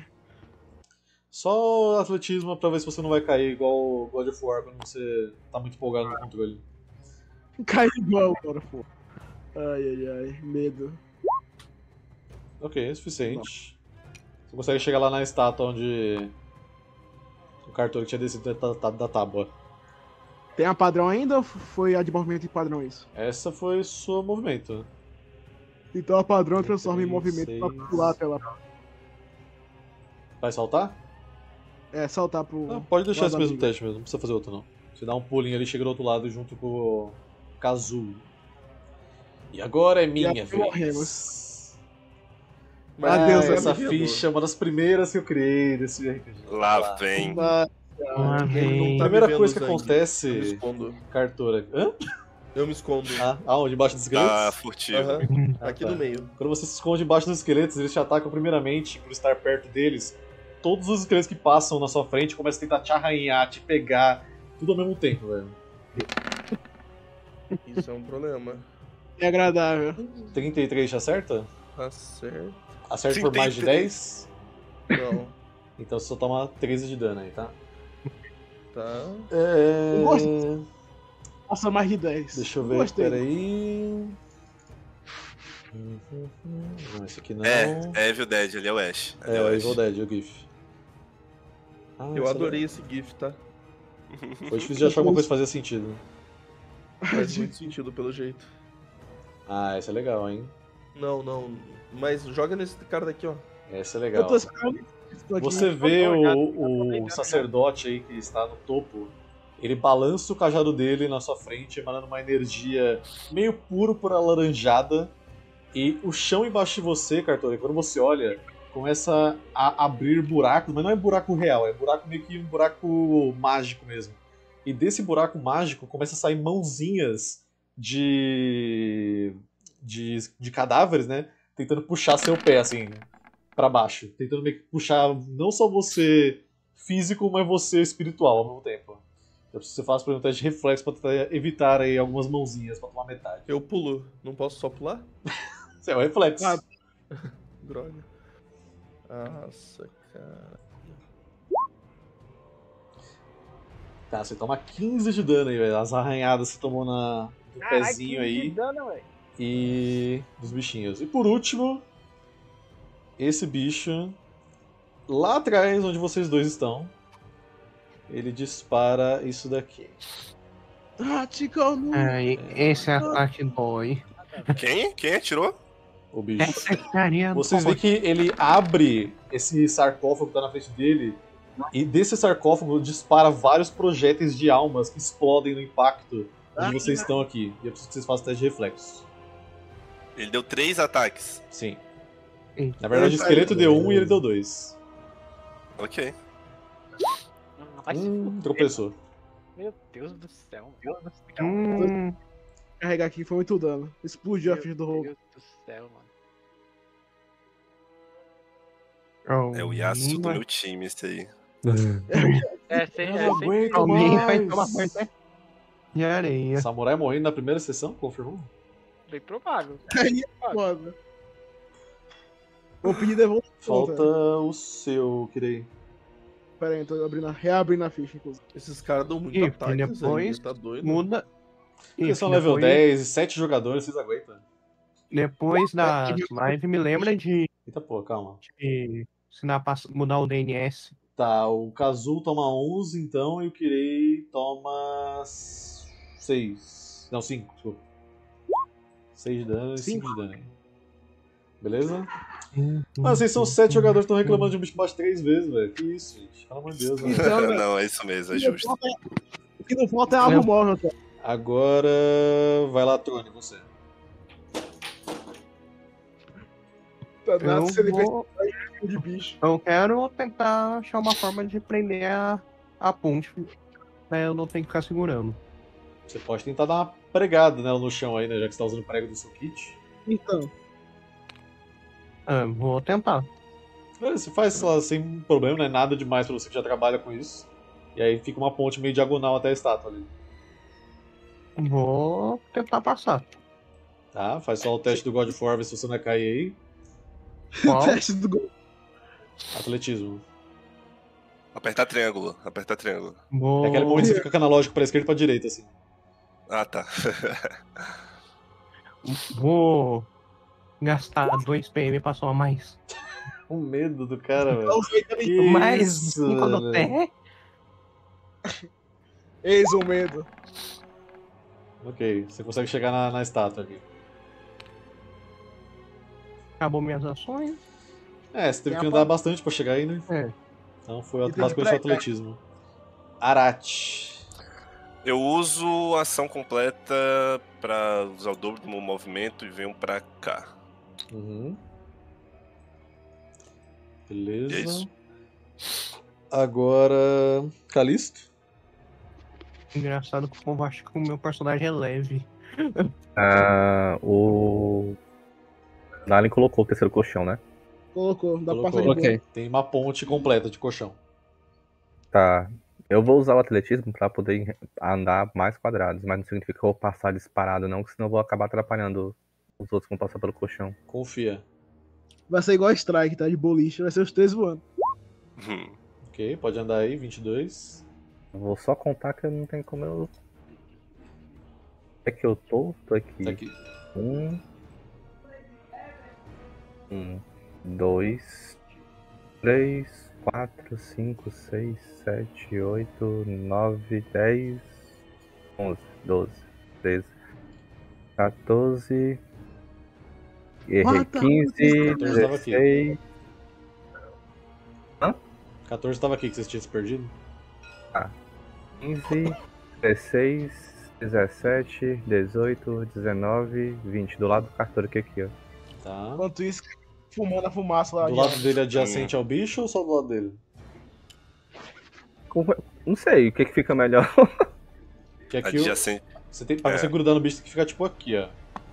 Só atletismo pra ver se você não vai cair igual o God of War quando você tá muito empolgado no controle. Cai igual agora, pô. Ai, ai, ai. Medo. Ok, é suficiente. Você consegue chegar lá na estátua onde o Cartor tinha descido da, da, da tábua. Tem a padrão ainda ou foi a de movimento em padrão isso? Essa foi seu movimento. Então a padrão transforma em Três, movimento pra seis. pular até lá. Vai saltar? É, saltar pro. Não, pode deixar lado esse mesmo amigo. teste mesmo, não precisa fazer outro não. Você dá um pulinho ali e chega do outro lado junto com o Kazuo. E agora é minha aqui vez. morremos. Mas Adeus, é essa amigo. ficha é uma das primeiras que eu criei desse R P G. Lá vem. Mas, Uma Ele não vez. tá Primeira vivendo coisa que sangue. Eu me acontece, escondo. Cartora. Hã? Eu me escondo. Ah, aonde? Embaixo dos esqueletos? Tá furtivo. Aham. Ah, Aqui tá. no meio. Quando você se esconde embaixo dos esqueletos, eles te atacam primeiramente por estar perto deles. Todos os esqueletos que passam na sua frente começam a tentar te arranhar, te pegar, tudo ao mesmo tempo, velho. Isso é um problema. é agradável. trinta e três te acerta? Tá certo. Acerta por mais de trinta e dez? Não. Então você só toma treze de dano aí, tá? Tá. É... Eu gosto. Passa mais de dez. Deixa eu ver, Gostei. peraí... Não, esse aqui não. É, é Evil Dead, ali é o Ash. Ali É, é o o Ash. Evil Dead, o GIF. Ah, Eu esse adorei esse GIF, tá? é- Foi difícil de achar alguma coisa que fazia sentido. Faz muito sentido pelo jeito. Ah, essa é legal, hein? Não, não. Mas joga nesse cara daqui, ó. Essa é Eu legal. tô esperando. Estou aqui. Você vê o, o sacerdote aí que está no topo, ele balança o cajado dele na sua frente, emanando uma energia meio púrpura alaranjada, e o chão embaixo de você, Cartori, quando você olha, começa a abrir buracos, mas não é buraco real, é buraco meio que um buraco mágico mesmo. E desse buraco mágico começa a sair mãozinhas de, de, de cadáveres, né? Tentando puxar seu pé, assim, pra baixo. Tentando meio que puxar não só você físico, mas você espiritual ao mesmo tempo. Então você faz, por exemplo, um teste de reflexo pra tentar evitar aí algumas mãozinhas pra tomar metade. Eu pulo. Não posso só pular? Isso é um reflexo. Ah. Droga. Nossa, cara. Tá, você toma quinze de dano aí, velho. As arranhadas que você tomou na, no pezinho aí. E dos bichinhos. E por último, esse bicho, lá atrás, onde vocês dois estão, ele dispara isso daqui. Ah, Ticão, não. É, esse é a parte boa, hein? Quem? Quem atirou? o bicho. Essa carinha do Vocês veem que ele abre esse sarcófago que tá na frente dele, e desse sarcófago dispara vários projéteis de almas que explodem no impacto onde vocês estão aqui. E eu preciso que vocês façam teste de reflexo. Ele deu três ataques. Sim. Eita. Na verdade, o esqueleto deu um e ele deu dois. Ok. Não vai se Hum, fuder. tropeçou. Meu Deus do céu. Meu Deus do céu. Hum, Carregar aqui foi muito dano. Explodiu a Meu ficha do roubo. Deus do céu, mano. oh, É o Yasuo do mas- meu time, esse aí. É, sem, Eu é, não sem... aguento Alguém vai mais. tomar parte de areia. Samurai morrendo na primeira sessão, confirmou? Bem provável. Aí é foda. Vou pedir devolução. Falta velho. o seu, Kirei. Pera aí, tô abrindo, a- reabrindo a ficha, inclusive. Esses caras dão muito Ih, ataque, depois Zé, tá doido? Muda. Eles Ih, são level depois- dez e sete jogadores, vocês aguentam. Depois da live, me lembra de, Eita pô, calma. de ensinar pra mudar o D N S. Tá, o Kazu toma onze então e o Kirei toma seis. Não, cinco, desculpa. seis de dano e cinco de dano. aí. Beleza? Mas vocês são sete jogadores que estão reclamando de um bicho que bate três vezes, velho. Que isso, gente? Pelo amor de Deus, velho. Então, velho, Não, é isso mesmo, é justo. o que não falta é algo móvel, cara. Agora vai lá, Trone, você. Tá nada Eu se ele vou... vai de bicho. Eu quero tentar achar uma forma de prender a, a ponte pra eu não ter que ficar segurando. Você pode tentar dar uma pregada nela no chão aí, né? Já que você tá usando o prego do seu kit. Então, Ah, vou tentar. É, Você faz sei lá, sem problema, não é nada demais pra você que já trabalha com isso. E aí fica uma ponte meio diagonal até a estátua ali. Vou tentar passar. Tá? Faz só o teste do God of War, ver se você não vai cair aí. Qual? teste do gol. Atletismo. Apertar triângulo, apertar triângulo. Vou... É aquele momento que você fica com o analógico pra esquerda e pra direita, assim. Ah, tá. Vou gastar dois P M pra somar mais. O medo do cara, velho. Não sei também. Que Mais isso, cinco no velho. pé. Eis o medo. Ok, você consegue chegar na, na estátua aqui. Acabou minhas ações. É, você teve Tem que a andar pa- bastante pra chegar aí, né? É. Então foi E tem que basicamente o pregar. atletismo. Arate. Eu uso ação completa pra usar o dobro do meu movimento e venho pra cá. Uhum. E é Beleza. isso. Agora. Calisto? Engraçado que o povo acha que o meu personagem é leve. Ah, o. Nalin colocou o terceiro colchão, né? Colocou, dá pra Colocou. passar de Ok. Tem uma ponte completa de colchão. Tá. Eu vou usar o atletismo pra poder andar mais quadrados, mas não significa que eu vou passar disparado, não, que senão eu vou acabar atrapalhando os outros que vão passar pelo colchão. Confia. Vai ser igual Strike, tá? De boliche. Vai ser os três voando. Hum. Ok, pode andar aí, vinte e dois. Eu vou só contar que eu não tenho como eu. É que eu tô? Tô aqui. Tá aqui. Um. Um. Dois. Três. Quatro, cinco, seis, sete, oito, nove, dez, onze, doze, treze, quatorze. Errei. What the- quinze, quatorze tava aqui. dezesseis. quatorze tava aqui que vocês tinham se perdido. quinze, dezesseis, dezessete, dezoito, dezenove, vinte. Do lado do cartório que aqui, ó. Tá. Enquanto isso, fumando a fumaça lá. Do lado dele adjacente ao bicho ou só do lado dele? Como- Não sei, o que que fica melhor? Que aqui o- Adjacente. você tem, pra É. você grudar no bicho tem que ficar tipo aqui, ó.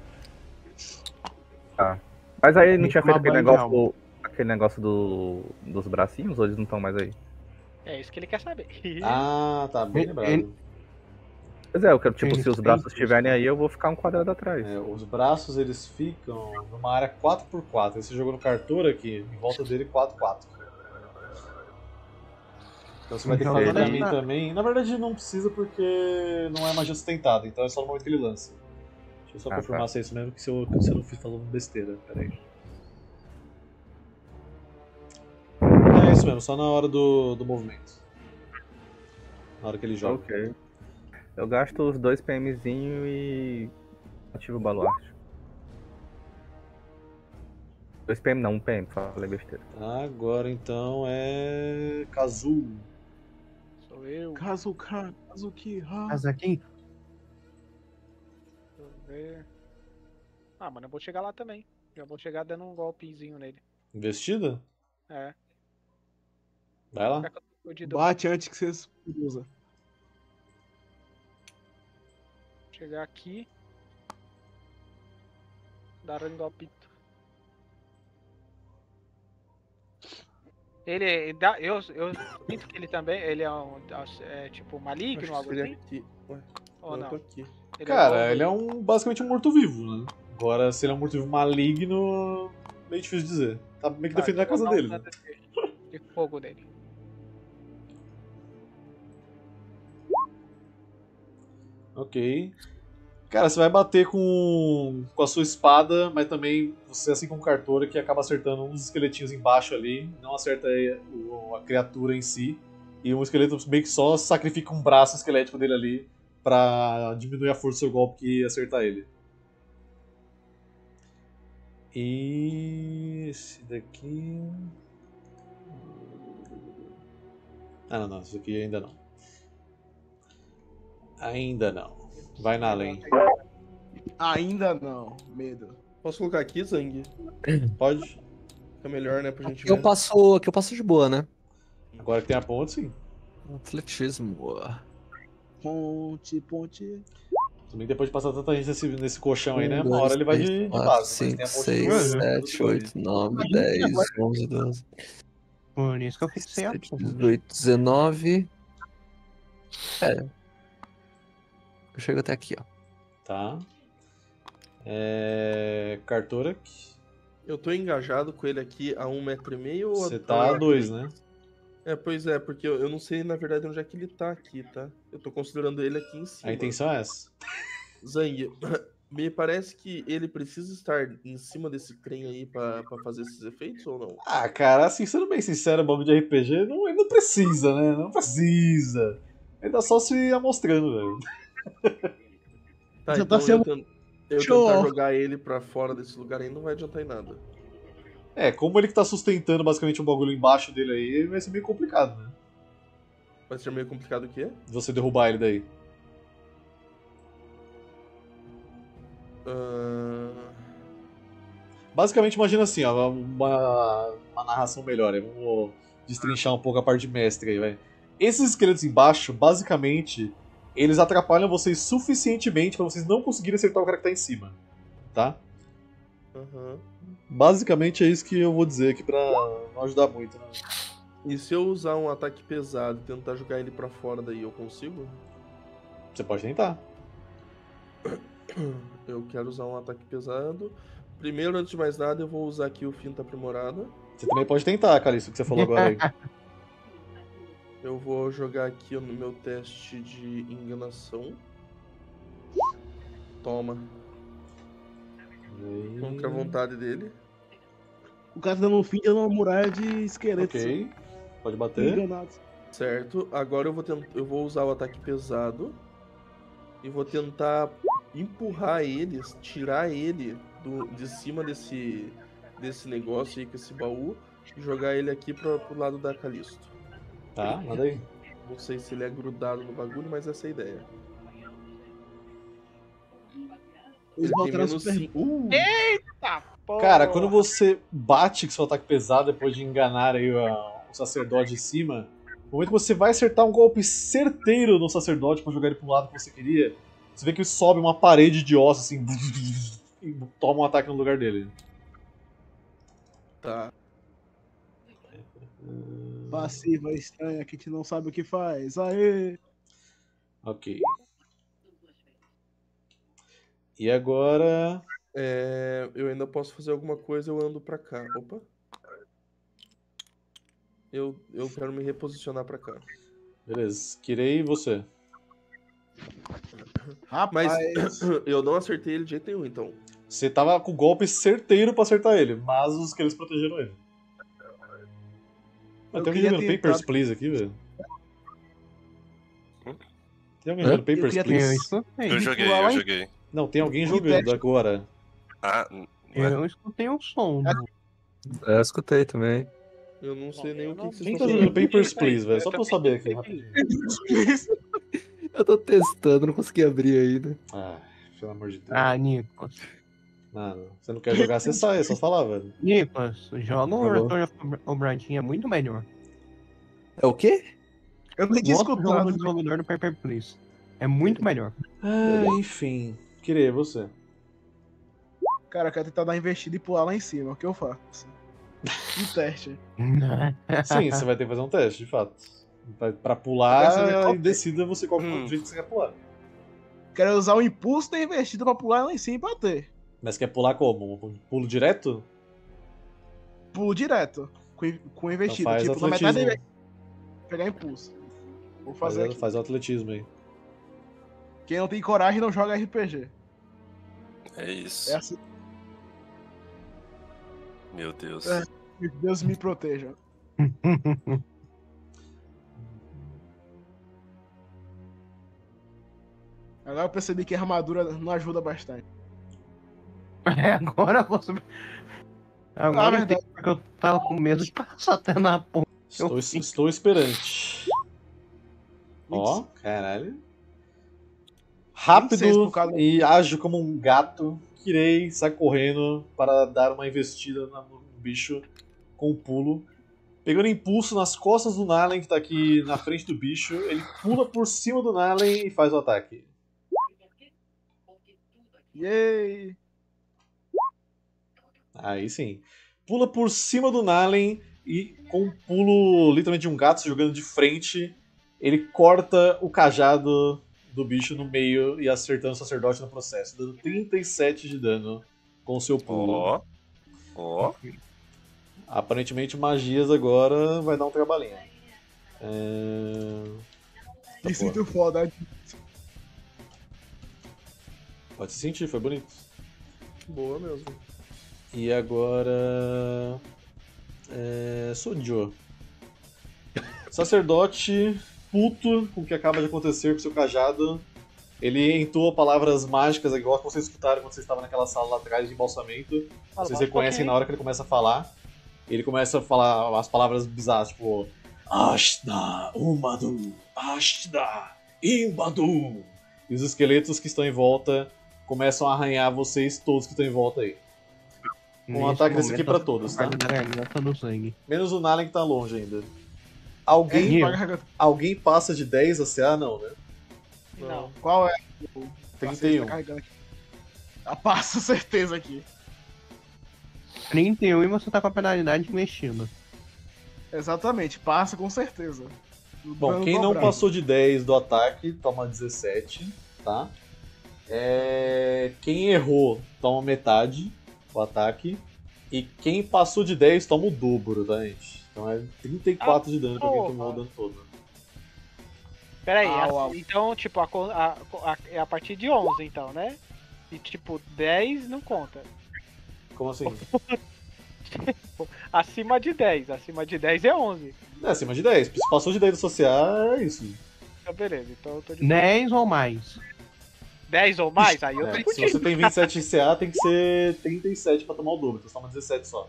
Mas aí não tinha Uma feito aquele banha de negócio, do, aquele negócio do, dos bracinhos, ou eles não estão mais aí? É isso que ele quer saber. Ah, tá bem Ele- lembrado. ele- Pois é, eu quero, tipo, Eles se os têm- braços estiverem aí, eu vou ficar um quadrado atrás. É, os braços eles ficam numa área quatro por quatro. Aí você jogou no cartor aqui, em volta dele quatro por quatro. Então você vai ter que Então, fazer pra beleza. mim também. Na verdade não precisa porque não é magia sustentada, então é só no momento que ele lança. Deixa eu só Ah, confirmar tá. se é isso mesmo, que se eu, se eu não fiz falando besteira. Pera aí. É isso mesmo, só na hora do, do movimento. Na hora que ele joga. Ok. Eu gasto os dois PMzinho e ativo o baluarte. Dois P M não, um P M, falei besteira. Agora então é. Kazu. Sou eu. Kazuka, Kazuki, ha. Kazaki. Deixa eu ver. Ah, mano, eu vou chegar lá também. Já vou chegar dando um golpezinho nele. Investida? É. Vai lá. Já que eu tô fudido, Bate antes que você usa. chegar aqui. Dar um golpito. Ele, ele dá, eu, eu sinto que ele também, ele é, um, é tipo Acho maligno, que algo seria assim? aqui. Ué, Ou não, eu tô não? aqui. Ele Cara, é ele é um basicamente um morto-vivo, né? Agora, se ele é um morto-vivo maligno, meio difícil dizer. Tá meio que Tá, defendendo a então casa vou dar um dele, né? dano de, de fogo dele. Ok. Cara, você vai bater com, com a sua espada, mas também você, assim como o Cartora, que acaba acertando uns esqueletinhos embaixo ali, não acerta a, a criatura em si. E um esqueleto meio que só sacrifica um braço esquelético dele ali pra diminuir a força do seu golpe que acertar ele. E esse daqui. Ah, não, não, esse aqui ainda não. Ainda não. Vai na além. Ainda não, medo. Posso colocar aqui, Zang? Pode? Fica melhor, né, pra gente Aqui eu ver. passo, aqui eu passo de boa, né? Agora que tem a ponte, sim. Atletismo. Ponte, ponte. Também depois de passar tanta gente nesse, nesse colchão aí, né? um, Uma hora dois, ele vai três, de, de quatro, base. Mas cinco, tem a ponte seis, de sete, oito, nove, dez, onze, doze, Por isso que eu fixei a dezessete, dezoito, dezenove. É. Eu chego até aqui, ó. Tá. É... Cartorak. Eu tô engajado com ele aqui a um metro e meio ou Você a- tá a a- dois, né? É, pois é, porque eu, eu não sei, na verdade, onde é que ele tá aqui, tá? Eu tô considerando ele aqui em cima. A intenção é essa. Zang, me parece que ele precisa estar em cima desse trem aí pra, pra fazer esses efeitos ou não? Ah, cara, assim, sendo bem sincero, bagulho de R P G, não, ele não precisa, né? Não precisa. Ele tá só se amostrando, velho. Tá, Você então tá sendo eu, ten- eu show tentar off. jogar ele pra fora desse lugar aí não vai adiantar em nada. É, como ele que tá sustentando basicamente um bagulho embaixo dele aí, vai ser meio complicado, né? Vai ser meio complicado o quê? Você derrubar ele daí. Ah, Basicamente, imagina assim, ó, uma, uma narração melhor aí. Vamos destrinchar um pouco a parte de mestre aí, vai. Esses esqueletos embaixo, basicamente, eles atrapalham vocês suficientemente pra vocês não conseguirem acertar o cara que tá em cima, tá? aham. Basicamente é isso que eu vou dizer aqui pra não ajudar muito, né? E se eu usar um ataque pesado e tentar jogar ele pra fora daí, eu consigo? Você pode tentar. Eu quero usar um ataque pesado. Primeiro, antes de mais nada, eu vou usar aqui o Finta Aprimorada. Você também pode tentar, cara, isso que você falou agora aí. Eu vou jogar aqui no meu teste de enganação. Toma. Contra a vontade dele. O cara tá dando um fim de uma muralha de esqueletos. Ok, pode bater. Enganados. Certo. Agora eu vou, tent... eu vou usar o ataque pesado. E vou tentar empurrar eles, tirar ele do... de cima desse... desse negócio aí com esse baú. E jogar ele aqui pra... pro lado da Calisto. Tá, manda aí. Não sei se ele é grudado no bagulho, mas essa é a ideia. Eles Ele tem voltaram menos super. cinco. Uh! Eita, porra! Cara, quando você bate com seu ataque pesado depois de enganar aí o, o sacerdote de cima, no momento que você vai acertar um golpe certeiro no sacerdote pra jogar ele pro lado que você queria, você vê que sobe uma parede de ossos assim e toma um ataque no lugar dele. Tá. Passiva estranha que a gente não sabe o que faz. Aê! Ok. E agora. É, eu ainda posso fazer alguma coisa, eu ando pra cá. Opa. Eu, eu quero me reposicionar pra cá. Beleza, Kirei e você. Mas Rapaz, eu não acertei ele de jeito nenhum, então. Você tava com o golpe certeiro pra acertar ele, mas os que eles protegeram ele. Ah, Eu tem alguém queria jogando tentar- Papers, Please aqui, velho? Tem alguém Hã? jogando Papers, queria Please? Eu escutei. Eu joguei, pular lá eu em- joguei. Não, tem alguém E jogando teste. agora. Ah, ué. Eu escutei o som. É, eu escutei também. Eu não sei nem o que, que vocês Quem estão tá falando. jogando Papers, Please, velho? Só pra eu saber aqui, rapidinho. Eu tô testando, não consegui abrir ainda. Ah, pelo amor de Deus. Ah, Nicolas. Mano, você não quer jogar, você sai, é só falar, velho. Nicolas, joga o Jogou. Return of Obradinho, é muito melhor. É o quê? Eu nem tinha O outro jogo escutado. do desenvolvedor do Paper Please. É muito melhor. Ah, enfim. Queria você. Cara, eu quero tentar dar uma investida e pular lá em cima. O que eu faço? Um teste. Sim, você vai ter que fazer um teste, de fato. Pra- Pra Eu quero saber pular qual e que- decida você qual Hum. jeito que você quer pular. Quero usar o impulso da investida pra pular lá em cima e bater. Mas quer pular como? Um pulo direto? Pulo direto. Com, com Então investida. faz tipo, na metade da atletismo. investida, pegar impulso. Vou Faz, fazer aqui. faz o atletismo aí. Quem não tem coragem não joga R P G. É isso. É assim. Meu Deus. É. Que Deus me proteja. Agora eu percebi que a armadura não ajuda bastante. É, agora você. Ah, Agora eu verdade. entendi porque eu tava com medo de passar até na ponta. Estou, estou esperante. Ó, caralho. vinte e seis Rápido por cada- e ágil como um gato, Kirei sai correndo para dar uma investida na- no bicho com um pulo. Pegando impulso nas costas do Nalen, que tá aqui na frente do bicho, ele pula por cima do Nalen e faz o ataque. Yay! Aí sim. Pula por cima do Nalen e com um pulo literalmente de um gato se jogando de frente, ele corta o cajado do bicho no meio e acertando o sacerdote no processo, dando trinta e sete de dano com o seu pulo. Ó. Ó. Aparentemente magias agora vai dar um trabalhinho. É... Tá Me bom. sinto foda. Pode se sentir, foi bonito. Boa mesmo. E agora. É. Sojo. Sacerdote, puto com o que acaba de acontecer com seu cajado. Ele entoa palavras mágicas, igual que vocês escutaram quando vocês estavam naquela sala lá atrás de embalsamento. Fala, Vocês bate reconhecem pouquinho. na hora que ele começa a falar. Ele começa a falar as palavras bizarras, tipo. Ashna, Umadu, Ashna, Imbadu. E os esqueletos que estão em volta começam a arranhar vocês todos que estão em volta aí. Um ataque desse aqui pra todos, tá? Da garganta do sangue. Menos o Nalen que tá longe ainda. Alguém, É, alguém passa de dez a C A? Não, né? Não. Qual é? trinta e um. Tá carregando aqui. Ah, passa certeza aqui. trinta e um e você tá com a penalidade mexendo. Exatamente, passa com certeza. O Bom, dano quem não dobrado. passou de dez do ataque toma dezessete, tá? É... Quem errou toma metade do ataque. E quem passou de dez toma o dobro, tá, gente? Então é trinta e quatro de dano pra quem porra. tomou o dano todo. Peraí, Au, a- au. então, tipo, a, co- a, a- é a partir de onze, então, né? E, tipo, dez não conta. Como assim? Acima de dez. Acima de dez é onze. É acima de dez. Se passou de dez do social, é isso. Então, beleza. Então eu tô de dez ou mais. dez ou mais, aí eu É, tô se contigo. você tem vinte e sete em C A, tem que ser trinta e sete pra tomar o dobro. Então você toma dezessete só.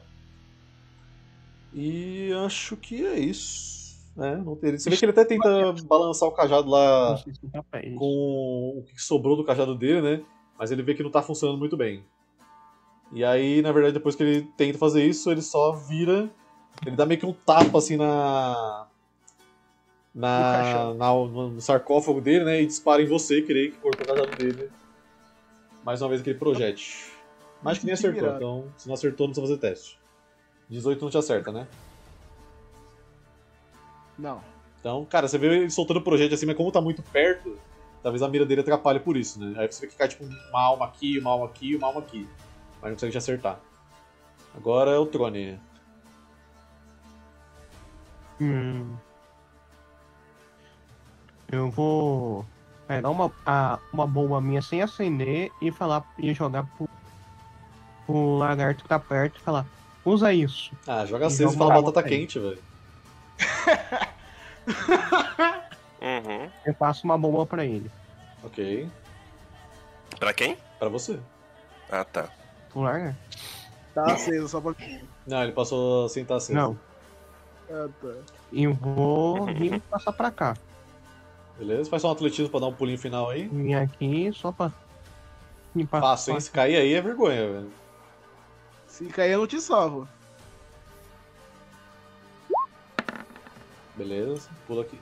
E acho que é isso. É, não tem... Você vê que ele até tenta balançar o cajado lá Não sei se tem papéis. com o que sobrou do cajado dele, né? Mas ele vê que não tá funcionando muito bem. E aí, na verdade, depois que ele tenta fazer isso, ele só vira. Ele dá meio que um tapa assim na. Na, na- no sarcófago dele, né? E dispara em você, creio que cortou o cajado dele. Mais uma vez aquele projétil. Mas que nem acertou, Virado. então se não acertou, não precisa fazer teste. dezoito não te acerta, né? Não. Então, cara, você vê ele soltando o projétil assim, mas como tá muito perto, talvez a mira dele atrapalhe por isso, né? Aí você vê que cai tipo uma alma aqui, uma alma aqui, uma alma aqui. Mas não consegue te acertar. Agora é o Trone. Hum. Eu vou pegar uma, a, uma bomba minha sem acender e falar e jogar pro, pro lagarto que tá perto e falar, usa isso. Ah, joga E seis e joga fala uma batata bomba aí. quente, velho. Uhum. Eu passo uma bomba pra ele. Ok. Pra quem? Pra você. Ah, tá. Pro lagarto. Tá aceso, só pra. Não, ele passou sem estar aceso. Não. Ah, tá. E vou vir passar pra cá. Beleza? Faz só um atletismo pra dar um pulinho final aí. Vim aqui só pra. limpar- Fácil, hein? Se cair aí é vergonha, velho. Se cair, eu não te salvo. Beleza, pula aqui.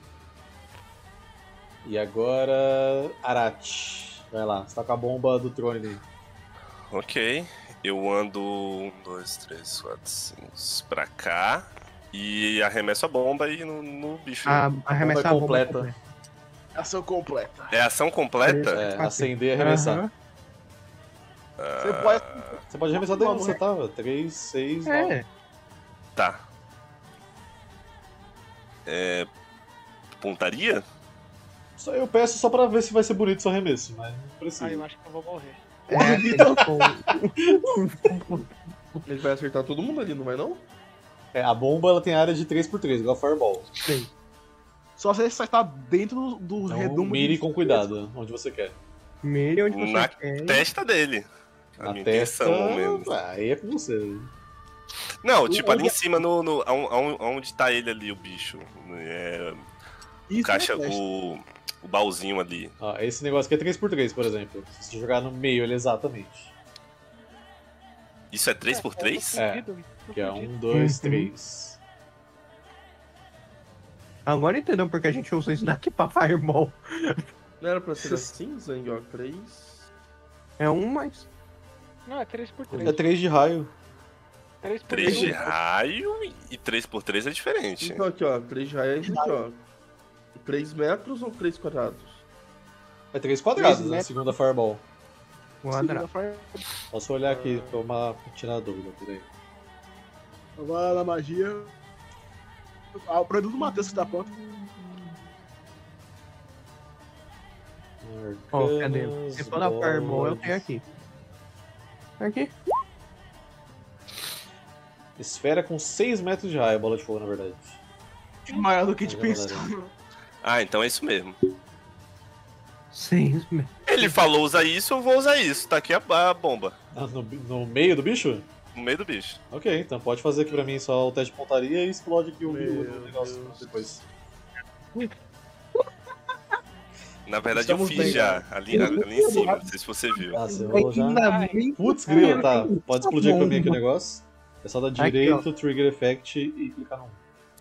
E agora, Arate. Vai lá, você tá com a bomba do Trone aí. Ok. Eu ando um, dois, três, quatro, cinco pra cá. E arremesso a bomba aí no, no bicho. A, arremessar a bomba completa. completa. Ação completa. É ação completa? É, acender e arremessar. Aham. Você pode. Você pode arremessar daí onde você tava. três, seis, nove. É, Tá. É. Pontaria? Só- Eu peço só pra ver se vai ser bonito o seu arremesso, mas não precisa. Ah, eu acho que eu vou morrer. é aquele com- Ele vai acertar todo mundo ali, não vai não? É, a bomba ela tem área de três por três, igual a Fireball. Só você acertar dentro do, do Então redondo. mire de- com cuidado, onde você quer. Mire onde você Na quer. testa dele. A Na minha testa, intenção mesmo. ah, aí é com você. Não, tipo, ali em cima, no, no, aon- aon- onde tá ele ali, o bicho. É, Isso caixa, é teste. o, o baúzinho ali. Ó, esse negócio aqui é três por três, por exemplo. Se você jogar no meio ele exatamente. Isso é três por três? É, que é um, dois, Uhum. três. Agora entendeu porque a gente usa isso daqui pra Fireball. Não era pra ser assim, Zang, ó, três. É um mais. Não, é três por É três. três de raio. três por três de três. raio e três por três é diferente. Então aqui, ó, três de raio, aqui, ó. três metros ou três quadrados? É três quadrados, Três, né? né? Segunda Fireball. Quadrado. Posso olhar aqui pra uma... tirar a dúvida, peraí. Agora na magia. Ah, o produto do Matheus que tá pronto. Ó, cadê? Arcanas, Se for da Fireball, eu bolas. tenho aqui. Aqui. Esfera com seis metros de raio, bola de fogo, na verdade. Maior do que te Mas é pensou. Ah, então é isso mesmo. Seis metros. Ele falou usar isso, eu vou usar isso. Tá aqui a, a bomba. Ah, no, no meio do bicho? No meio do bicho. Ok, então pode fazer aqui pra mim só o teste de pontaria e explode aqui o, o Meu negócio Deus. depois. Na verdade Estamos eu fiz bem, já. Ali, ali em cima, não sei se você viu. Ah, você rolou já. Ainda bem. Putz, grila, tá. Pode explodir pra mim aqui o negócio. É só dar Aqui, direito, trigger effect e clicar no um.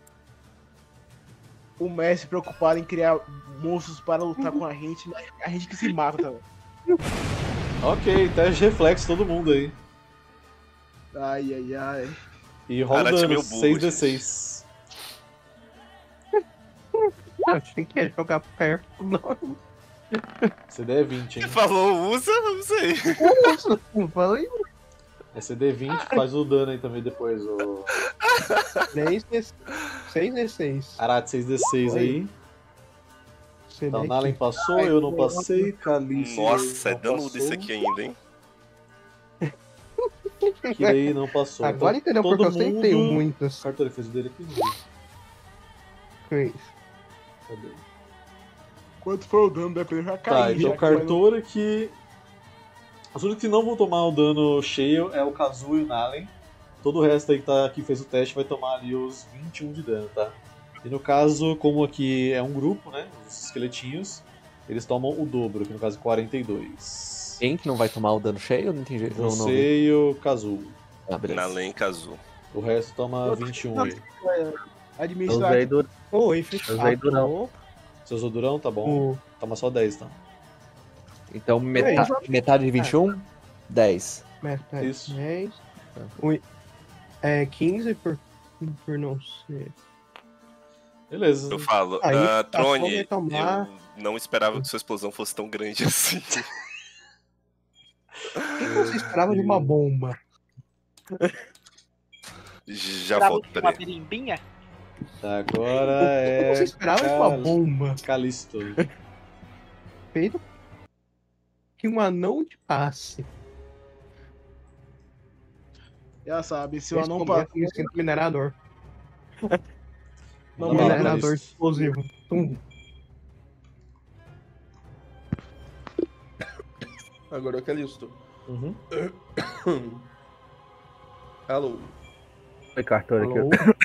O mestre preocupado em criar monstros para lutar com a gente, mas a gente que se mata também. Ok, teste de reflexo todo mundo aí. Ai, ai, ai. E rola o Cara, tinha dano, meu burro, seis d seis. Achei que ia jogar perto. Não, C D é vinte, hein? Ele falou, usa, eu não sei. não falei. É C D vinte, faz o dano aí também depois. O dez D seis D seis. Arate seis d seis aí. Então, Nalen passou, eu não passei, Calice Nossa, é não danudo passou, isso aqui ainda, hein? Kirei não passou. Agora Então, entendeu porque eu todo sempre tenho mundo- muitas. Cartão, ele fez o dele aqui? Não. Fez. Cadê? Quanto foi o dano da primeira já Tá, caiu. então já o Cartor aqui. Os únicos que não vão tomar o dano cheio é o Kazu e o Nalen. Todo o resto aí que, tá, que fez o teste vai tomar ali os vinte e um de dano, tá? E no caso, como aqui é um grupo, né? Os esqueletinhos, eles tomam o dobro, que no caso é quarenta e dois. Quem que não vai tomar o dano cheio? Eu não entendi. Eu não Você vi. e o Kazu. Ah, beleza. Na Lenca azul. O resto toma vinte e um aí. Eu Administrar. usei do... Oi, Eu usei durão. Seu Zodurão, tá bom. O... Toma só dez, tá? Então, meta... metade de vinte e um? dez. Metade Isso. dez. Oi. É quinze por, por não ser. Beleza. Eu falo, Aí, ah, tá, só Trone, retomar. eu não esperava que sua explosão fosse tão grande assim. O que você esperava de uma bomba? Já Bravo volto, com uma peraí. birimbinha? Tá, agora O que é. você esperava de uma bomba? Calisto. Feito que um anão de passe. Já sabe, se o Esse anão começa passa. com instinto minerador. Manda bala, Minerador Calisto. explosivo. Tum. Agora eu Calisto. Uhum. Alô. Oi, Cartor aqui. Alô?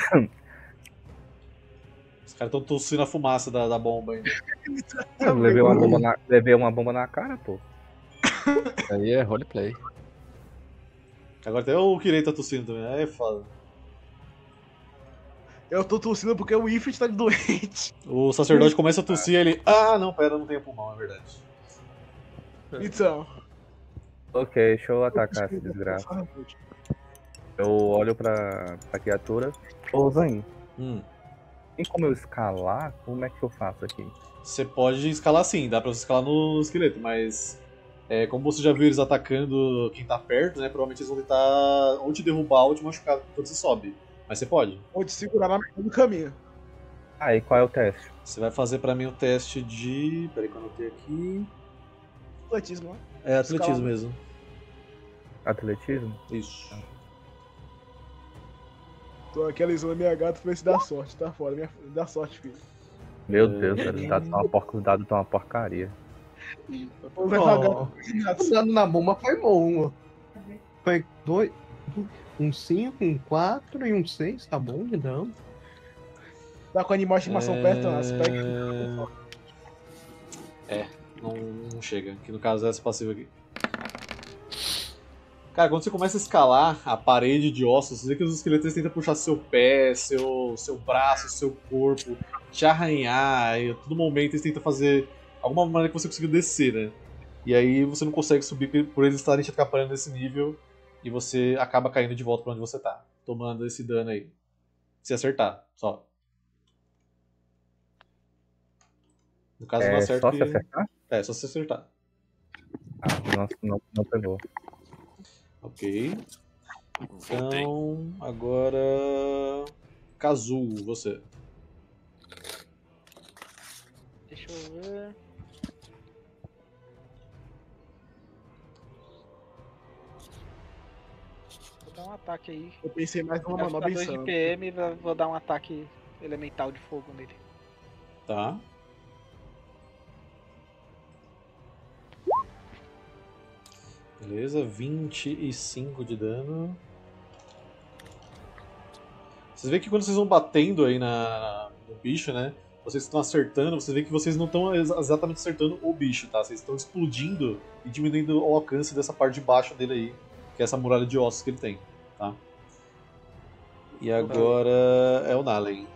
Os caras estão tossindo a fumaça da, da bomba ainda. Eu levei uma bomba na, levei uma bomba na cara, pô. Aí é roleplay. Agora até o Kirei tá tossindo também. Aí é foda. Eu tô tossindo porque o Ifrit tá doente. O sacerdote começa a tossir e ele. Ah, não, pera, não tenho pulmão, é verdade. Então. Ok, deixa eu atacar esse desgraça. Eu olho pra, pra criatura. Ô, Zain, Hum. tem como eu escalar? Como é que eu faço aqui? Você pode escalar sim, dá pra você escalar no esqueleto, mas. É, como você já viu eles atacando quem tá perto, né? Provavelmente eles vão tentar ou te derrubar ou te machucar quando você sobe. Mas você pode. Vou te segurar na metade do caminho. Ah, e qual é o teste? Você vai fazer pra mim o teste de. Peraí que eu anotei aqui. Atletismo, né? É atletismo Escala. mesmo. Atletismo? Isso. Tô aqui alisando minha gata pra ver se dá sorte, tá fora. Minha... Dá sorte, filho. Meu Deus, velho, os dados estão uma, porca, os dados estão uma porcaria. Vou levar a gata. O dano na bomba foi bom. Foi dois. Um cinco, um quatro e um seis, tá bom de dano. Tá com a animal de estimação É... perto, não. Você pega. É, não, não chega. Que no caso é essa passiva aqui. Cara, quando você começa a escalar a parede de ossos, você vê que os esqueletos tentam puxar seu pé, seu, seu braço, seu corpo, te arranhar, e a todo momento eles tentam fazer alguma maneira que você consiga descer, né? E aí você não consegue subir por eles estarem te atrapalhando nesse nível e você acaba caindo de volta pra onde você tá, tomando esse dano aí. Se acertar, só. No caso, não É acerta só que... se acertar? É, só se acertar. Ah, não, não, não pegou. Ok. Voltei. Então, agora... Kazuo, você. Deixa eu ver. Vou dar um ataque aí. Eu pensei mais numa Vai ficar manobra dois de insana. P M e vou- vou dar um ataque elemental de fogo nele. Tá. Beleza, vinte e cinco de dano. Vocês veem que quando vocês vão batendo aí na, no bicho, né? Vocês estão acertando, vocês veem que vocês não estão ex- exatamente acertando o bicho, tá? Vocês estão explodindo e diminuindo o alcance dessa parte de baixo dele aí, que é essa muralha de ossos que ele tem, tá? E agora é o Nalen.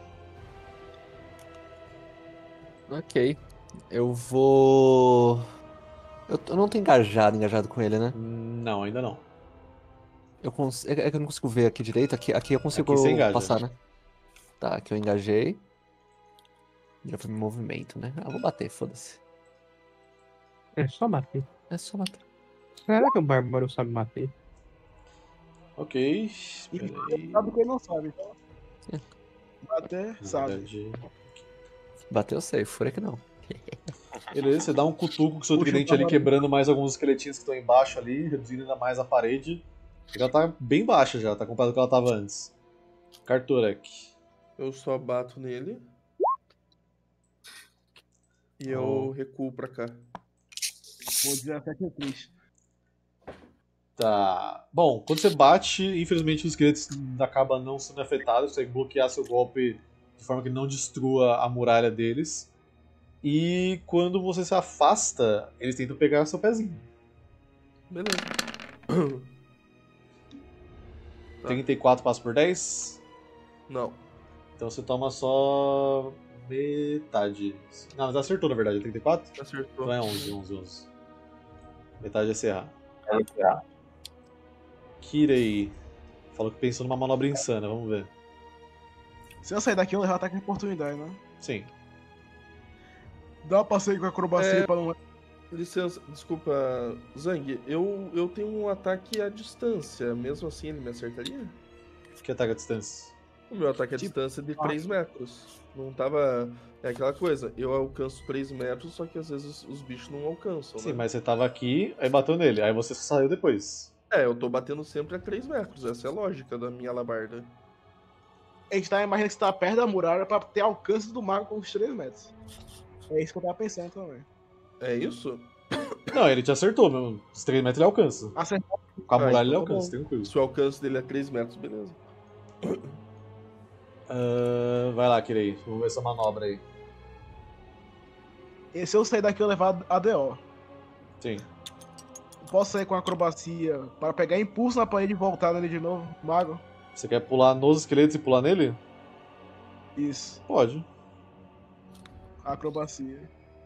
Ok. Eu vou. Eu, t- eu não tô engajado, engajado com ele, né? Não, ainda não. Eu cons... É é que eu não consigo ver aqui direito. Aqui, aqui eu consigo Aqui você engaja. passar, né? Tá, aqui eu engajei. Já foi meu movimento, né? Ah, vou bater, foda-se. É só bater. É só bater. Será que o Bárbaro sabe bater? Ok. E Peraí. sabe que ele não sabe, então. É. Até Na sabe. verdade- Bater eu sei, fura que não. Beleza, você dá um cutuco com o seu Puxa o tridente ali, cavalo. quebrando mais alguns esqueletinhos que estão embaixo ali, reduzindo ainda mais a parede. Ela tá bem baixa já, tá comparado com o que ela tava antes. Cartorek. Eu só bato nele. E eu Oh. recuo pra cá. Vou dizer até que é triste. Tá. Bom, quando você bate, infelizmente os esqueletos acabam não sendo afetados, você consegue bloquear seu golpe de forma que não destrua a muralha deles. E quando você se afasta, eles tentam pegar seu pezinho. Beleza. Tá. trinta e quatro passa por dez? Não. Então você toma só metade. Não, mas acertou na verdade, é trinta e quatro? Acertou. Então é onze, onze, onze. Metade é C A. Kirei. Falou que pensou numa manobra insana, vamos ver. Se eu sair daqui, eu levar ataque de oportunidade, né? Sim. Dá uma passeio com a acrobacia É. pra não. Licença, desculpa, Zang. Eu, eu tenho um ataque à distância. Mesmo assim, ele me acertaria? Que ataca a distância? O meu ataque à Tipo, distância é de ah. três metros. Não tava. É aquela coisa, eu alcanço três metros, só que às vezes os bichos não alcançam. Sim, né? mas você tava aqui, aí bateu nele, aí você saiu depois. É, eu tô batendo sempre a três metros. Essa é a lógica da minha alabarda. A gente tá imaginando que você tá perto da muralha pra ter alcance do mago com os três metros. É isso que eu tava pensando também. É isso? Não, ele te acertou, meu. Os três metros ele alcança. Acertar Com a Ah, muralha ele então tá alcança, bom. tranquilo. Se o alcance dele é três metros, beleza. Ah, vai lá, Kirei. Vamos ver essa manobra aí. E se eu sair daqui, eu levar a D O. Sim. Posso sair com acrobacia para pegar impulso na parede e voltar nele de novo, mago? Você quer pular nos esqueletos e pular nele? Isso, Pode. acrobacia.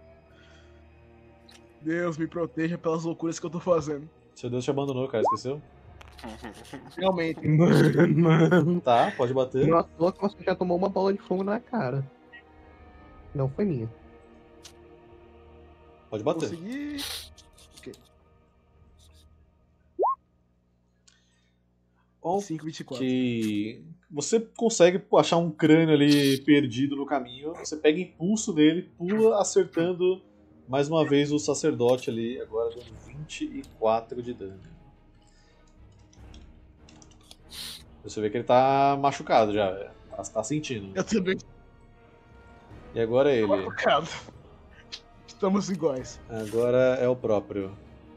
Deus me proteja pelas loucuras que eu tô fazendo. Seu Deus te abandonou, cara. Esqueceu? Realmente. Mano, mano. Tá, pode bater. Não à toa que você já tomou uma bola de fogo na cara. Não foi minha. Pode bater. Consegui. Ok. Bom, cinco, vinte e quatro. que você consegue achar um crânio ali perdido no caminho. Você pega impulso nele, pula acertando mais uma vez o sacerdote ali, agora dando vinte e quatro de dano. Você vê que ele tá machucado já, tá, tá sentindo. Eu também E agora é tô ele. machucado. Estamos iguais. Agora é o próprio.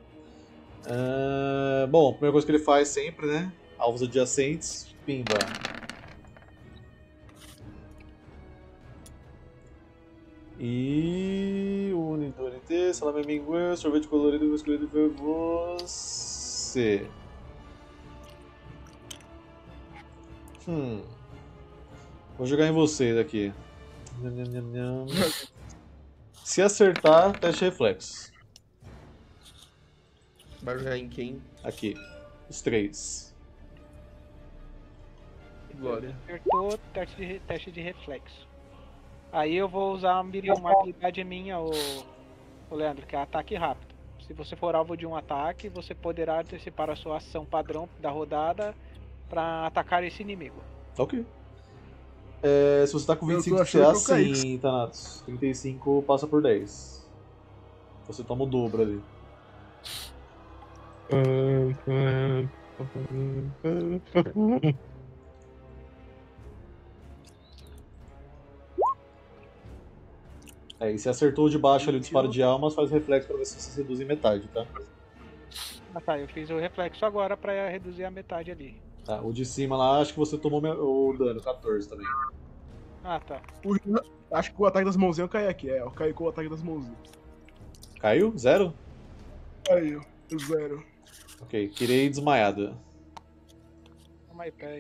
Ah, bom, a primeira coisa que ele faz sempre, né? Alvos adjacentes, pimba. E o Unidor N T, salame minguê, sorvete colorido, vou escolher ver você. Hum. Vou jogar em vocês aqui. Nham, nham, nham, nham. Se acertar, teste reflexo. Vai jogar em quem? Aqui. Os três. Glória. Acertou, teste de, re- teste de reflexo. Aí eu vou usar uma uma habilidade minha, o, o Leandro, que é ataque rápido. Se você for alvo de um ataque, você poderá antecipar a sua ação padrão da rodada para atacar esse inimigo. Ok. É, se você tá com Eu vinte e tô cinco C A, achando que eu caí. sim, Thanatos. trinta e cinco passa por dez. Você toma o dobro ali. É, e se acertou de baixo ali o disparo de almas, faz reflexo pra ver se você reduz em metade, tá? Ah tá, eu fiz o reflexo agora para reduzir a metade ali. Tá, o de cima lá, acho que você tomou me- o dano, quatorze também. Ah tá. O- Acho que o ataque das mãozinhas eu caí aqui. É, eu caí com o ataque das mãozinhas. Caiu? Zero? Caiu. Zero. Ok, Kirei desmaiada. Calma aí, peraí.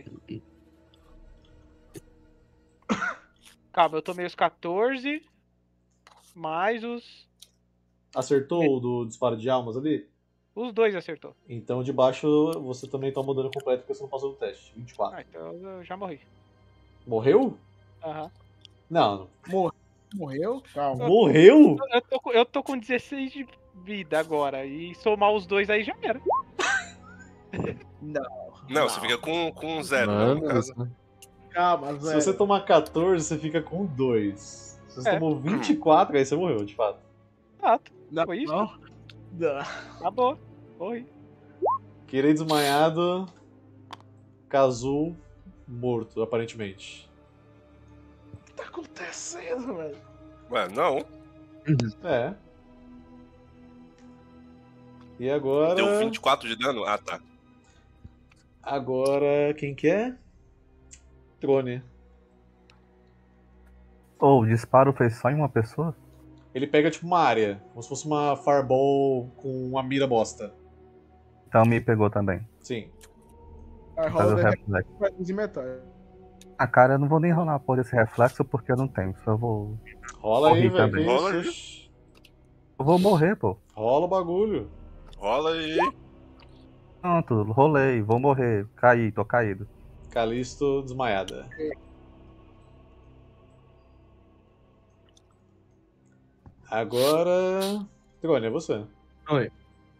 Calma, eu tomei os quatorze, mais os... Acertou o do disparo de almas ali? Os dois acertou. Então de baixo você também toma o dano completo porque você não passou no teste. vinte e quatro. Ah, então eu já morri. Morreu? Aham. Não. Morreu? Calma. Morreu? Eu tô, com- eu tô com dezesseis de vida agora, e somar os dois aí já era. Não, você fica com, com zero, né, no Mano, caso. Calma, Se zero. você tomar quatorze, você fica com dois. Se você É. tomou vinte e quatro, aí você morreu, de fato. Exato. Não, Foi isso? não. Não. Acabou. Morri. Kirei desmaiado. Kazu morto, aparentemente. O que tá acontecendo, velho? Ué, não. É. E agora. Deu vinte e quatro de dano? Ah, tá. Agora, quem que é? Trone. Ou o disparo fez só em uma pessoa? Ele pega tipo uma área, como se fosse uma fireball com uma mira bosta. Então me pegou também. Sim. Aí Faz rola o o reflexo. vai em metade. Ah, cara, eu não vou nem rolar a porra desse reflexo porque eu não tenho. Só vou. Rola aí, Morri velho. também. Que Rola isso? aí. Oxi. Eu vou morrer, pô. Rola o bagulho. Rola aí. Pronto, rolei, vou morrer. Caí, tô caído. Calisto desmaiada. Agora. Trone, é você. Oi.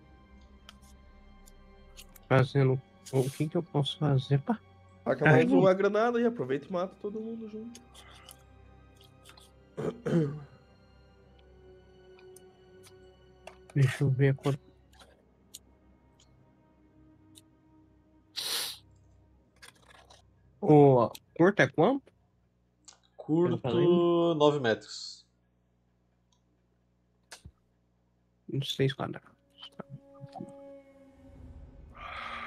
Fazendo. O que que eu posso fazer? Pá. Taca mais uma granada e aproveita e mata todo mundo junto. Deixa eu ver quanto. O curto é quanto? Curto falei. nove metros. Uns seis quadrados.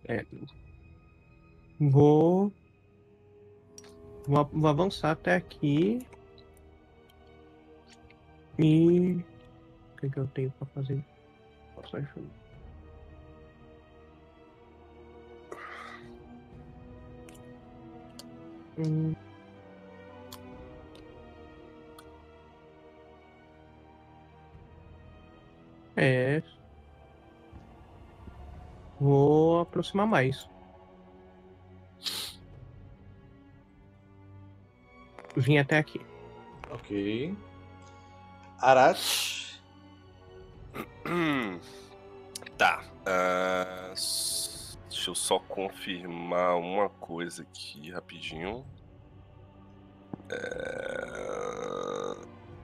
É. Vou... vou. Vou avançar até aqui. E. O que, que eu tenho pra fazer? Nossa, deixa eu... Hum. É. Vou aproximar mais. Vim até aqui. Ok. Arat. Hum, tá. ah, s- deixa eu só confirmar uma coisa aqui rapidinho. É...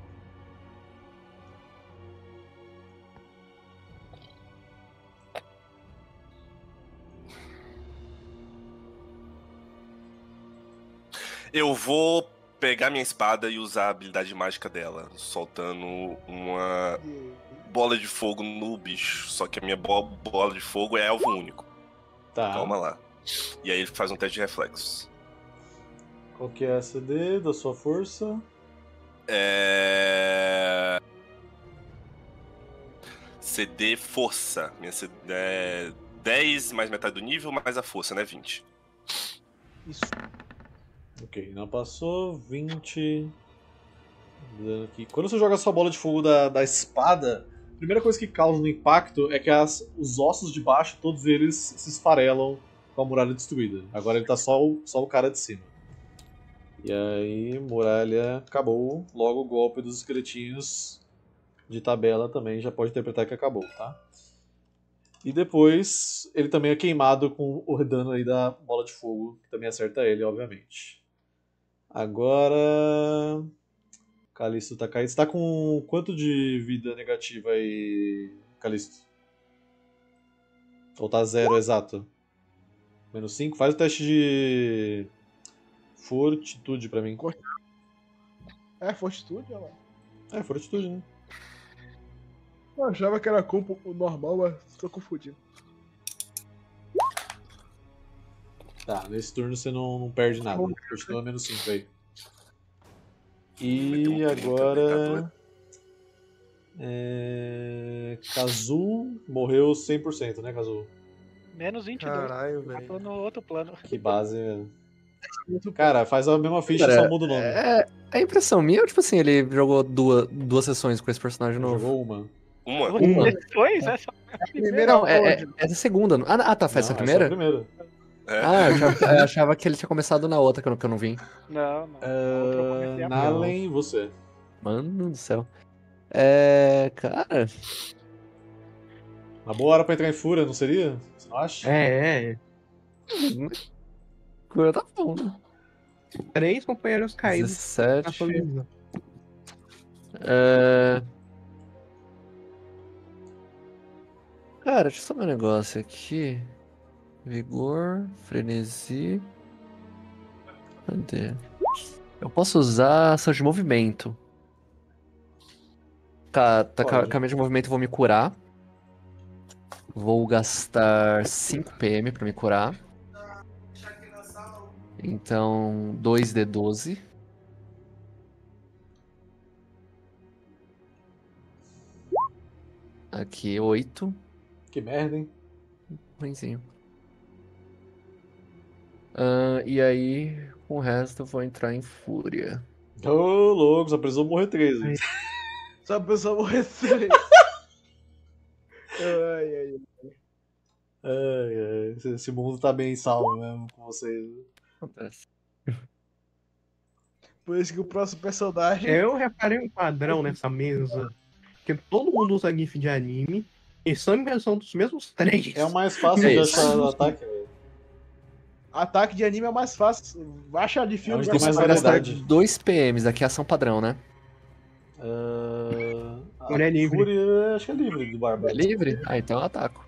Eu vou pegar minha espada e usar a habilidade mágica dela, soltando uma bola de fogo no bicho. Só que a minha bo- bola de fogo é alvo único. Tá. Calma lá. E aí ele faz um teste de reflexos. Qual que é a C D da sua força? É... C D força. Minha C D é dez mais metade do nível, mais a força, né? vinte. Isso. Ok, não passou. vinte. Dando aqui. Quando você joga a sua bola de fogo da, da espada, a primeira coisa que causa no impacto é que as, os ossos de baixo, todos eles se esfarelam com a muralha destruída. Agora ele tá só o, só o cara de cima. E aí, muralha acabou. Logo o golpe dos esqueletinhos de tabela também já pode interpretar que acabou, tá? E depois ele também é queimado com o dano aí da bola de fogo, que também acerta ele, obviamente. Agora. Calisto tá caído. Você tá com quanto de vida negativa aí, Calisto? Ou tá zero exato? Menos cinco? Faz o teste de. Fortitude pra mim. É, fortitude, olha lá. É, fortitude, né? Eu achava que era compo normal, mas tô confundindo. Tá, nesse turno você não, não perde nada. Continua menos cinco aí. E agora. É... Kazu morreu cem por cento, né, Kazu? Menos vinte e dois. Caralho, velho. Tô no outro plano. Que base. velho. Cara, faz a mesma ficha, Cara, só muda o nome. É, é impressão minha ou, tipo assim, ele jogou duas, duas sessões com esse personagem novo? Jogou uma. Uma? Duas Uma. sessões? Essa é a Primeira Não, é, é, onde? é a segunda. não- Ah, ah, tá, faz Não, essa primeira? Essa é a primeira. É. Ah, eu achava, eu achava que ele tinha começado na outra que eu não, que eu não vi. Não, não. Na outra eu comecei Uh, a Nalen, você. Mano do céu. É. Cara. Uma boa hora pra entrar em fúria, não seria? Você não acha? É, é. Tá bom, né? Três companheiros caídos na dezessete. sua visão. É... Cara, deixa eu só ver um negócio aqui. Vigor, frenesi. Cadê? Eu posso usar ação de movimento. Tá, tá com a Pode. com a minha de movimento eu vou me curar. Vou gastar cinco P M pra me curar. Então, dois D doze. Aqui, oito. Que merda, hein? Ruinzinho. Ah, e aí, com o resto eu vou entrar em fúria. Ô, louco, só precisou morrer três. hein? Só a pessoa morrer três. Ai, ai, ai. Ai, ai, esse- esse mundo tá bem salvo mesmo com vocês. Acontece. Por isso que o próximo personagem. Eu reparei um padrão nessa mesa. Que todo mundo usa GIF de anime. E são invenção dos mesmos três. É o mais fácil É de isso. achar o ataque, velho. Ataque de anime é mais fácil. Vai achar de filme. onde já tem vai mais Vai saber. gastar variedade. dois P Ms, aqui é ação padrão, né? Uh, a Fúria é livre. Fúria, acho que é livre do Barba. É livre? Ah, então eu ataco.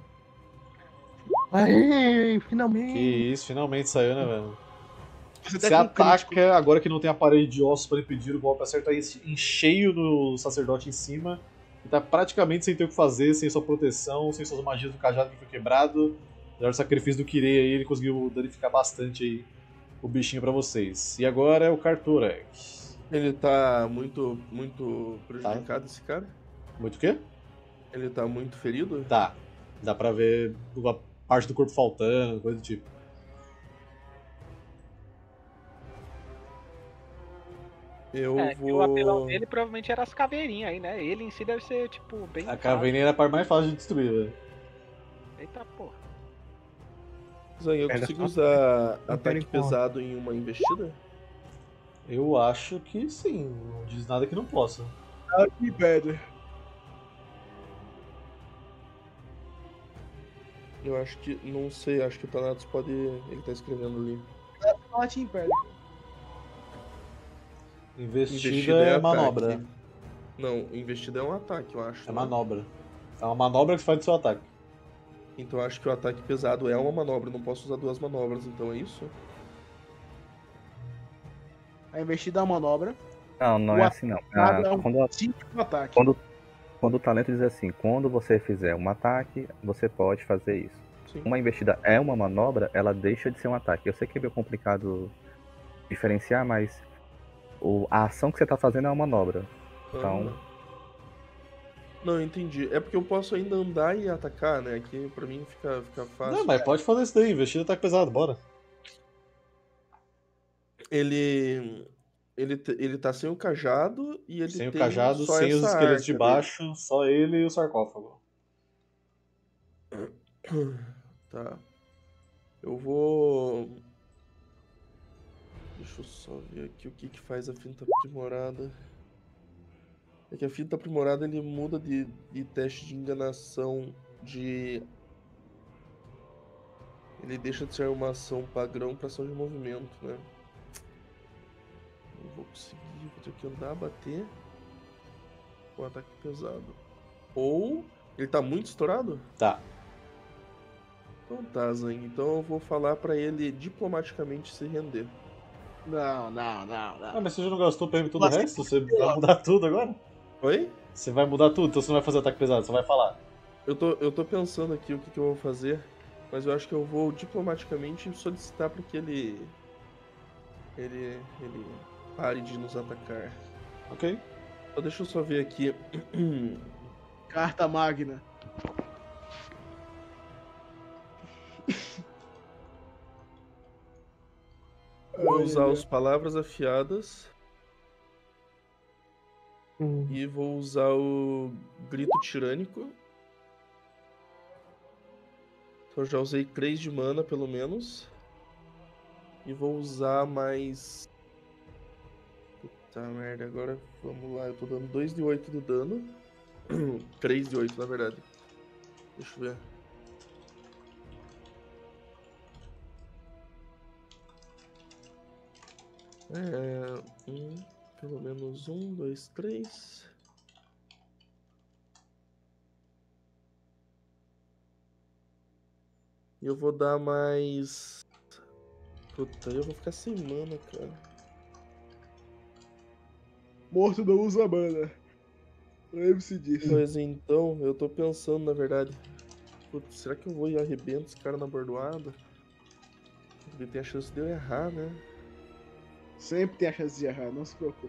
Aê, Que finalmente. isso, finalmente saiu, né, velho? Você Você tá com ataca, crítico. agora que não tem a parede de ossos para impedir o golpe, acerta em em cheio no sacerdote em cima. E tá praticamente sem ter o que fazer, sem sua proteção, sem suas magias do cajado que foi quebrado. apesar do sacrifício do Kirei aí, ele conseguiu danificar bastante aí o bichinho pra vocês. E agora é o Carturek. Ele tá muito, muito prejudicado, esse cara? Muito o quê? Ele tá muito ferido? Tá. Dá pra ver uma parte do corpo faltando, coisa do tipo. Eu É, vou... que o apelão dele provavelmente era as caveirinhas aí, né? Ele em si deve ser, tipo, bem. A caveirinha era a parte mais fácil de destruir, velho. Eita porra. Zang, eu Era consigo só- usar não ataque tem como. pesado em uma investida? Eu acho que sim. Não diz nada que não possa. Ah, que impede. Eu acho que... Não sei, acho que o Thanatos pode... Ele tá escrevendo ali. Ela te impede. Investida, é ataque. manobra. Não, investida é um ataque, eu acho. É né? manobra. É uma manobra que você faz do seu ataque. Então eu acho que o ataque pesado é uma manobra. Eu não posso usar duas manobras, então é isso? A investida é uma manobra. Não, não O é assim não. Nada é Ah, um quando, típico ataque. quando, quando o talento diz assim, quando você fizer um ataque, você pode fazer isso. Sim. Uma investida é uma manobra, ela deixa de ser um ataque. Eu sei que é meio complicado diferenciar, mas o, a ação que você tá fazendo é uma manobra. Então- Ah. Não, entendi. É porque eu posso ainda andar e atacar, né? Aqui pra mim fica, fica fácil. Não, mas pode fazer isso daí. Investida ataque pesado, bora. Ele. Ele, te- ele tá sem o cajado e ele Sem o tem cajado, só sem os essa esqueletos de arca baixo, só ele e o sarcófago. dele. Tá. Eu vou. Deixa eu só ver aqui o que, que faz a finta aprimorada. É que a finta aprimorada ele muda de, de teste de enganação de. Ele deixa de ser uma ação padrão para ação de movimento, né? Não vou conseguir, vou ter que andar, bater com ataque pesado. Ou ele tá muito estourado? Tá. Então tá, Zang. Então eu vou falar pra ele diplomaticamente se render. Não, não, não, não. Ah, mas você já não gastou pra todo o Mas- resto? Você vai mudar tudo agora? Oi? Você vai mudar tudo, então você não vai fazer ataque pesado, você vai falar. Eu tô, eu tô pensando aqui o que, que eu vou fazer, mas eu acho que eu vou diplomaticamente solicitar para que ele. Ele. Ele pare de nos atacar. Ok. Só deixa eu só ver aqui. Carta magna. Vou Ai, usar ai, as palavras afiadas Hum. e vou usar o grito tirânico. Então eu já usei três de mana, pelo menos. E vou usar mais... Puta merda, agora vamos lá. Eu tô dando dois de oito de dano. três de oito, na verdade. Deixa eu ver. É... Um, pelo menos um, dois, três... E eu vou dar mais... Puta, eu vou ficar sem mana, cara. Morto não usa mana. Lembre-se disso. Mas então, eu tô pensando, na verdade... Putz, será que eu vou e arrebento esse cara na bordoada? Porque tem a chance de eu errar, né? Sempre tem a chance de errar, não se preocupe.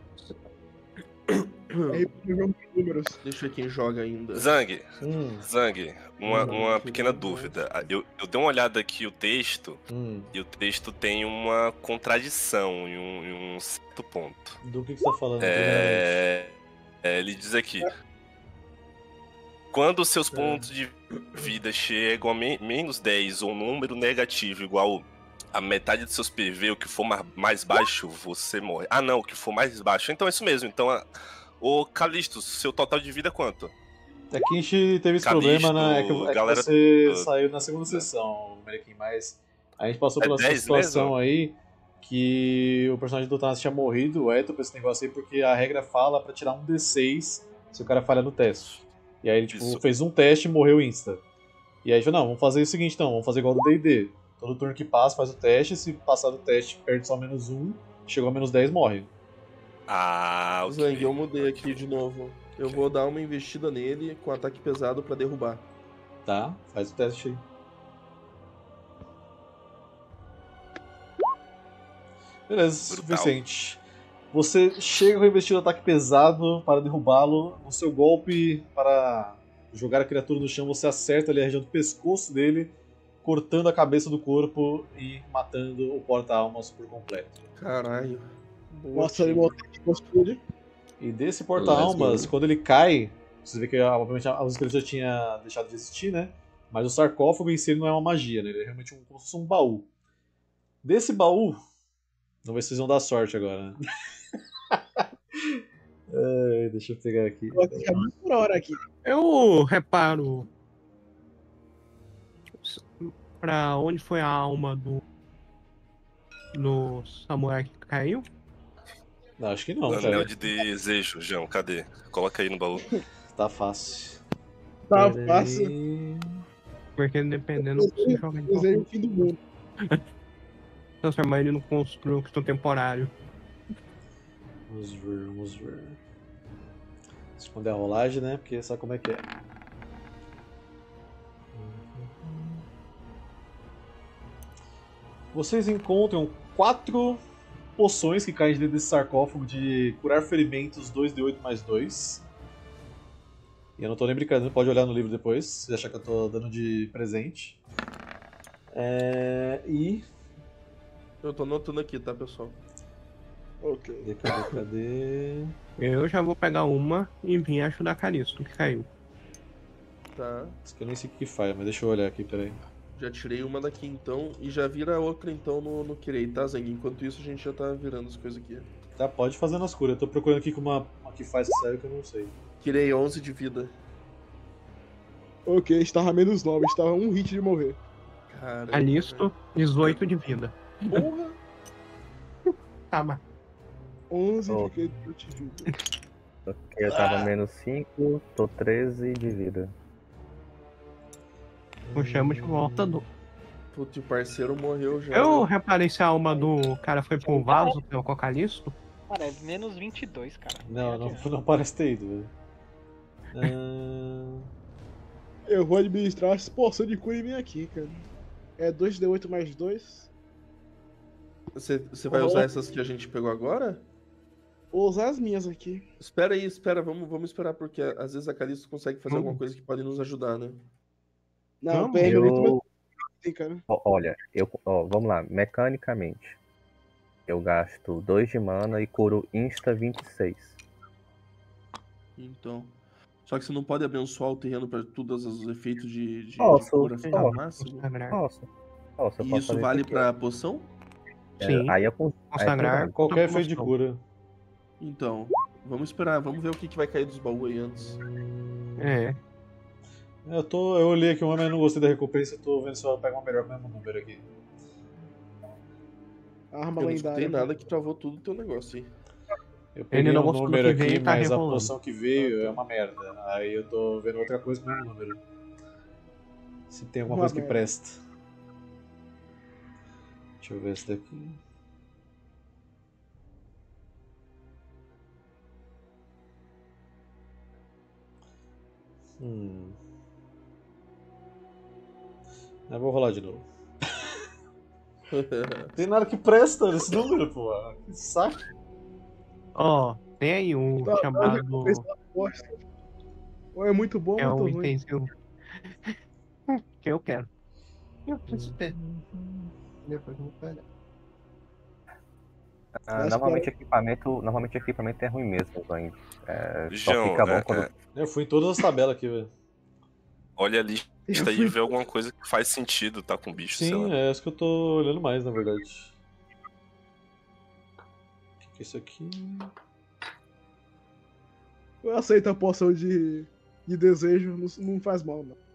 É jogo de números. Deixa eu ver quem joga ainda. Zang, Hum, Zang, uma, Hum, uma que pequena bom. dúvida. Eu, eu dei uma olhada aqui o texto, hum. e o texto tem uma contradição em um, em um certo ponto. Do que, que você tá falando? primeiramente? É, é, ele diz aqui: quando os seus pontos de vida chegam a me- menos dez ou um número negativo igual a metade dos seus P V, o que for ma- mais baixo, você morre. Ah, não, o que for mais baixo. Então é isso mesmo. Então, a... Ô, Calisto, seu total de vida é quanto? É que a gente teve esse Calisto, problema, né? É que, é que galera você toda. saiu na segunda sessão, Merequim, mas a gente passou É pela dez situação mesmo? aí que o personagem do Thanos tinha morrido, o Eto, pra esse negócio aí, porque a regra fala pra tirar um D seis se o cara falha no teste. E aí ele tipo, Isso. fez um teste e morreu insta. E aí a gente falou, não, vamos fazer o seguinte então, vamos fazer igual do D e D. Todo turno que passa, faz o teste, se passar do teste, perde só menos um, chegou a menos dez, morre. Ah, ok. Zang, eu mudei aqui de novo. Eu vou dar uma investida nele com ataque pesado pra derrubar. Tá? Faz o teste aí. Beleza, Brutal. suficiente. Você chega com investir o ataque pesado para derrubá-lo. No seu golpe para jogar a criatura no chão, você acerta ali a região do pescoço dele, cortando a cabeça do corpo e matando o porta-almas por completo. Caralho. Boa, Nossa, ele time. botou de postura. E desse porta-almas, Let's go. quando ele cai, você vê que obviamente os esqueletos já tinha deixado de existir, né? Mas o sarcófago em si ele não é uma magia, né? Ele é realmente um, como se fosse um baú. Desse baú, vamos ver se vocês vão dar sorte agora, né? Ai, deixa eu pegar aqui. Já vi por hora aqui. Eu reparo pra onde foi a alma do do samurai que caiu. Não, acho que não, Anel cara. de desejo, João, cadê? Coloca aí no baú. Tá fácil. Tá Pera fácil. aí. Porque dependendo, eu consigo jogar de Desejo o qualquer- fim do mundo. transformar ele num construto temporário. Vamos ver, vamos ver. Esconder a rolagem, né? Porque sabe como é que é. Vocês encontram quatro poções que caem dentro desse sarcófago de curar ferimentos dois D oito mais dois. E eu não tô nem brincando, pode olhar no livro depois, se achar que eu tô dando de presente. É... E. Eu tô anotando aqui, tá, pessoal? Ok. Cadê, cadê, cadê? Eu já vou pegar uma e vir ajudar a Calisto, que caiu. Tá. Isso que eu nem sei o que que faz, mas deixa eu olhar aqui, peraí. Já tirei uma daqui então e já vira outra então no, no Kirei, tá, Zeng? Enquanto isso a gente já tá virando as coisas aqui. Tá, pode fazer nas curas. Eu tô procurando aqui com uma, uma que faz que saiu que eu não sei. Kirei onze de vida. Ok, estava menos nove, estava um hit de morrer. Caramba. Calisto, dezoito de vida. Porra! Tá, mas onze Oh. de de vida. Ok, eu tava menos cinco, tô treze de vida. puxamos de volta do. Putz, o parceiro morreu já. Eu né? reparei se a alma do cara foi pro vaso, que é o Cocalisto. Cara, é menos vinte e dois, cara. Não, não, não parece ter ido, velho. Ah, Eu vou administrar as poções de cura em mim aqui, cara. É dois D oito mais dois. Você, você vai usar essas que a gente pegou agora? Vou usar as minhas aqui. Espera aí, espera, vamos, vamos esperar, porque às vezes a Calisto consegue fazer Hum. alguma coisa que pode nos ajudar, né? Não, Vamos, P M oito Eu, tem, cara. ó, olha, eu, ó, vamos lá, mecanicamente. Eu gasto dois de mana e curo insta vinte e seis. Então. Só que você não pode abençoar o terreno para todos os efeitos de, de, de Posso, cura ficar posso. máximo. Consagrar. Posso. Posso, eu E posso isso fazer vale aqui, pra poção? ó. Sim. É, aí eu cons- aí Consagrar. vale. qualquer efeito de cura. Então, vamos esperar, vamos ver o que, que vai cair dos baús aí antes. É. Eu, tô, eu olhei aqui uma, mas não gostei da recompensa. Eu tô vendo se eu pego uma melhor com o mesmo número aqui. Arma Eu não lendária. escutei nada que travou tudo o teu negócio aí. Eu peguei não um gostou do número que aqui, veio e tá mas a rebolando. poção que veio é uma merda. Aí eu tô vendo outra coisa com o mesmo número. Se tem alguma Uma coisa que merda. presta. Deixa eu ver esse daqui. Hum. Eu vou rolar de novo. Tem nada que presta nesse número, pô. Que saco. Ó, tem aí um Tá, chamado. recompensa da bosta. Ou é muito bom É ou um muito ruim. itemzinho que eu quero. Eu preciso ter. Depois eu vou pegar. Ah, Mas, normalmente equipamento, normalmente equipamento é ruim mesmo, Zang. É, só João, fica bom é, quando. é, Eu fui em todas as tabelas aqui, velho. olha a lista Eu aí fui- e vê alguma coisa que faz sentido, tá com bicho, sei Sim, lá. é isso que eu tô olhando mais, na verdade. O que, que é isso aqui? Eu aceito a poção de, de desejo, não, não faz mal, não.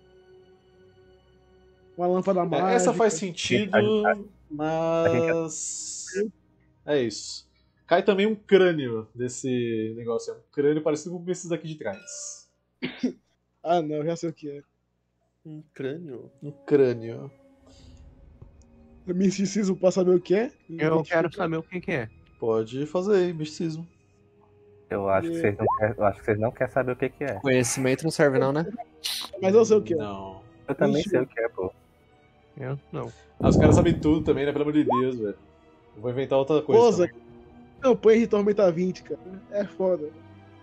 Uma lâmpada É, mágica. essa faz sentido, A gente- mas. É isso. Cai também um crânio desse negócio. É um crânio parecido com esses daqui de trás. Ah, não, já sei o que é. Um crânio? Um crânio. Misticismo pra saber o que é? Eu quero saber o que, que é. Pode fazer aí, misticismo. Eu acho que vocês não querem, eu acho que vocês não querem saber o que, que é. Conhecimento não serve não, né? Mas eu sei o que é. Não. Eu também Ixi. sei o que é, pô. Eu não. Ah, os caras sabem tudo também, né? Pelo amor de Deus, velho. Eu vou inventar outra coisa. Rosa. também. Campanha de Tormenta vinte, cara. É foda.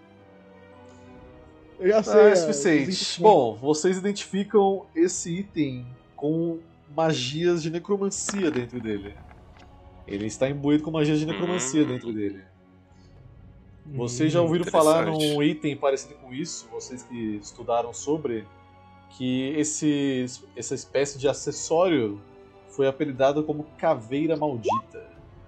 Eu já sei. Ah, é ah, suficiente. os- Bom, vocês identificam esse item com magias de necromancia dentro dele. Ele está imbuído com magias de necromancia Hum. dentro dele. Vocês já ouviram falar num item parecido com isso, vocês que estudaram sobre, que esse, essa espécie de acessório foi apelidado como Caveira Maldita.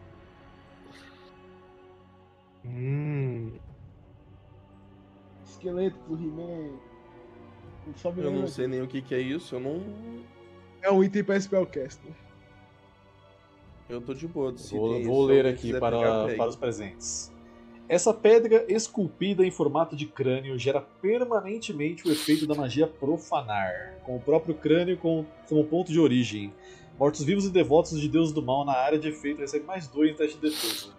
Hum. Esqueleto do He-Man. Só me Eu não lembra sei nem o que que é isso, eu não... É um item pra Spellcaster. Eu tô de boa. Se Vou, tem vou isso, ler alguém aqui quiser para, pegar, pegue. para os presentes. Essa pedra esculpida em formato de crânio gera permanentemente o efeito da magia profanar, com o próprio crânio como, como ponto de origem. Mortos-vivos e devotos de Deus do Mal na área de efeito recebem mais dois em teste de defesa.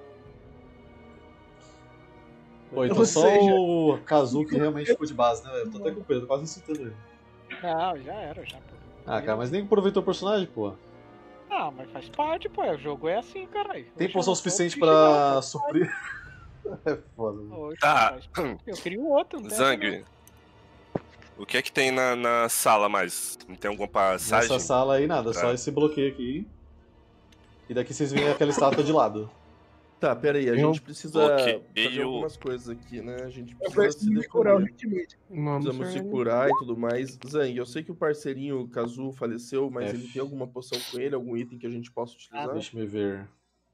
Pô, então Ou só seja- o Kazu que realmente ficou de base, né? Eu tô até com pena, tô quase incitando ele. Não, já era, já. pô. Ah, cara, mas nem aproveitou o personagem, pô. Ah, mas faz parte, pô. O jogo é assim, caralho. Tem Oxe, poção eu sou suficiente bicho, não, pra faz suprir. É foda. parte. Oxe, Tá. faz parte. Eu queria outro, não tem Zang, o que é que tem na, na sala mais? Não tem alguma passagem? Nessa sala aí nada, Tá. só esse bloqueio aqui. E daqui vocês veem aquela estátua de lado. Tá, pera aí, a Eu gente precisa bloqueio. fazer algumas coisas aqui, né? A gente Eu precisa preciso se me curar defender. urgentemente. Vamos Precisamos se ver. curar e tudo mais. Zang, eu sei que o parceirinho Kazu faleceu, mas F. ele tem alguma poção com ele, algum item que a gente possa utilizar? Deixa eu ver.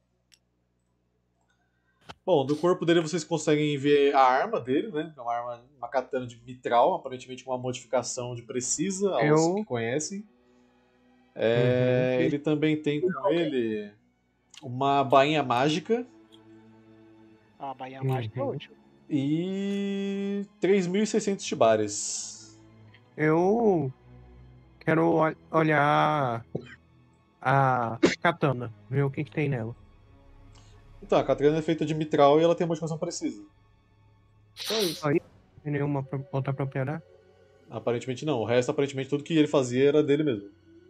Bom, do corpo dele vocês conseguem ver a arma dele, né? É uma arma, uma katana de mitral, aparentemente uma modificação de precisa, aos Eu- que conhecem. É, Uhum. ele também tem com ele uma bainha mágica A Bahia Mágica é Uhum. útil. e três mil e seiscentos chibares. Eu quero ol- olhar a katana, ver o que, que tem nela. Então, a katana é feita de mitral e ela tem uma modificação precisa. Só isso. Tem nenhuma pro- outra propriedade? Aparentemente não. O resto, aparentemente, tudo que ele fazia era dele mesmo.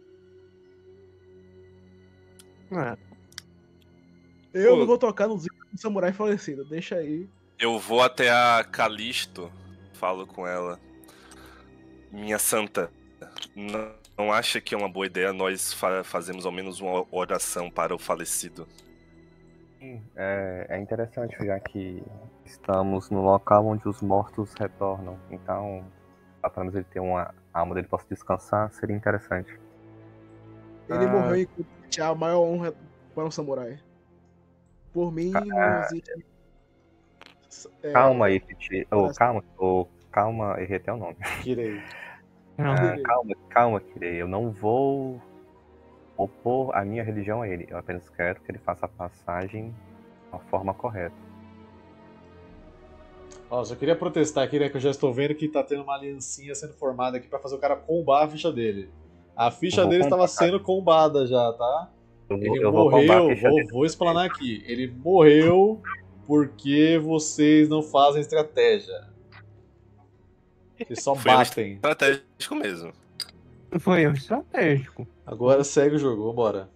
Ah, Eu Pô. não vou tocar no Zika do samurai falecido. Deixa aí. Eu vou até a Calisto, falo com ela. Minha santa, não, não acha que é uma boa ideia nós fa fazermos ao menos uma oração para o falecido? É, é interessante, já que estamos no local onde os mortos retornam. Então, pra pelo menos ele ter uma a alma dele possa descansar, seria interessante. Ele Ah. morreu enquanto tinha a maior honra para um samurai. Por mim, não existe. É, Calma aí, Titi. Ô, Parece- calma, ô, calma, errei até o nome. Kirei. não. Ah, calma, calma, Kirei. Eu não vou opor a minha religião a ele. Eu apenas quero que ele faça a passagem de uma forma correta. Ó, só queria protestar aqui, né? Que eu já estou vendo que tá tendo uma aliancinha sendo formada aqui pra fazer o cara combar a ficha dele. A ficha Eu vou dele estava combar. sendo combada já, tá? Eu vou, Ele eu vou combar a morreu, ficha vou, dele. vou explanar aqui. Ele morreu porque vocês não fazem estratégia. Vocês só Foi batem. Estratégico mesmo. Foi erro estratégico. Agora segue o jogo, vambora.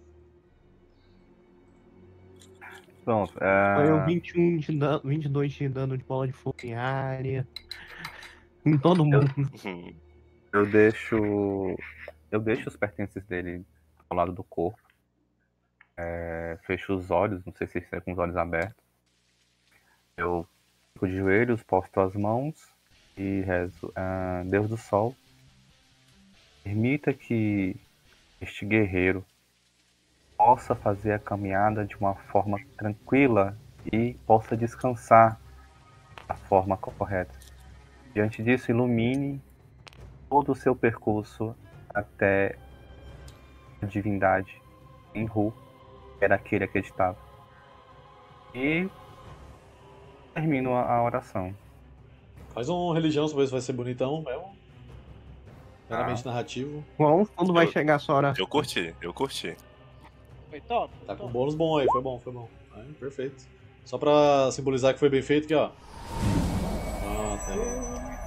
Pronto. Foi É... o vinte e um de dano, vinte e dois de dano de bola de fogo em área. Em todo mundo. Hum. Eu deixo. Eu deixo os pertences dele ao lado do corpo. É, fecho os olhos, não sei se está com os olhos abertos. Eu fico de joelhos, posto as mãos e rezo. Ah, Deus do Sol, permita que este guerreiro possa fazer a caminhada de uma forma tranquila e possa descansar da forma correta. Diante disso, ilumine todo o seu percurso até a divindade em Ru, que era aquele acreditava. E termino a, a oração. Faz um religião, pra ver se vai ser bonitão mesmo. Meramente narrativo. Bom, quando vai Eu- chegar a sua hora? Eu curti, eu curti. Foi top. Tá Foi com top. bônus bom aí, foi bom, foi bom. Aí, perfeito. Só pra simbolizar que foi bem feito aqui, ó. Ah, tá aí.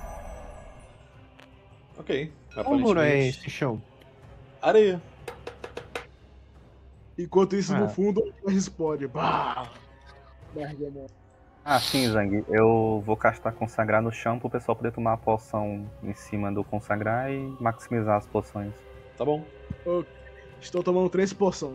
Ok. Qual muro é Aparentemente. esse chão? Areia. Enquanto isso, no Ah. fundo, ele explode. Bah! Bergamota. Ah, sim, Zang. Eu vou castar consagrar no chão pro pessoal poder tomar a poção em cima do consagrar e maximizar as poções. Tá bom. Estou tomando três poções.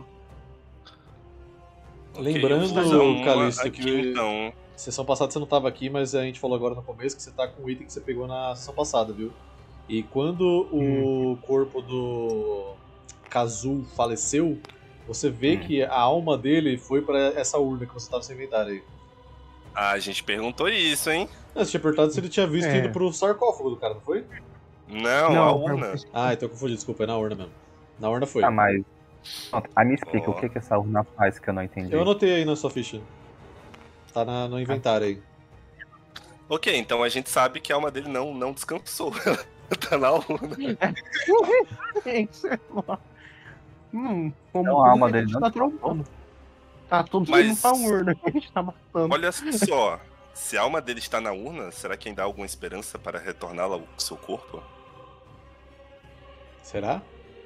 Lembrando, Ok, eu vou usar uma Calixto, aqui, que então. sessão passada você não tava aqui, mas a gente falou agora no começo que você tá com o item que você pegou na sessão passada, viu? E quando o corpo do Kazu faleceu, você vê Hum. que a alma dele foi pra essa urna que você tava sem inventário aí. Ah, a gente perguntou isso, hein? Ah, você tinha perguntado se ele tinha visto É. indo pro sarcófago do cara, não foi? Não, Não, a foi- urna. Ah, então eu confundi, desculpa, é na urna mesmo. Na urna foi. Ah, mas. Pronto, aí me explica Ó. o que, que essa urna faz que eu não entendi. Eu anotei aí na sua ficha. Tá na- no inventário aí. Ok, então a gente sabe que a alma dele não, não descansou. tá na urna. hum, como Então a alma a dele gente não tá trombando. Tá tudo Mas- indo pra urna que a gente tá matando. Olha só, se a alma dele está na urna, será que ainda há alguma esperança para retorná-la ao seu corpo? Será?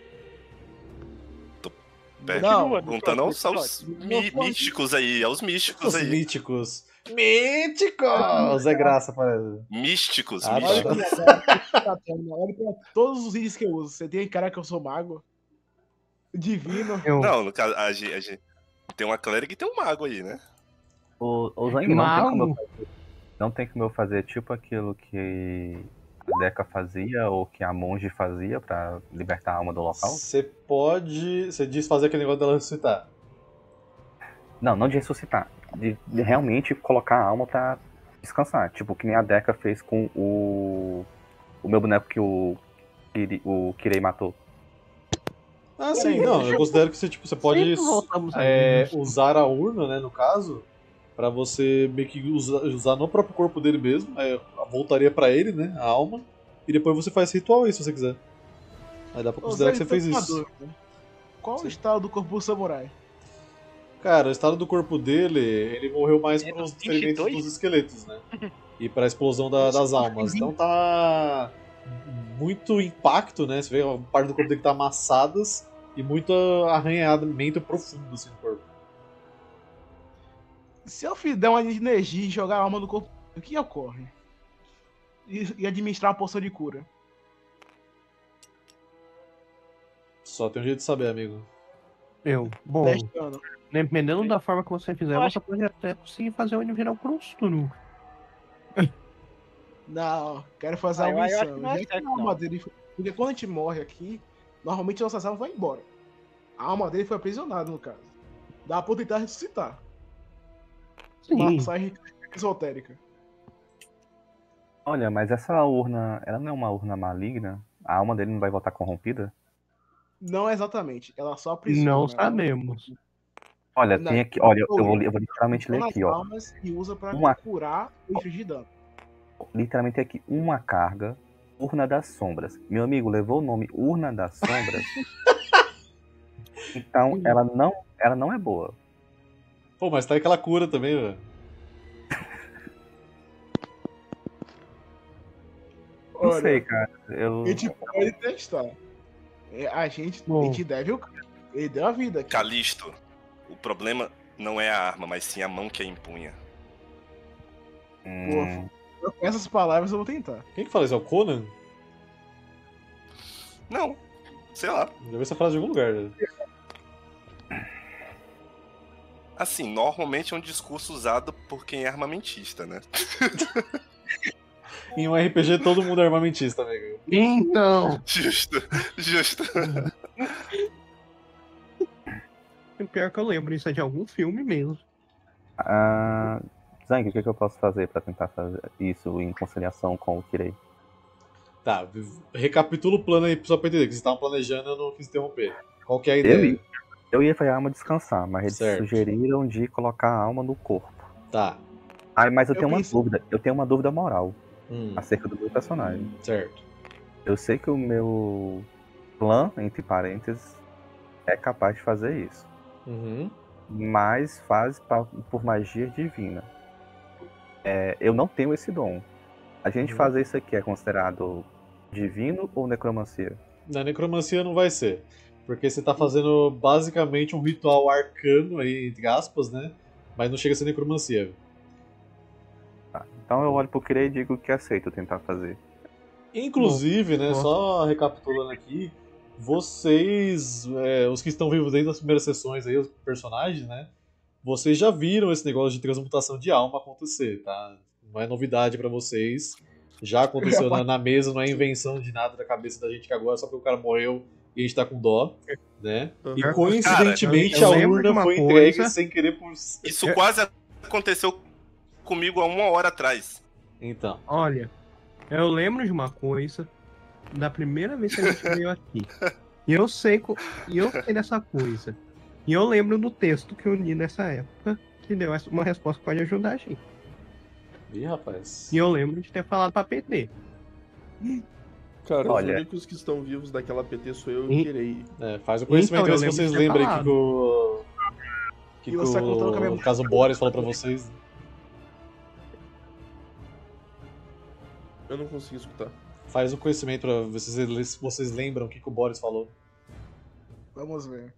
Perguntando aos, aos mi- místicos aí, aos místicos Os aí. míticos. Míticos! É graça, parece. Místicos, Ah, tá. Olha místicos. pra, tá, olha pra todos os itens que eu uso. Você tem cara que eu sou mago? Divino. Eu, Não, no caso, a gente, a gente tem uma clériga e tem um mago aí, né? O, o Zang não tem, como eu Mago? fazer, não tem como eu fazer tipo aquilo que a Deca fazia ou que a monge fazia pra libertar a alma do local? Você pode. Você diz fazer aquele negócio dela ressuscitar. Não, não de ressuscitar. De, de realmente colocar a alma pra descansar. Tipo, que nem a Deca fez com o. O meu boneco que o. Kiri- o Kirei matou. Ah, sim, não. Eu considero que você, tipo, você pode sempre voltamos a é, isso. usar a urna, né, no caso, pra você meio que usar, usar no próprio corpo dele mesmo. Aí voltaria pra ele, né? A alma. E depois você faz ritual aí, se você quiser. Aí dá pra Ô, considerar Zé, que você fez tô com uma isso. dúvida. Qual Sim. o estado do corpo do samurai? Cara, o estado do corpo dele, ele morreu mais É, pelos dos ferimentos vinte e dois? dos esqueletos, né? E pra explosão da- das almas. Então tá muito impacto, né? Você vê a parte do corpo dele que tá amassadas e muito arranhamento profundo assim no corpo. Se eu fizer uma energia e jogar a alma no corpo, o que ocorre? E, e administrar uma poção de cura. Só tem um jeito de saber, amigo. Eu, bom, dez anos. dependendo da forma que você fizer, Eu você pode até conseguir fazer ele virar um crusturo. Não, quero fazer Ah, algo eu- eu acho insano. que não é Já que certo, a alma não. dele foi- Porque quando a gente morre aqui, normalmente nossas almas vão embora. A alma dele foi aprisionada, no caso. Dá pra tentar ressuscitar. Sim. Massagem esotérica. Olha, mas essa urna, ela não é uma urna maligna? A alma dele não vai voltar corrompida? Não exatamente. Ela só aprisiona. Não ela- sabemos. Olha, Não, tem aqui, olha, eu eu- vou, eu vou literalmente ler Funciona aqui, as ó. almas e usa pra Uma- curar ou infligir dano. Literalmente aqui, uma carga, urna das sombras. Meu amigo levou o nome urna das sombras. Então, ela não, ela não é boa. Pô, mas tá aquela cura também, velho. Não Olha, sei, cara. Eu, A gente pode testar. É, a, gente, Bom. a gente deve o cara. Ele deu a vida aqui. Calisto, o problema não é a arma, mas sim a mão que a empunha. hum, Eu, com essas palavras eu vou tentar. Quem que fala isso? É o Conan? Não, sei lá. Já vi essa frase em algum lugar, né? Assim, normalmente é um discurso usado por quem é armamentista, né? Em um R P G todo mundo é armamentista, amigo. Então, Justo, justo. o pior que eu lembro, isso é de algum filme mesmo. ah, Zang, o que, que eu posso fazer pra tentar fazer isso em conciliação com o Kirei? Tá, v- recapitula o plano aí só pra entender, que vocês estavam planejando, eu não quis interromper. Qual que é a Eu ideia? ia, eu ia fazer a alma descansar, mas eles Certo. sugeriram de colocar a alma no corpo. Tá. Ah, mas eu, Eu tenho uma pensei- dúvida, eu tenho uma dúvida moral Hum, acerca do meu personagem. certo. Eu sei que o meu clã, entre parênteses, é capaz de fazer isso, Uhum. mas faz pa- por magia divina. É, eu não tenho esse dom. A gente Uhum. fazer isso aqui é considerado divino ou necromancia? Na necromancia não vai ser. Porque você tá fazendo basicamente um ritual arcano aí, entre aspas, né? Mas não chega a ser necromancia. Tá. Então eu olho pro Kirei e digo que aceito tentar fazer. Inclusive, né, Bom. só recapitulando aqui, vocês, é, os que estão vivos desde as primeiras sessões aí, os personagens, né? Vocês já viram esse negócio de transmutação de alma acontecer, tá? Não é novidade pra vocês. Já aconteceu na, na mesa, não é invenção de nada da cabeça da gente que agora só porque o cara morreu e a gente tá com dó, né? E Cara, coincidentemente eu a lembro de urna uma foi coisa- entregue sem querer por. Isso quase aconteceu comigo há uma hora atrás. Então. Olha, eu lembro de uma coisa da primeira vez que a gente veio aqui. E eu sei, co- e eu sei dessa coisa. E eu lembro do texto que eu li nessa época, que deu essa- uma resposta que pode ajudar a gente. Ih, rapaz. E eu lembro de ter falado pra P T. Cara, Olha. os únicos que estão vivos daquela P T sou eu E- e o Kirei. É, faz o conhecimento Então, aí eu se lembro vocês de ter lembram aí falado. que o. Que, E que você tá contando com a o minha- caso Boris falou pra vocês. Eu não consegui escutar. Faz o conhecimento pra ver se vocês, se vocês lembram o que, que o Boris falou. Vamos ver.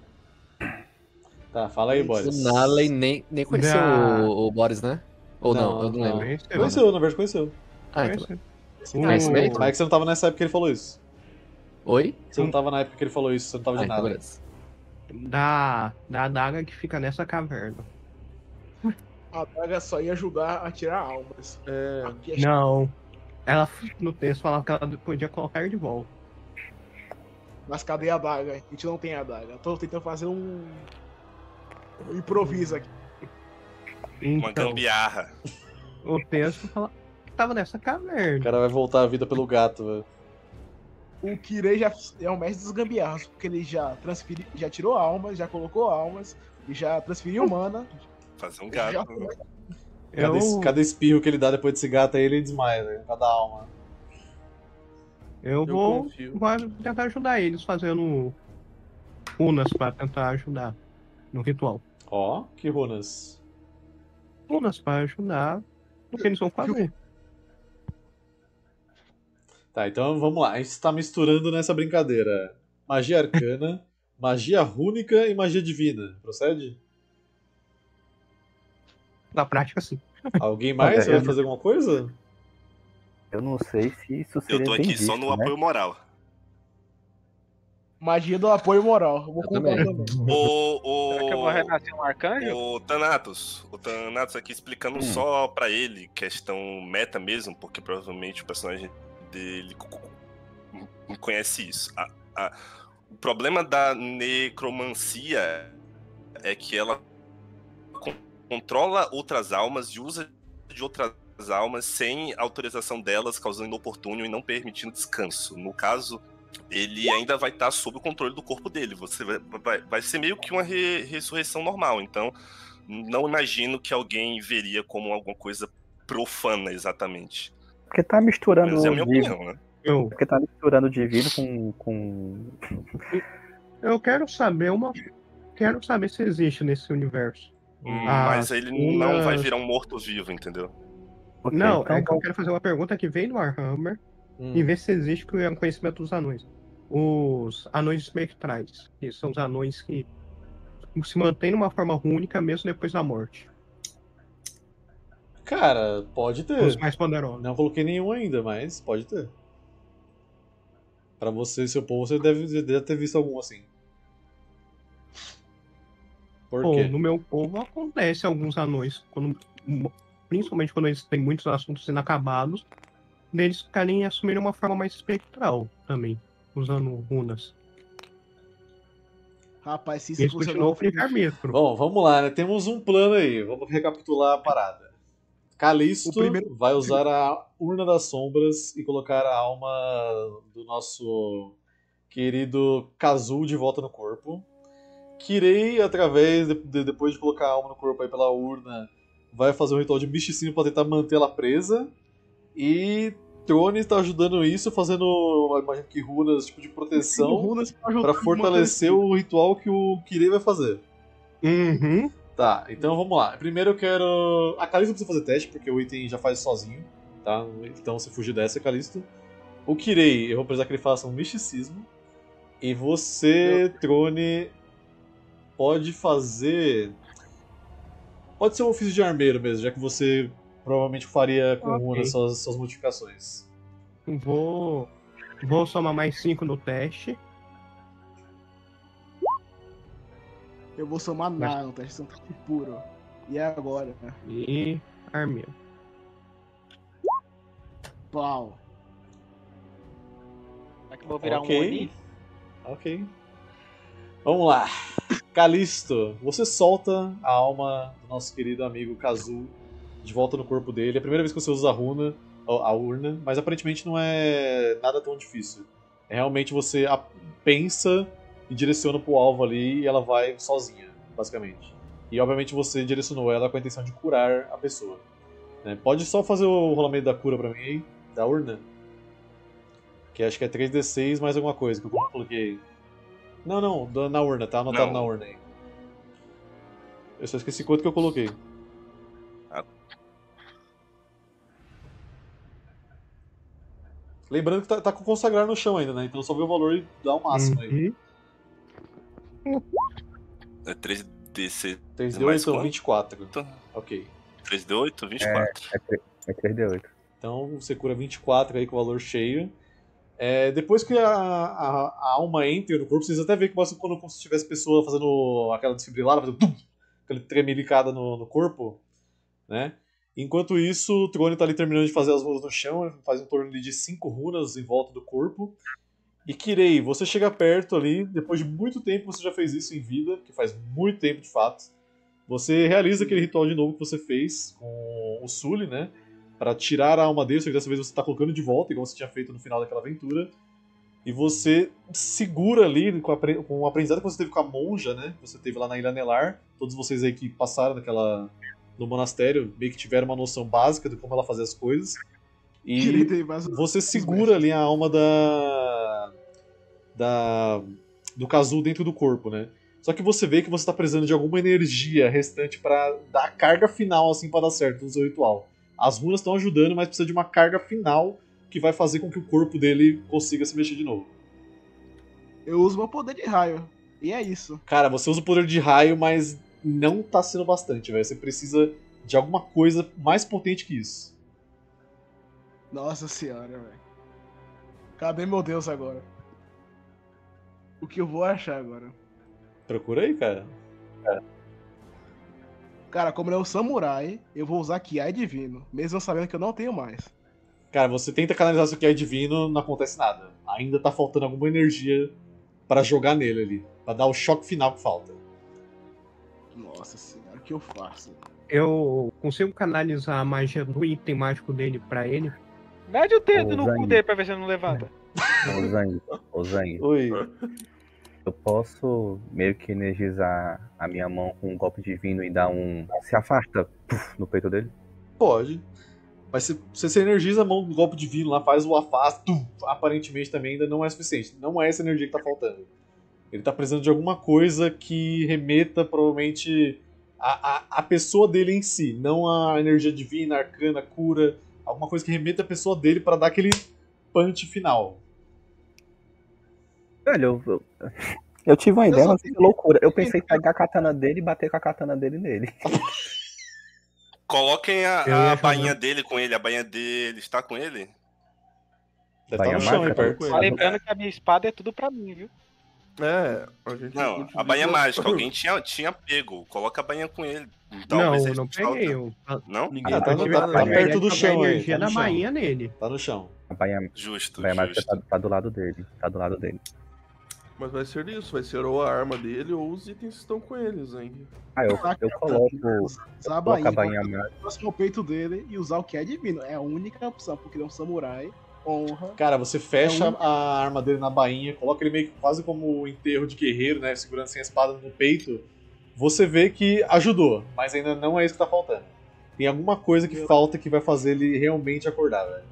Tá, fala aí, O Boris. Naley nem, nem conheceu Da- o, o Boris, né? Ou não, Não, eu não não. lembro. Conheceu, Conheceu, na verdade conheceu. Ah, então. conheceu. Conhecimento? Mas é que você não tava nessa época que ele falou isso. Oi? Você não tava na época que ele falou isso, você não tava Ah, de então nada. beleza. Da, da adaga que fica nessa caverna. A daga só ia ajudar a tirar almas. É, Aqui é Não. Ela no texto falava que ela podia colocar de volta. Mas cadê a daga? A gente não tem a daga. Eu tô tentando fazer um. um improviso aqui. Uma Então, gambiarra. o texto fala que tava nessa O caverna. cara vai voltar a vida pelo gato, velho. O Kirei já é o mestre dos gambiarras, porque ele já transferiu, já tirou almas, já colocou almas, e já transferiu mana. Fazer um Já, gato. Cada, es- Eu, cada espirro que ele dá depois desse gato aí, ele desmaia, velho. Cada alma. eu eu vou, confio. vou tentar ajudar eles fazendo runas pra tentar ajudar no ritual. Ó, que runas. Runas pra ajudar no que eles vão fazer. Tá, então vamos lá. A gente tá misturando nessa brincadeira magia arcana, magia rúnica e magia divina. Procede? Na prática, sim. Alguém mais Olha, vai eu- fazer alguma coisa? Eu não sei se isso seria Eu tô bem aqui só visto, no né? apoio moral. Magia do apoio moral. Eu vou Eu contar também. também. O, Será que eu vou o, renascer um arcanjo? o Thanatos, o Thanatos aqui explicando Hum. só pra ele, questão meta mesmo, porque provavelmente o personagem dele co- co- não conhece isso. A- a- o problema da necromancia é que ela con- controla outras almas e usa de outras almas sem autorização delas, causando inoportúnio e não permitindo descanso. No caso, ele ainda vai estar sob o controle do corpo dele. Você vai, vai, vai ser meio que uma re- ressurreição normal. Então, não imagino que alguém veria como alguma coisa profana, exatamente. Porque tá misturando Mas é a minha o divino. opinião, né? Eu, Porque tá misturando o divino com. com... eu quero saber uma. Quero saber se existe nesse universo. Ah, Mas ele não vai umas- virar um morto-vivo, entendeu? Ok, Não, então é que eu vamos- quero fazer uma pergunta que vem do Warhammer Hum. e ver se existe que é um conhecimento dos anões. Os anões espectrais, que são os anões que se mantêm numa forma única mesmo depois da morte. Cara, pode ter. Os mais poderosos. Não coloquei nenhum ainda, mas pode ter. Pra você e seu povo, você deve, deve ter visto algum assim. Por Pô, quê? no meu povo acontece alguns anões, quando, principalmente quando eles têm muitos assuntos inacabados, deles querem assumir uma forma mais espectral também, usando runas. Rapaz, se E isso eles funcionou. continuam com livre-arbítrio. Bom, vamos lá, né? Temos um plano aí. Vamos recapitular a parada. Calisto O primeiro- vai usar a Urna das Sombras e colocar a alma do nosso querido Kazul de volta no corpo. Kirei, através de, de- depois de colocar a alma no corpo aí pela urna, vai fazer um ritual de misticismo para tentar mantê-la presa. E Trone está ajudando isso, fazendo, imagino que runas tipo de proteção Runas pra ajudar para a manter fortalecer o ritual que o Kirei vai fazer. Uhum. Tá, então vamos lá. Primeiro eu quero. A Calisto precisa fazer teste, porque o item já faz sozinho, tá? Então se fugir dessa, Calisto. O Kirei, eu vou precisar que ele faça um misticismo. E você, Trone, pode fazer... Pode ser um ofício de armeiro mesmo, já que você provavelmente faria com Ok. runa suas, suas modificações. Vou. Vou somar mais cinco no teste. Eu vou somar Mas- nada, um teste de teste puro. E é agora, né? E. Armeiro. Pau. Será que eu vou virar Ok. um Oni? Ok. Vamos lá. Calisto, você solta a alma do nosso querido amigo Kazu de volta no corpo dele. É a primeira vez que você usa a runa, a urna, mas aparentemente não é nada tão difícil. É realmente você a- pensa e direciona pro alvo ali e ela vai sozinha, basicamente. E obviamente você direcionou ela com a intenção de curar a pessoa. né? Pode só fazer o rolamento da cura pra mim aí, da urna. Que acho que é três d seis mais alguma coisa, que eu coloquei. Não, não, da- na urna, tá anotado Não. na urna aí. Eu só esqueci quanto que eu coloquei. Ah. Lembrando que tá, tá com consagrar no chão ainda, né? Então só vê o valor e dá o máximo aí. Uhum. É três d seis três d mais oito ou quanto? vinte e quatro. Ok. três d oito, vinte e quatro. É três d oito. Então você cura vinte e quatro aí com o valor cheio. É, depois que a, a, a alma entra no corpo, vocês até veem que mostra quando como se tivesse pessoa fazendo aquela desfibrilada, fazendo tum, aquela tremelicada no, no corpo, né? Enquanto isso, o Trone tá ali terminando de fazer as runas no chão, ele faz um torno de cinco runas em volta do corpo. E Kirei, você chega perto ali, depois de muito tempo você já fez isso em vida, que faz muito tempo de fato. Você realiza aquele ritual de novo que você fez com o Sully, né? Para tirar a alma dele, só que dessa vez você está colocando de volta, igual você tinha feito no final daquela aventura. E você segura ali, com, a, com o aprendizado que você teve com a monja, né? Você teve lá na Ilha Nelar. Todos vocês aí que passaram naquela, no monastério, meio que tiveram uma noção básica de como ela fazia as coisas. E Direito aí, mas- você segura ali a alma da. da do Kazu dentro do corpo, né? Só que você vê que você está precisando de alguma energia restante para dar a carga final, assim, para dar certo no seu ritual. As runas estão ajudando, mas precisa de uma carga final que vai fazer com que o corpo dele consiga se mexer de novo. Eu uso meu poder de raio. E é isso. Cara, você usa o poder de raio, mas não tá sendo bastante, velho. Você precisa de alguma coisa mais potente que isso. Nossa senhora, velho. Cadê meu Deus agora? O que eu vou achar agora? Procura aí, cara. Cara, como ele é um samurai, eu vou usar Kiai Divino, mesmo sabendo que eu não tenho mais. Cara, você tenta canalizar seu que é divino, não acontece nada. Ainda tá faltando alguma energia para jogar nele ali. Pra dar o choque final que falta. Nossa senhora, o que eu faço? Eu consigo canalizar a magia do item mágico dele pra ele. Mede o dedo Ô, no Zang. cu dele pra ver se ele não levanta. Ô Zang, ô Zang, Oi. eu posso meio que energizar a minha mão com um golpe divino e dar um. Se afasta puf, no peito dele? Pode. Mas se se você energiza a mão do golpe divino lá, faz o afasto, tum, aparentemente também ainda não é suficiente. Não é essa energia que tá faltando. Ele tá precisando de alguma coisa que remeta, provavelmente, a, a, a pessoa dele em si. Não a energia divina, arcana, cura. Alguma coisa que remeta a pessoa dele para dar aquele punch final. Velho, eu, eu, eu tive uma Eu ideia, só mas que loucura. Eu pensei em pegar a katana dele e bater com a katana dele nele. Coloquem a, Eu ia a bainha jogar. dele com ele. A bainha dele está com ele? Deve Bainha estar no chão aí mágica, perto. com Só ele. lembrando que a minha espada é tudo pra mim, viu? É, a gente Não, curte a bainha de- mágica. Alguém tinha, tinha pego. Coloca a bainha com ele. Não, Talvez eu não seja falta. peguei. Eu, Não? Ninguém Ah, tá tá no- jogando, tá né? perto eu do ia chão jogar aí, energia tá no da chão. bainha nele. Tá no chão. A bainha, Justo, a bainha mágica justo. tá, tá do lado dele. Tá do lado dele. Mas vai ser isso, vai ser ou a arma dele ou os itens que estão com ele, Zang. Ah, eu, eu coloco. Usar a Coloco a bainha, bainha colocar mágica. próximo ao peito dele e usar o Kiai Divino. É a única opção, porque ele é um samurai, honra. Cara, você fecha É um- a arma dele na bainha, coloca ele meio que quase como um enterro de guerreiro, né? Segurando sem a espada no peito. Você vê que ajudou, mas ainda não é isso que tá faltando. Tem alguma coisa que falta que vai fazer ele realmente acordar, velho.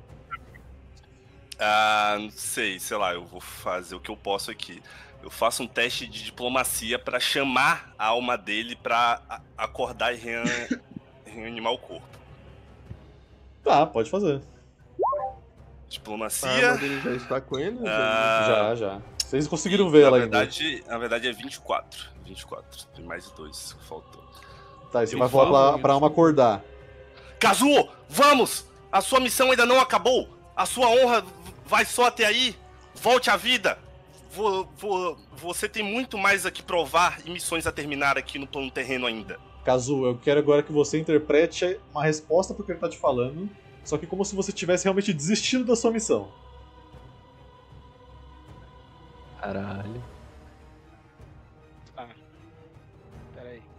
Ah, não sei, sei lá, eu vou fazer o que eu posso aqui. Eu faço um teste de diplomacia pra chamar a alma dele pra a- acordar e rean- reanimar o corpo. Tá, pode fazer. A arma Diplomacia. dele já está com ele, Zang? Ah, Já, já. Vocês conseguiram ver Na ela ainda. verdade, na verdade é vinte e quatro. vinte e quatro. Tem mais dois que faltou. Tá, e você Eu vai falar falo pra, pra isso. alma acordar. Kazuo, vamos! A sua missão ainda não acabou! A sua honra vai só até aí! Volte à vida! Vo- vo- você tem muito mais a que provar e missões a terminar aqui no plano terreno ainda. Kazu, eu quero agora que você interprete uma resposta pro que ele tá te falando, só que como se você tivesse realmente desistido da sua missão. Caralho. Tá. Pera aí.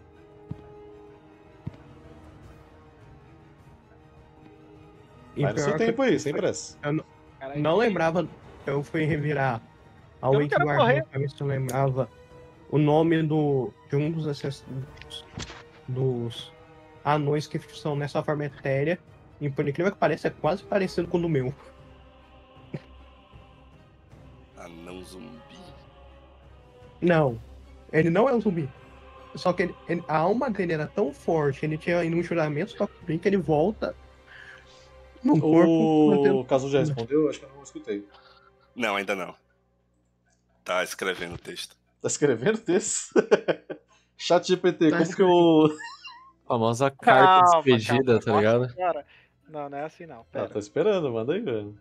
E Vai no pior seu que tempo aí, sem pressa. Pera aí. não lembrava. Eu fui revirar a Eu não Wake quero Guard correr. pra ver se eu lembrava o nome do, de um dos, acess- dos anões que são nessa forma etérea. E por incrível que pareça, é quase parecido com o do meu. Anão zumbi. Não, ele não é um zumbi. Só que ele- ele- a alma dele era tão forte, ele tinha um juramento pra cumprir que ele volta no corpo. O mantendo- Kazu já respondeu? Acho que eu não escutei. Não, ainda não. Tá escrevendo o texto. Tá escrevendo texto? Chat G P T, Tá como que eu. Famosa carta Calma, despedida, calma. tá ligado? Nossa senhora. Não, não é assim não. Ah, Pera. tô esperando, manda aí, velho.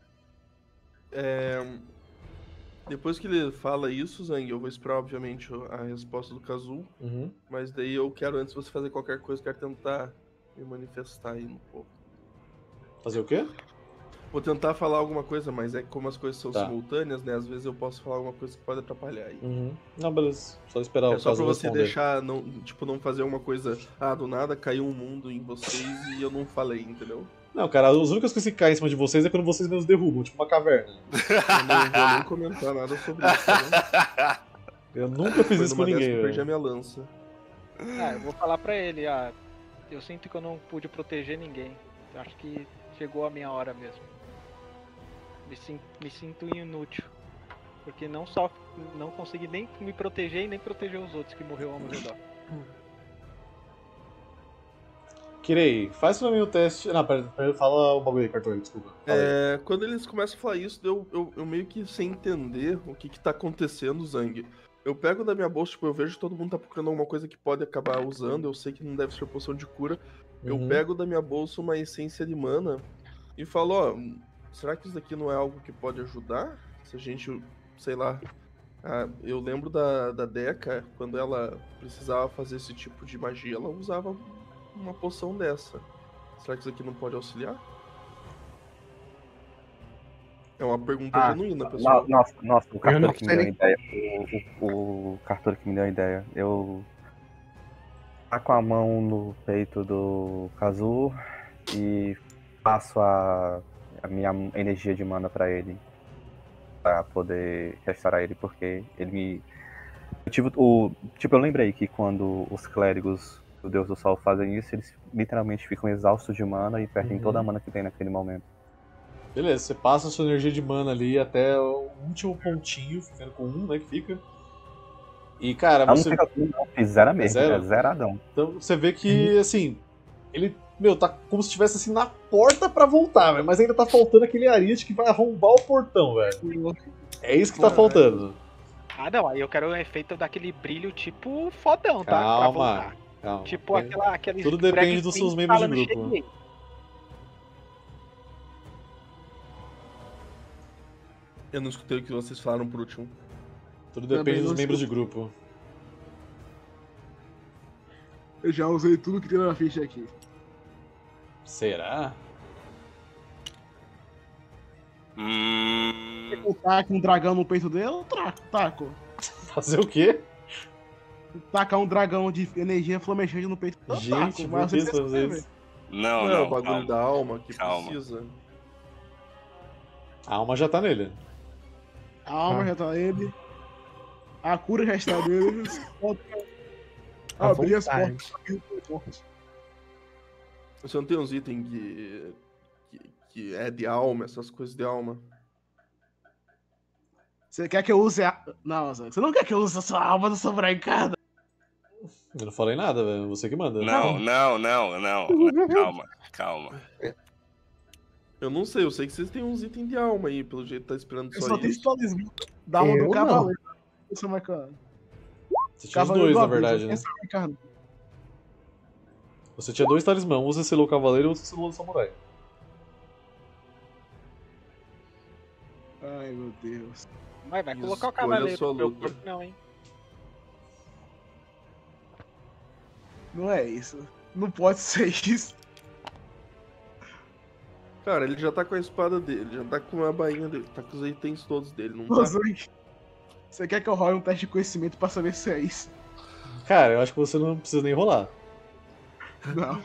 É, Depois que ele fala isso, Zang, eu vou esperar, obviamente, a resposta do Kazu. Uhum. Mas daí eu quero, antes de você fazer qualquer coisa, eu quero tentar me manifestar aí um pouco. Fazer o quê? Vou tentar falar alguma coisa, mas é que como as coisas são Tá. simultâneas, né? Às vezes eu posso falar alguma coisa que pode atrapalhar aí. Uhum. Não, beleza. Só esperar É o só Kazu pra você responder. deixar, não, tipo, não fazer uma coisa, ah, do nada caiu um mundo em vocês e eu não falei, entendeu? Não, cara, as únicas coisas que caem em cima de vocês é quando vocês mesmos derrubam, tipo uma caverna. Eu não vou nem comentar nada sobre isso, né? Eu nunca fiz Foi isso com numa dessas ninguém, que eu perdi a velho. minha lança. Ah, eu vou falar pra ele, ah, eu sinto que eu não pude proteger ninguém. Eu acho que chegou a minha hora mesmo. Me sinto, me sinto inútil. Porque não só não consegui nem me proteger e nem proteger os outros que morreram ao meu redor. Kirei, faz pra mim o teste. Não, pera, pera, fala o bagulho aí, Cartões, desculpa. Fala aí. É, quando eles começam a falar isso, eu, eu, eu meio que sem entender o que que tá acontecendo, Zang. Eu pego da minha bolsa, tipo, eu vejo que todo mundo tá procurando alguma coisa que pode acabar usando, eu sei que não deve ser poção de cura. Eu Uhum. pego da minha bolsa uma essência de mana e falo, ó, será que isso daqui não é algo que pode ajudar? Se a gente, sei lá... ah, eu lembro da, da Deca, quando ela precisava fazer esse tipo de magia, ela usava uma poção dessa. Será que isso aqui não pode auxiliar? É uma pergunta Ah, genuína, pessoal. No- Nossa, nossa, o não cartório que me sei deu a ideia. O, o, o cartório que me deu a ideia. Eu tá com a mão no peito do Kazu e passo a, a minha energia de mana pra ele. Pra poder restaurar ele, porque ele me. Eu tive o. Tipo, eu lembrei que quando os clérigos do Deus do Sol fazem isso, eles literalmente ficam exaustos de mana e perdem Uhum. toda a mana que tem naquele momento. Beleza, você passa a sua energia de mana ali até o último pontinho, ficando com um, né, que fica. E, cara, Não você, fica tudo, não, fiz zero mesmo, zero? é zeradão. então, você vê que, assim, ele, meu, tá como se estivesse, assim, na porta pra voltar, velho, mas ainda tá faltando aquele ariete que vai arrombar o portão, velho. É isso que tá Caralho. faltando. Ah não, aí eu quero o efeito daquele brilho tipo fodão, tá? Pra Calma, voltar. calma. Tipo aquela, aquele Tudo depende drag dos queen seus membros de falando, grupo. "Cheguei". Eu não escutei o que vocês falaram por último. Tudo Também depende dos não membros de sei. grupo. Eu já usei tudo que tem na ficha aqui. Será? Hum... Eu taco um dragão no peito dele, eu traco, taco. Fazer o quê? Tacar um dragão de energia flamejante no peito. Eu Gente, taco, por mas que você isso fazer percebe. isso? Não, Não, é não, o bagulho calma. da alma que Calma. precisa. A alma já tá nele. A alma Ah. já tá nele. A cura já está nele. Falta À abrir as vontade. portas pra abrir o portas. Você não tem uns itens que, que, que é de alma, essas coisas de alma? Você quer que eu use a. Não, Zé, você não quer que eu use a sua alma no sobrecarga? Eu não falei nada, velho. Você que manda. Não, não, não, não. Calma, calma. Eu não sei, eu sei que vocês têm uns itens de alma aí, pelo jeito tá esperando Eu só, só tenho isso. esse talismã da alma Eu do não. cavaleiro. Eu sou marcando. Você tinha os dois, na verdade, né? né? Você tinha dois talismãs, um você selou o cavaleiro e outro você selou o samurai. Ai, meu Deus. Vai, vai colocar o Escolha cavaleiro sua no meu luta. corpo, não, hein? Não é isso. Não pode ser isso. Cara, ele já tá com a espada dele, já tá com a bainha dele, tá com os itens todos dele, não Ô, tá? Zang, você quer que eu role um teste de conhecimento pra saber se é isso? Cara, eu acho que você não precisa nem rolar. Não.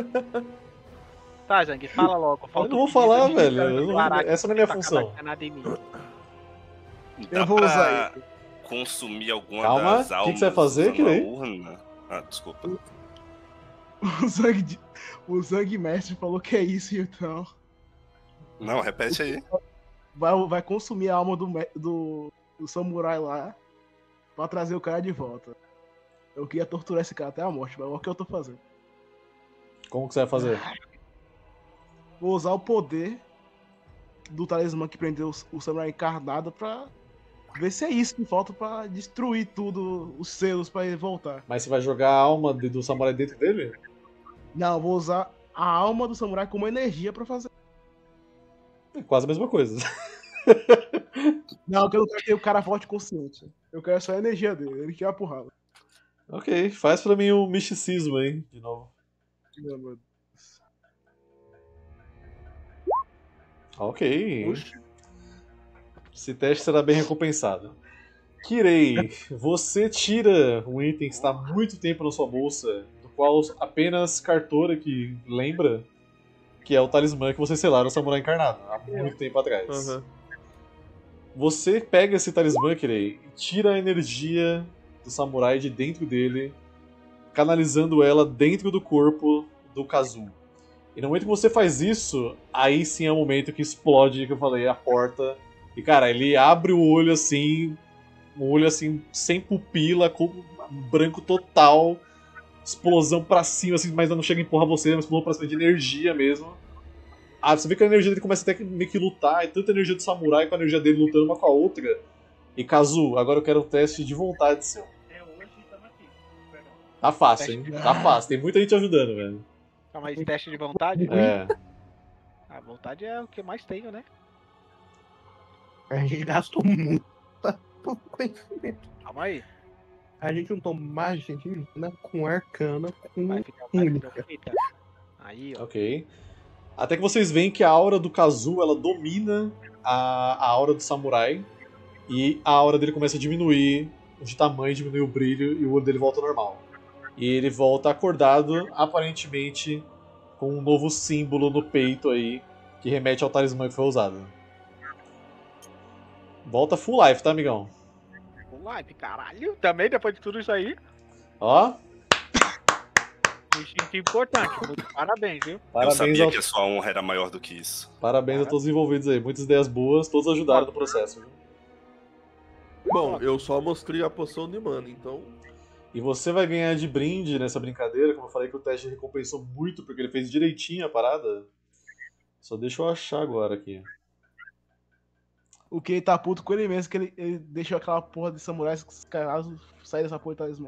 Tá, Zang, fala logo. Eu Falta não vou o falar, que velho. dizer, eu não- declarar que essa não é minha tá função. sacanagem em mim. Dá Eu vou pra usar ele. consumir alguma Calma, das que que almas você vai fazer, usando a Kirei? urna? Ah, desculpa. O Zang, de- o Zang Mestre falou que é isso, então. Não, repete aí. Vai, vai consumir a alma do, me- do, do samurai lá pra trazer o cara de volta. Eu queria torturar esse cara até a morte, mas é o que eu tô fazendo. Como que você vai fazer? Vou usar o poder do talismã que prendeu o, o samurai encarnado pra ver se é isso que falta pra destruir tudo, os selos pra ele voltar. Mas você vai jogar a alma de- do samurai dentro dele? Não, eu vou usar a alma do samurai como energia pra fazer. É quase a mesma coisa. Não, porque eu não quero que o cara volte consciente. Eu quero só a energia dele, ele quer a porrada. Ok, faz pra mim um misticismo aí, de novo. Meu Deus. Ok. Oxi. Esse teste será bem recompensado. Kirei, você tira um item que está há muito tempo na sua bolsa, do qual apenas Cartora que lembra, que é o talismã que você selaram no Samurai Encarnado, há muito tempo atrás. Aham. Você pega esse talismã, Kirei, e tira a energia do samurai de dentro dele, canalizando ela dentro do corpo do Kazu. E no momento que você faz isso, aí sim é o momento que explode, que eu falei, a porta. E cara, ele abre o olho assim, um olho assim, sem pupila, com um branco total, explosão pra cima, assim, mas não chega a empurrar você, é uma explosão pra cima de energia mesmo. Ah, você vê que a energia dele começa até que meio que lutar, é tanta energia do samurai com a energia dele lutando uma com a outra. E Kazu, agora eu quero um teste de vontade seu. Tá fácil, hein? Tá fácil, tem muita gente ajudando, velho. Calma aí, teste de vontade? É. A vontade é o que eu mais tenho, né? A gente gastou muito conhecimento. Calma aí. A gente juntou magia divina com arcana, com Vai ficar vai única. ficar bonita. Aí, ó. Ok. Até que vocês veem que a aura do Kazu, ela domina a, a aura do samurai. E a aura dele começa a diminuir de tamanho, diminui o brilho e o olho dele volta ao normal. E ele volta acordado, aparentemente com um novo símbolo no peito aí, que remete ao talismã que foi usado. Volta full life, tá, amigão? Full life, caralho. Também, depois de tudo isso aí, Ó, me senti importante. Muito parabéns, viu? Eu parabéns, sabia ao- que a sua honra era maior do que isso. parabéns a todos os envolvidos aí. Muitas ideias boas, todos ajudaram no processo. Viu? Bom, eu só mostrei a poção de mana, então. E você vai ganhar de brinde nessa brincadeira, como eu falei que o teste recompensou muito, porque ele fez direitinho a parada. Só deixa eu achar agora aqui. O que ele tá puto com ele mesmo, que ele, ele deixou aquela porra de samurais escalados sair dessa porra de talismã.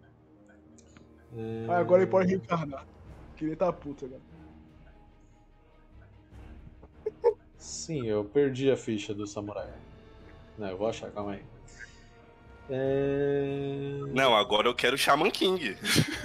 É... Ah, agora ele pode reencarnar. Que ele tá puto agora. Sim, eu perdi a ficha do samurai. Não, eu vou achar, calma aí. É... Não, agora eu quero o Shaman King.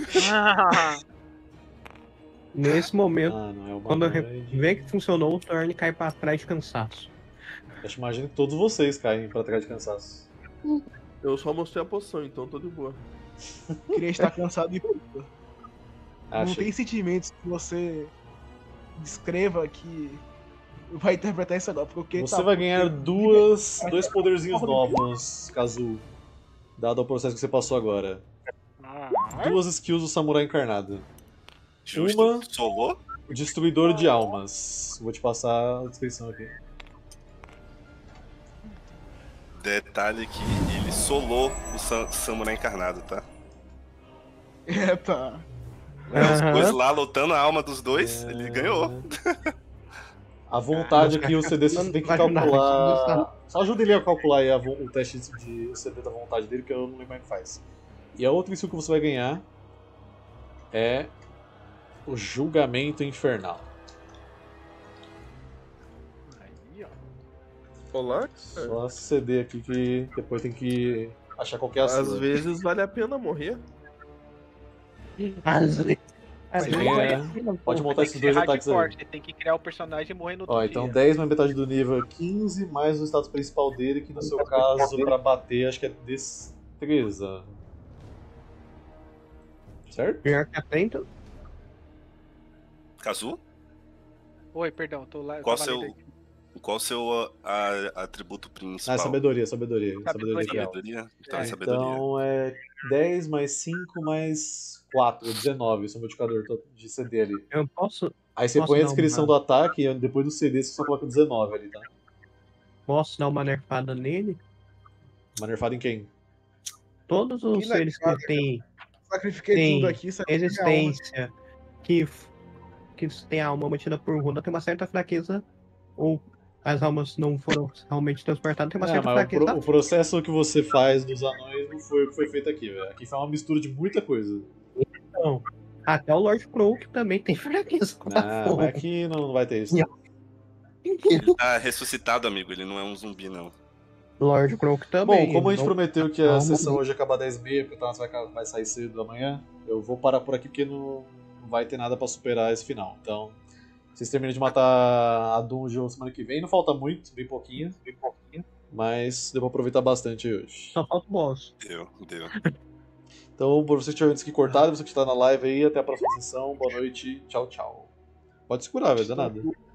Nesse momento, Ah, não é uma quando eu noite. vê que funcionou, o Thorn cai pra trás de cansaço. Acho que imagino que todos vocês caem pra trás de cansaço. Eu só mostrei a poção, então tô de boa. Queria estar cansado de puta. Não Achei. tem sentimentos que você descreva que vai interpretar isso agora. Porque o que Você tá vai puto, ganhar ele- duas, dois poderzinhos novos, Kazu. Dado ao processo que você passou agora. Duas skills do samurai encarnado. Justo. Uma- Solou? O Destruidor de Almas. Vou te passar a descrição aqui. Detalhe que ele solou o Sam Samurai Encarnado, tá? É, tá. É, os Aham. dois lá lutando a alma dos dois, ele ganhou. A vontade Ah, aqui, o C D, você tem que imaginar, calcular. Só ajuda ele a calcular aí a vo- o teste de o C D da vontade dele, que eu não lembro como é que faz. E a outra skill que você vai ganhar é o Julgamento Infernal. Aí, ó. Olá, cara. Só C D aqui que depois tem que achar qualquer Às ação. vezes vale a pena morrer. Às vezes. Mas Sim, não é. é. Pode montar Tem esses que dois ser ataques hardcore, aí. você tem que criar o personagem e morrer no outro Ó, dia. então dez mais metade do nível é quinze, mais o status principal dele, que no seu caso, pra bater, acho que é destreza. Certo? Pior que atento. Kazu? Oi, perdão, tô lá. eu Qual tava seu, lendo aqui. qual seu a- a- atributo Ah, principal? é sabedoria, sabedoria. Sabedoria, Sabedoria. real. Sabedoria? Então é, É, sabedoria. Então é dez mais cinco mais quatro, dezenove, esse é o modificador de C D ali. Eu posso, Aí você Posso põe a dar descrição uma- do ataque e depois do C D você só coloca dezenove ali, tá? posso dar uma nerfada nele? Uma nerfada em quem? Todos os Que seres que nerfada, têm Sacrifiquei Tem tudo aqui, sacrifiquei a resistência, que, f- que tem a alma mantida por runa, tem uma certa fraqueza, ou as almas não foram realmente transportadas, tem uma É, certa mas o, fraqueza. pro- o processo que você faz dos anões não foi o que foi feito aqui, velho. Aqui foi uma mistura de muita coisa. Então, até o Lord Crow que também tem fraqueza contra Não, fogo. mas aqui não vai ter isso. Ele tá ressuscitado, amigo. Ele não é um zumbi, não. Lord Crow que também. Bom, como a gente não- prometeu que a Calma, sessão amigo. hoje ia acabar dez e meia, porque o Thanos vai, ca- vai sair cedo amanhã, eu vou parar por aqui porque não, não vai ter nada pra superar esse final. Então, vocês terminam de matar a Dungeon semana que vem. Não falta muito, bem pouquinho. Bem pouquinho. Mas deu pra aproveitar bastante hoje. Só falta o boss. Deu, deu. Então, por você que tiver antes que cortado, você que está na live aí, até a próxima sessão. Boa noite, tchau, tchau. Pode se curar, velho, danada.